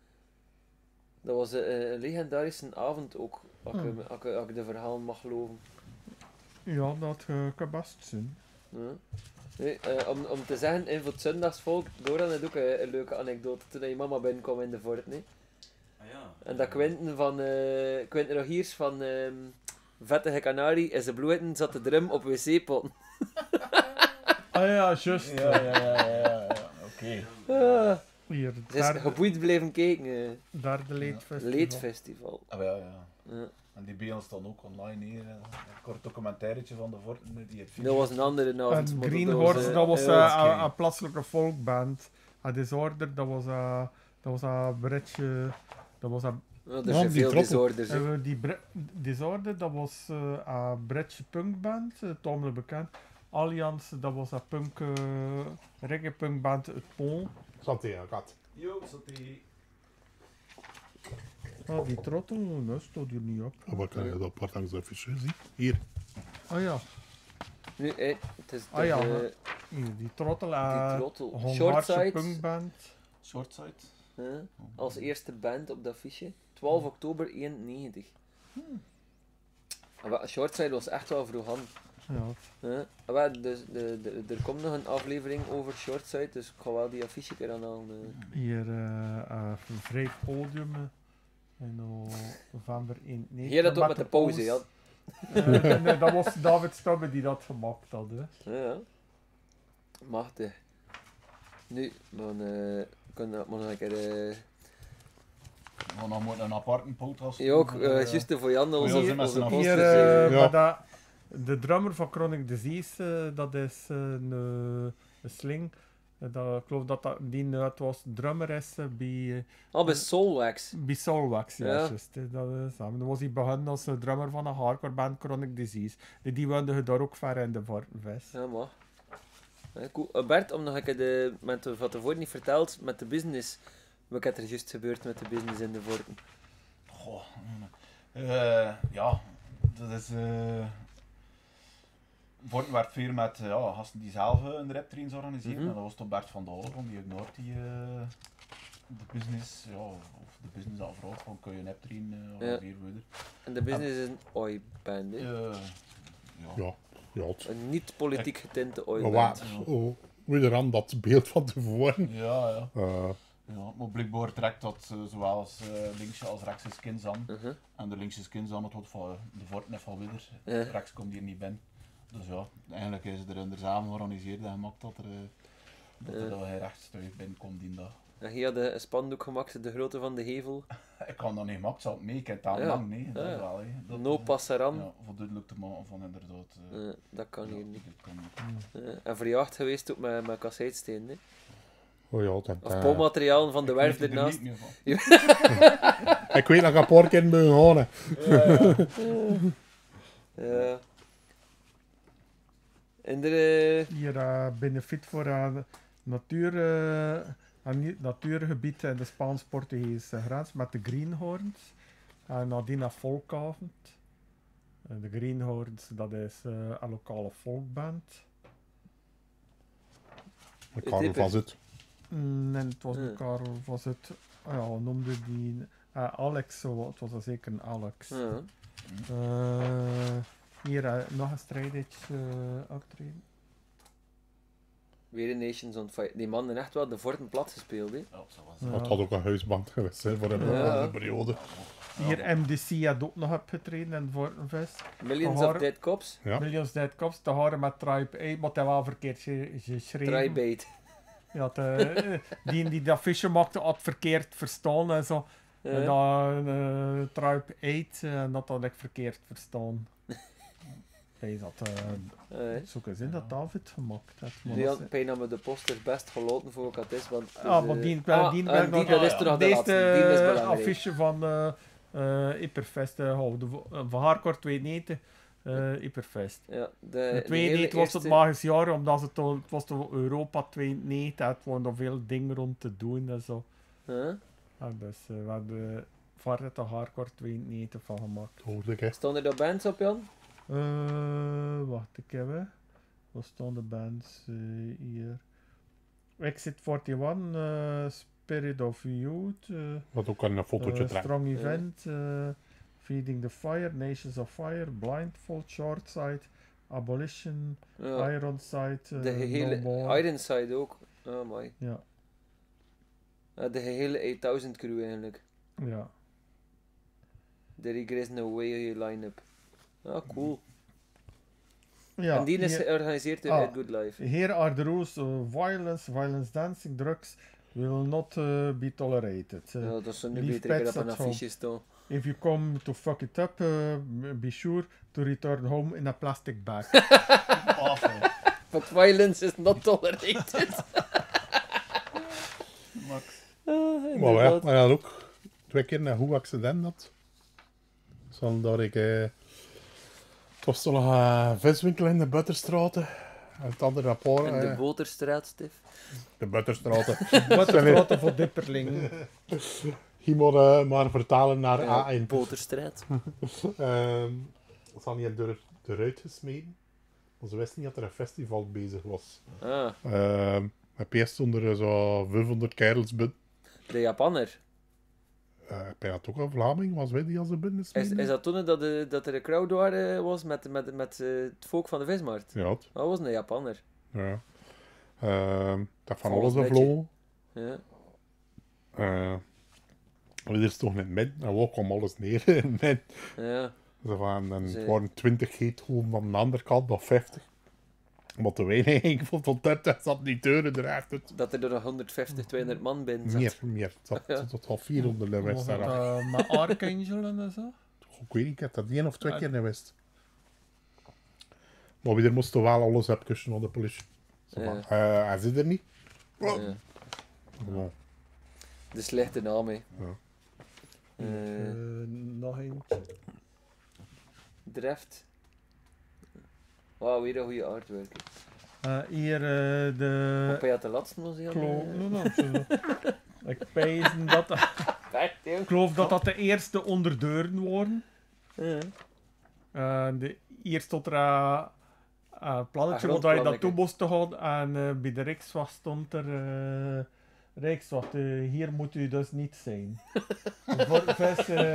Dat was een, een legendarische avond ook, als ik, Hmm. als ik- als ik de verhalen mag geloven. Ja, dat uh, kan best zijn. Ja. Nee, eh, om, om te zeggen, in voor het zondagsvolk, Doran had ook een, een leuke anekdote toen je mama binnenkwam in de fort. Nee? Ah, ja. En dat Quentin van eh Quentin Rogiers van ehm Vettige Canarie in zijn bloeden zat de drum op wc-potten. Ah ja, juist. Ja, ja, ja, ja, ja, ja. Oké. Ah, Hier, ze is derde, geboeid blijven kijken. eh. derde leedfestival. Leedfestival. Ah, ja, ja. Ja. En die beelden staan ook online hier. eh. Een kort documentairetje van de Vorten. Die heeft Dat was een andere avond. En maar Green dat Horse, eh, dat was eh, uh, oké. een een plaatselijke folkband. A Disorder, dat was een dat was een Britse... Dat was een... ja, er Ja, zijn die veel troppel. disorders. hè. Uh, die Bri- Disorder, dat was uh, een Britse punkband, uh, tamelijk bekend. Allianz, dat was een punk, uh, reggae punkband uit Polen. zat hij, kat. Jo, zat die. Ah, die trottel, dat staat hier niet op. Oh, wat kan je dat apart langs de affiche zien? Hier. Ah ja, Nu, eh, het is Ah, ja, toch, hè. eh, hier, die trottel. die Uh, trottel. Hongaarse Shortside. punkband. Shortside. hè, als eerste band op dat affiche. twaalf oktober eenennegentig. En wat, Shortside was echt wel vroeg aan. Ja. hè. En wat, dus, de, de, er komt nog een aflevering over Shortside, dus ik ga wel die affiche keer aanhalen. eh. Hier uh, uh, een vrij podium. uh, En no, november eenennegentig. Hier dat ook met de pauze, ja. Eh, nee, nee, dat was David Stubbe die dat gemaakt had. Hè. Ja, ja. Machtig. Nu, dan uh, kunnen we nog een keer... eh We gaan nog maar een aparte podcast ja, ook, doen, uh, eh, juist voor Jan, voor onze, Jan onze, zijn met zijn onze affiche. Hier, posters, uh, eh. Ja. maar dat, de drummer van Chronic Disease, uh, dat is uh, een, uh, een sling. Uh, dat, ik geloof dat dat die uh, het was drummer is uh, bij, uh, Ah, bij Soulwax. bij Soulwax. Ja. Ja. Juist, hè, dat is, dan was hij begonnen als uh, drummer van een hardcore band Chronic Disease. Die, die woonde je daar ook ver in de Vortenvest. Ja, maar. Ja, cool. Uh, Bert, om nog een keer de, met de, wat tevoren niet verteld, met de business. Wat is er juist gebeurd met de business in de Vorten? Goh. eh, ja, dat is. eh Vorten werd veel met eh, ja, gasten die zelf eh, een raptrains organiseren. Mhm. En dat was toch Bert van de Horen, die ignoort die eh, de business, ja, of de business afvraagt van kun je een raptrain uh, organiseren. Ja. En de business is een oi-band, hè? ja. Ja, ja. Het, Een niet politiek getinte maar oi-band. wat? Oh, weer aan dat beeld van tevoren. Ja, ja. Uh, Ja, maar blijkbaar trekt dat uh, zowel als uh, linkse als rechtse skins aan. Uh-huh. En de linkse skins aan het wordt van uh, de Vorten en van Widder. Ja. Rechts komt hier niet binnen. Dus ja, eigenlijk is er er samen georganiseerd en gemaakt dat er, uh, dat er Ja. uh, geen rechtstuig binnenkomt die dag. En hier had een spandoek gemaakt, de grootte van de gevel. Ik kan dat niet gemaakt, zal het mee, ik heb het aan Ja. lang, nee. Dat Ja. is wel, hè. Dat, No uh, passaran. Ja, voor duidelijk te maken van inderdaad. Uh, Uh, dat kan hier niet. dat kan niet. Uh, en verjaagd geweest ook met, met kasseitsteen, hè? oh ja, dat, Of uh, bouwmaterialen van de Ik werf weet er ernaast. niet meer van. ik weet dat ik een paar keer ben gegaan. Ja. En er... uh, Hier uh, benefit voor een natuur, uh, een ni- natuurgebied in de Spaans-Portugese grens met de Greenhorns. En nadien een volkavond. Uh, de Greenhorns, dat is uh, een lokale folkband. De Karel dieper. van Zut. Nee, het was Ja. een Karel, was het, ah ja, hoe noemde die, eh, Alex, zo, het was dan zeker een Alex. Ja. Eh, hier, eh, nog een strijdage uh, optreden. Weer in Nations on Fire. Die man heeft echt wel de forten plat gespeeld, hè. Ja, zo was Ja. het. Het had ook een huisband geweest hè, voor een Ja. bepaalde periode. Hier M D C had ook nog opgetreden in Vortenvest. Millions Gehoor- of Dead Cops. Ja. Millions Dead Cops, te horen met Tribe A, maar dat wel verkeerd ge- geschreven. Trybait. Ja, de, eh, die die dat visje maakte had verkeerd verstaan en zo. En Ja. dan uh, Tribe acht en dat had ik verkeerd verstaan. Hij dat uh, Ja. zo zin dat David gemaakt heeft. maar Die dat had is- pijn dat we de posters best geloten voor wat het is, want... het is, Ah, maar eh, die, ah, die, en werkt die, nog- dat is toch nog de deze laatste. Die is eh, belangrijk. affiche van uh, uh, Hyperfest uh, houden. Uh, van Hardcore tweeënnegentig uh, Hyperfest. Ja, de, In de tweeënnegentig hele was het eerste- magisch jaar, omdat het, al- het was toch Europa tweeënnegentig, het waren nog veel dingen rond te doen en zo. Huh? Ja, dus uh, we hebben Varret de Hardcore tweeënnegentig van gemaakt. Hoorde ik, hè. Stonden er bands op, Jan? Uh, wacht, ik heb hè. Wat staan de bands uh, hier? Exit eenenveertig, uh, Spirit of Youth, uh, Wat ook een fotootje uh, trekken. Strong Ja. Event, uh, Feeding the Fire, Nations of Fire, Blindfold, Shortside, Abolition, Ja. Ironside, uh, De No gehele... More. Ironside ook. Oh my. Ja, Ja, de gehele achthonderd crew eigenlijk. ja. De Regress No Way line-up. Ja, cool. ja en die is hier- georganiseerd door Ah. Ed Good Life. Here are the rules of violence, violence dancing, drugs will not uh, be tolerated. Uh, Ja, dat is een leave beter ik pets op een at home. affiche staan. If you come to fuck it up, uh, be sure to return home in a plastic bag. Awful. But violence is not tolerated. Max. Ah, Maar ja, inderdaad. maar ja, ook twee keer een goed accident had. Zodat ik... Eh, het was toch nog een viswinkel in de Butterstraten. En het andere rapport... In de eh, Boterstraat, Stef. de Butterstraten. Wat een grote voor dipperling. Je moet eh, maar vertalen naar Ja, A één. Boterstraat. Ehm ze hadden hier door, eruit gesmeden. Want ze wisten niet dat er een festival bezig was. Ah, Ehm Heb je stonden er zo vijfhonderd kerels binnen. de Japanner. Uh, heb je dat ook een Vlaming? Was wij die als de binnen Is, smeden? is dat toen dat, de, dat er een crowd waar, eh, was met, met, met eh, het volk van de vismarkt? Ja, het- Dat was een Japanner. ja. Ehm dat van Volgens alles netje. gevlogen. Ja. Uh, er is toch niet min, en we kwam alles neer in het midden. Ja. Zo van, en Ze- het waren twintig geethoven van de andere kant, of vijftig. Maar te weinig, ik vond van dertig zat niet deuren eruit. Het, Dat er er honderdvijftig, tweehonderd man binnen zat. meer, meer. Het zat Ja. tot al vierhonderd in Was West het daar. uh, met Archangel en zo? Ik weet niet, ik heb dat één of twee Ja. keer in West. Maar wie er moest toch wel alles hebben kussen van de politie. Zo van, Ja. eh, hij zit er niet. Ja. Gewoon. De slechte naam, hè. Ja. Eh, Uh, nog eentje. Dreft. Wauw, weer een goede artwork. Uh, hier uh, de... Op je had de laatste was hij al. Klo- eh, no, no, zo- Ik pezen dat... Echt, joh. Ik geloof dat dat de eerste onder deuren waren. Ja. Uh, de, hier stond er uh, een plannetje Een waar je grondplannetje. naartoe moest gaan. En uh, bij de Rijkswacht stond er... Uh, Rijkswacht, uh, hier moet u dus niet zijn. Vormvest... Uh,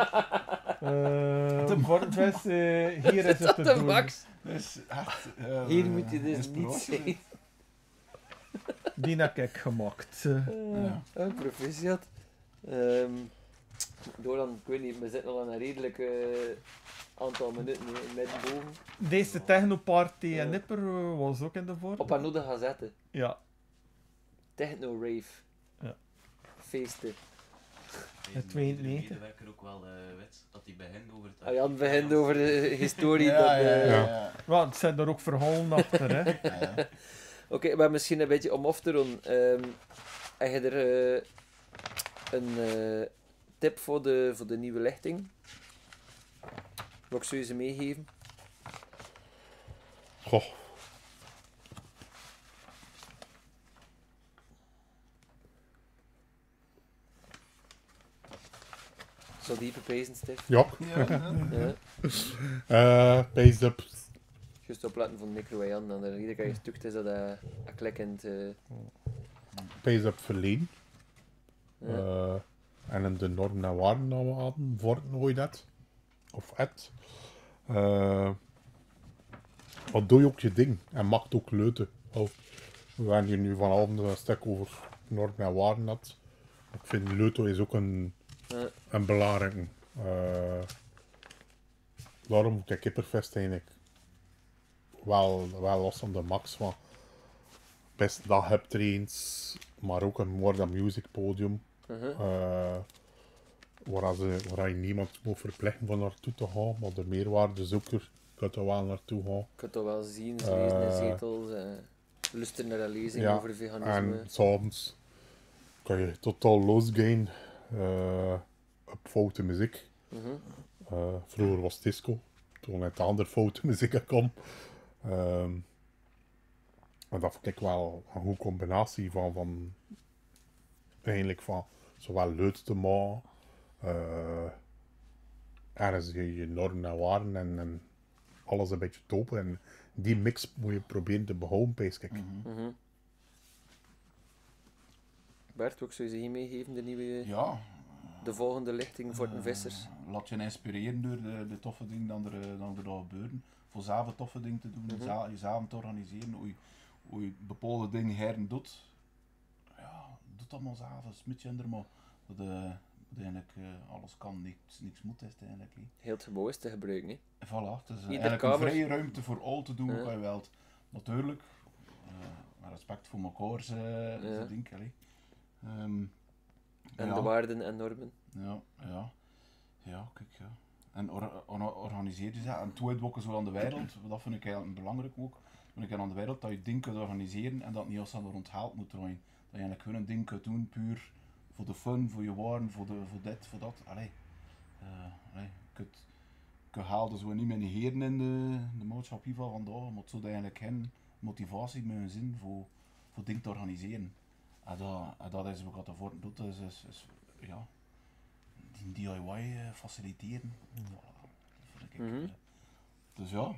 uh, Vormvest, uh, hier is het te De doen. Max. Dus echt... eh, Hier moet je dus is niet prof. zijn. Die heb ik gemaakt. Uh, Ja. Uh, oh, proficiat. Ehm Doran, ik weet niet, we zitten al aan een redelijk eh, aantal minuten hè, in middenboven. Deze technoparty Ja. en Nipper uh, was ook in de voor. Op een nodige gazette. Ja. Techno rave. Ja. Feesten. Het tweeënnegentig. De medewerker ook wel uh, weet dat hij begint over het... Ah, Jan begint over de historie. Ja, dat, ja, eh, ja, Ja. ja. Wel, het zijn er ook verhalen achter, hè. Ja, ja. Oké, maar misschien een beetje om af te doen. Ehm heb je er eh, een eh, tip voor de, voor de nieuwe lichting? Wat zou je ze meegeven? Goh. Zo diepe pezen, Stef. Ja. Ja, ja. Ja. Uh, based up. Juist opletten van Nick Royan, en er iedere keer gestuurd is dat hij een klikkend... Uh... Pees op verleen. Ja. Uh, en in de normen en waarden dat we hadden, voor nooit dat. Of het. Uh, wat doe je ook je ding? En maakt ook leuten. Of, we hebben hier nu vanavond een stuk over normen en waarden had. Ik vind Leuto is ook een, ja. een belangrijke. Uh, daarom moet ik Kipperfest eigenlijk wel, wel los van de max van beste dag heb trains, maar ook een More Than Music podium. Uh-huh. Uh, waar, ze, waar je niemand moet verplichten van naartoe te gaan, maar de meerwaardezoeker kunt er wel naartoe gaan. Je kunt dat wel zien, ze lezen in Uh, zetels, uh, luisteren naar een lezing ja, over veganisme. En s'avonds kan je totaal losgaan uh, op foute muziek. Uh-huh. Uh, vroeger was het disco, toen het andere foute muziek kwam. Um, en dat vond ik wel een goede combinatie van, van eigenlijk van zowel leuk te maken, uh, ergens je, je normen en waarden en, en alles een beetje topen. En die mix moet je proberen te behouden, pees ik. Mm-hmm. Uh-huh. Bert, wat zou je hier meegeven, de nieuwe... Ja. De volgende lichting voor de uh, vissers? Laat je inspireren door de, de toffe dingen dan er, dan er gebeuren. Voor zelf toffe dingen te doen, uh-huh. za- jezelf te organiseren, hoe je, hoe je bepaalde dingen heren doet. Ja, doe dat maar zelf, smit je er maar. Dat uh, eigenlijk uh, alles kan, niks, niks moet is het eigenlijk. He. Heel het gebouw is te gebruiken, hè? Voilà, het is Ieder eigenlijk kamer... een vrije ruimte voor al te doen uh. wat je wilt. Natuurlijk, uh, respect voor elkaar, uh, uh. dat denk ik. Um, en ja. de waarden en normen. Ja, ja. Ja, kijk, ja. En or, or, organiseer je dat. En toe uitbokken zo aan de wereld, dat vind ik eigenlijk belangrijk ook. Vind ik aan de wereld dat je dingen kunt organiseren en dat niet als aan rond geld moet draaien. Dat je eigenlijk gewoon een ding kunt doen, puur voor de fun, voor je waren, voor, de, voor dit, voor dat. Allee. Uh, allee. Je kunt, je haalde zo niet meer negeren in de, de maatschappij van vandaag, maar het zou eigenlijk geen motivatie met een zin voor, voor dingen te organiseren. En dat, en dat is wat er voor doet, is, is, is ja, die D I Y uh, faciliteren. Mm. Voilà, dat vind ik. Mm-hmm. Uh, dus ja,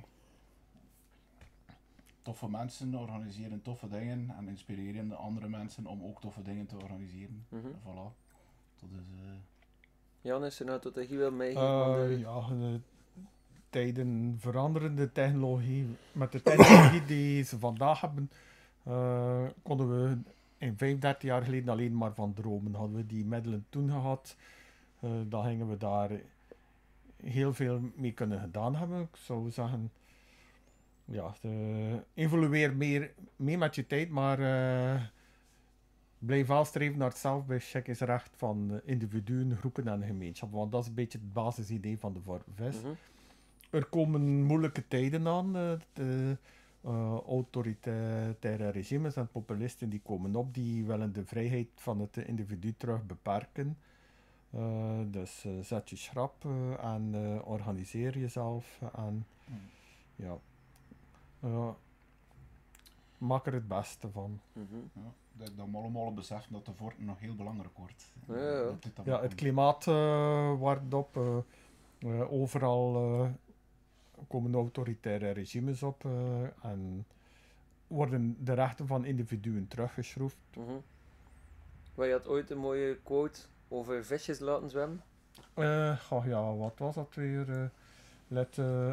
toffe mensen organiseren toffe dingen en inspireren de andere mensen om ook toffe dingen te organiseren. Mm-hmm. En voilà, dat is... Uh... Jan, is er nou tot dat je wil meegeven? Uh, de... Ja, de tijden veranderen, de technologie. Met de technologie die ze vandaag hebben, uh, konden we in vijfendertig jaar geleden alleen maar van dromen. Hadden we die middelen toen gehad, uh, dan gingen we daar heel veel mee kunnen gedaan hebben. Ik zou zeggen, ja, de, evolueer meer mee met je tijd, maar uh, blijf wel streven naar het zelfbeschikkingsrecht van individuen, groepen en gemeenschappen. Want dat is een beetje het basisidee van de Vormvis. Mm-hmm. Er komen moeilijke tijden aan. Uh, de, Uh, autoritaire regimes en populisten die komen op, die willen de vrijheid van het individu terug beperken. Uh, dus uh, zet je schrap uh, en uh, organiseer jezelf en Mm. ja, uh, maak er het beste van. Mm-hmm. Ja, dat, dat we allemaal beseffen dat de vorten nog heel belangrijk wordt. Ja, ja. Dat dit dan Ja, komt. het klimaat uh, wordt op, uh, uh, overal uh, komen autoritaire regimes op uh, en worden de rechten van individuen teruggeschroefd. Mm-hmm. Maar je had ooit een mooie quote over visjes laten zwemmen? Uh, oh ja, wat was dat weer? Uh, let, uh,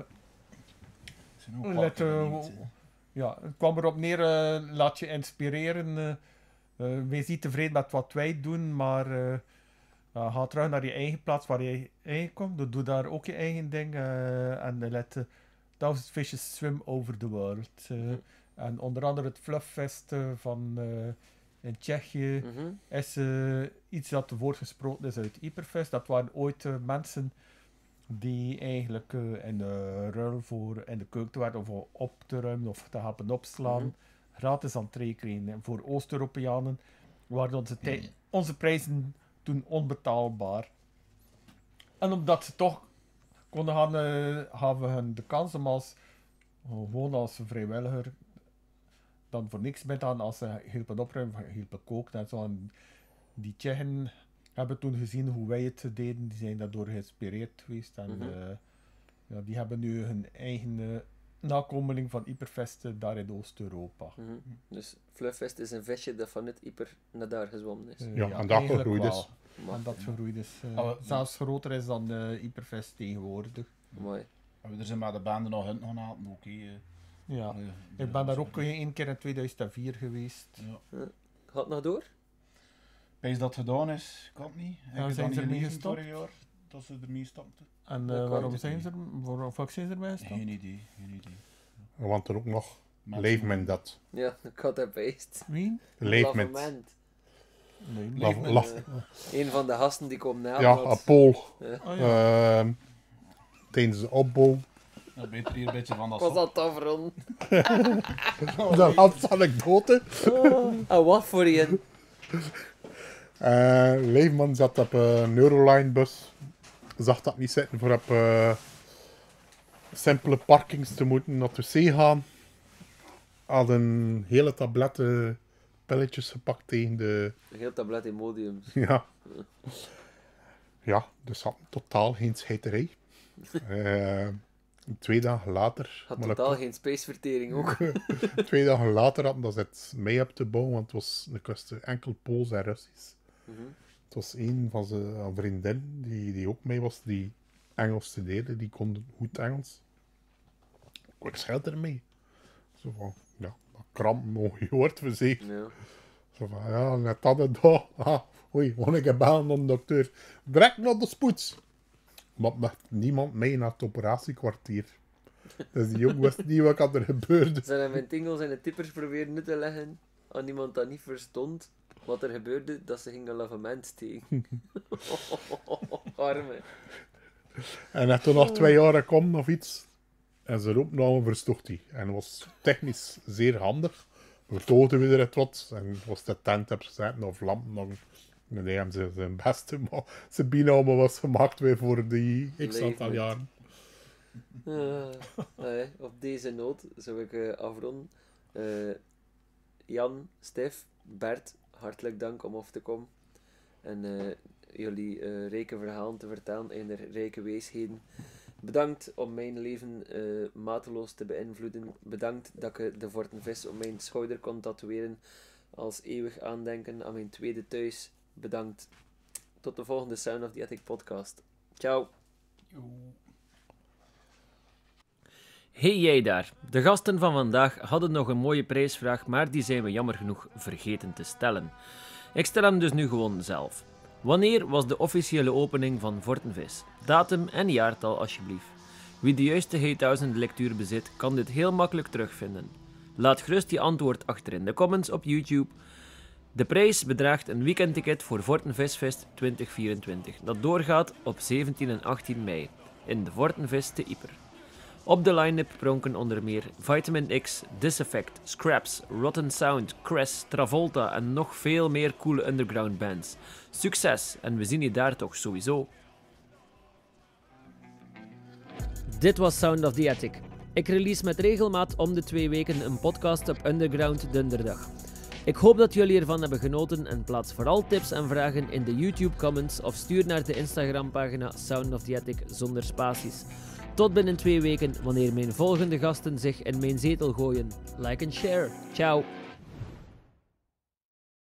Zijn ook let, parken uh, niet, hè. ja, het kwam erop neer, uh, laat je inspireren. Uh, uh, wees niet tevreden met wat wij doen, maar uh, uh, ga terug naar je eigen plaats waar je eigen komt. Doe daar ook je eigen ding. Uh, en uh, let uh, Thousand Fishes Swim Over the World. Uh, Mm-hmm. En onder andere het Flufffest uh, van uh, in Tsjechië Mm-hmm. is uh, iets dat voortgesproken is uit Hyperfest. Dat waren ooit uh, mensen die eigenlijk uh, in de ruil voor in de keuken werden of op te ruimen of te helpen opslaan, Mm-hmm. gratis entree kregen. En voor Oost-Europeanen waren onze, tij- onze prijzen toen onbetaalbaar. En omdat ze toch konden gaan, uh, gaven we hun de kans om als, gewoon als vrijwilliger dan voor niks met aan als ze hielpen opruimen, hielpen koken en zo. En die Tsjechen hebben toen gezien hoe wij het deden, die zijn daardoor geïnspireerd geweest. En Mhm. uh, ja, die hebben nu hun eigen uh, nakomeling van Hyperfest uh, daar in Oost-Europa. Mhm. Dus Flufffest is een visje dat vanuit Hyper naar daar gezwommen is. Uh, Ja, en dat eigenlijk gegroeid wel. is. Maar, En dat gegroeid is. Uh, Oh, zelfs groter is dan uh, Hyperfest tegenwoordig. mooi. En er zijn met de banden nog in gaan halen ook. He. Ja. Allee, Ik ben daar ook één keer in tweeduizend vier geweest. Ja. Gaat het nog door? Bij dat gedaan is, kan het niet. Ik Ja, heb zijn dat ze niet ermee gelezen gestopt? vorig jaar, dat ze ermee stopten. En Dat uh, kan waarom het zijn niet. ze er? Voor wat zijn ze erbij gestopt? Geen idee, geen idee. Want er ook nog Mensen- Leefman dat. Ja, ik had dat beest. Wie? Leefman. Lavement. Nee, Leef- nee. Leefman, La- Eh, een van de gasten die komt na. Ja, Apol. Oh, ja. Ehm tijdens de opbouw. Ja, beter hier een beetje van dat Ik was sop. dat afronden. Dat had anekdote. Ah, wat voor een? Uh, Leefman zat op een Euroline-bus. Zag dat niet zitten voor op uh, simpele parkings te moeten naar de wc gaan. Had een hele tablet uh, pilletjes gepakt tegen de... Een heel tablet Imodium. Ja. Ja, dus had totaal geen scheiterij. Uh, twee dagen later... Had maar totaal dat- geen spacevertering ook. Twee dagen later hadden dat het mee op te bouwen, want het was een kwestie enkel Pools en Russisch. Mhm. Het was een van zijn vriendinnen die, die ook mee was, die Engels studeerde, die kon goed Engels. Ik scheld ermee. Zo van, ja, dat kramp nog gehoord we zeggen. Ja. Zo van, ja, net dat en dat. Ah, oei, moet ik bellen aan de dokter. Direct naar de spoed. Maar met niemand mee naar het operatiekwartier. Dus die jongen wist niet wat er gebeurde. Ze hebben mijn tingels en de tippers proberen uit te leggen aan iemand dat niet verstond wat er gebeurde, dat ze gingen lavement tegen. Arme. En net toen nog twee jaar kwam of iets, en zijn roepnaam verstocht hij. En dat was technisch zeer handig. Vertoogde weer het wat, en was de tent heb gezet of lamp nog. Nee, hebben ze zijn beste, maar zijn bijnaam was gemaakt weer voor die x aantal Leefmet. jaren. Uh, nee, op deze noot zou ik uh, afronden. Uh, Jan, Stef, Bert, hartelijk dank om af te komen. En uh, jullie uh, rijke verhalen te vertellen en de rijke wijsheden. Bedankt om mijn leven uh, mateloos te beïnvloeden. Bedankt dat ik de Vortenvis op mijn schouder kon tatoeëren als eeuwig aandenken aan mijn tweede thuis. Bedankt. Tot de volgende Sound of the Attic podcast. Ciao. Hey jij daar. De gasten van vandaag hadden nog een mooie prijsvraag, maar die zijn we jammer genoeg vergeten te stellen. Ik stel hem dus nu gewoon zelf. Wanneer was de officiële opening van Vortenvis? Datum en jaartal alsjeblieft. Wie de juiste Heythausen lectuur bezit, kan dit heel makkelijk terugvinden. Laat gerust je antwoord achter in de comments op YouTube. De prijs bedraagt een weekendticket voor Vortenvisfest twintig vierentwintig, dat doorgaat op zeventien en achttien mei in de Vortenvis te Yper. Op de line-up pronken onder meer Vitamin X, Diseffect, Scraps, Rotten Sound, Cress, Travolta en nog veel meer coole underground bands. Succes en we zien je daar toch sowieso. Dit was Sound of the Attic. Ik release met regelmaat om de twee weken een podcast op Underground Dunderdag. Ik hoop dat jullie ervan hebben genoten en plaats vooral tips en vragen in de YouTube comments of stuur naar de Instagram pagina Sound of the Attic zonder spaties. Tot binnen twee weken wanneer mijn volgende gasten zich in mijn zetel gooien. Like en share. Ciao.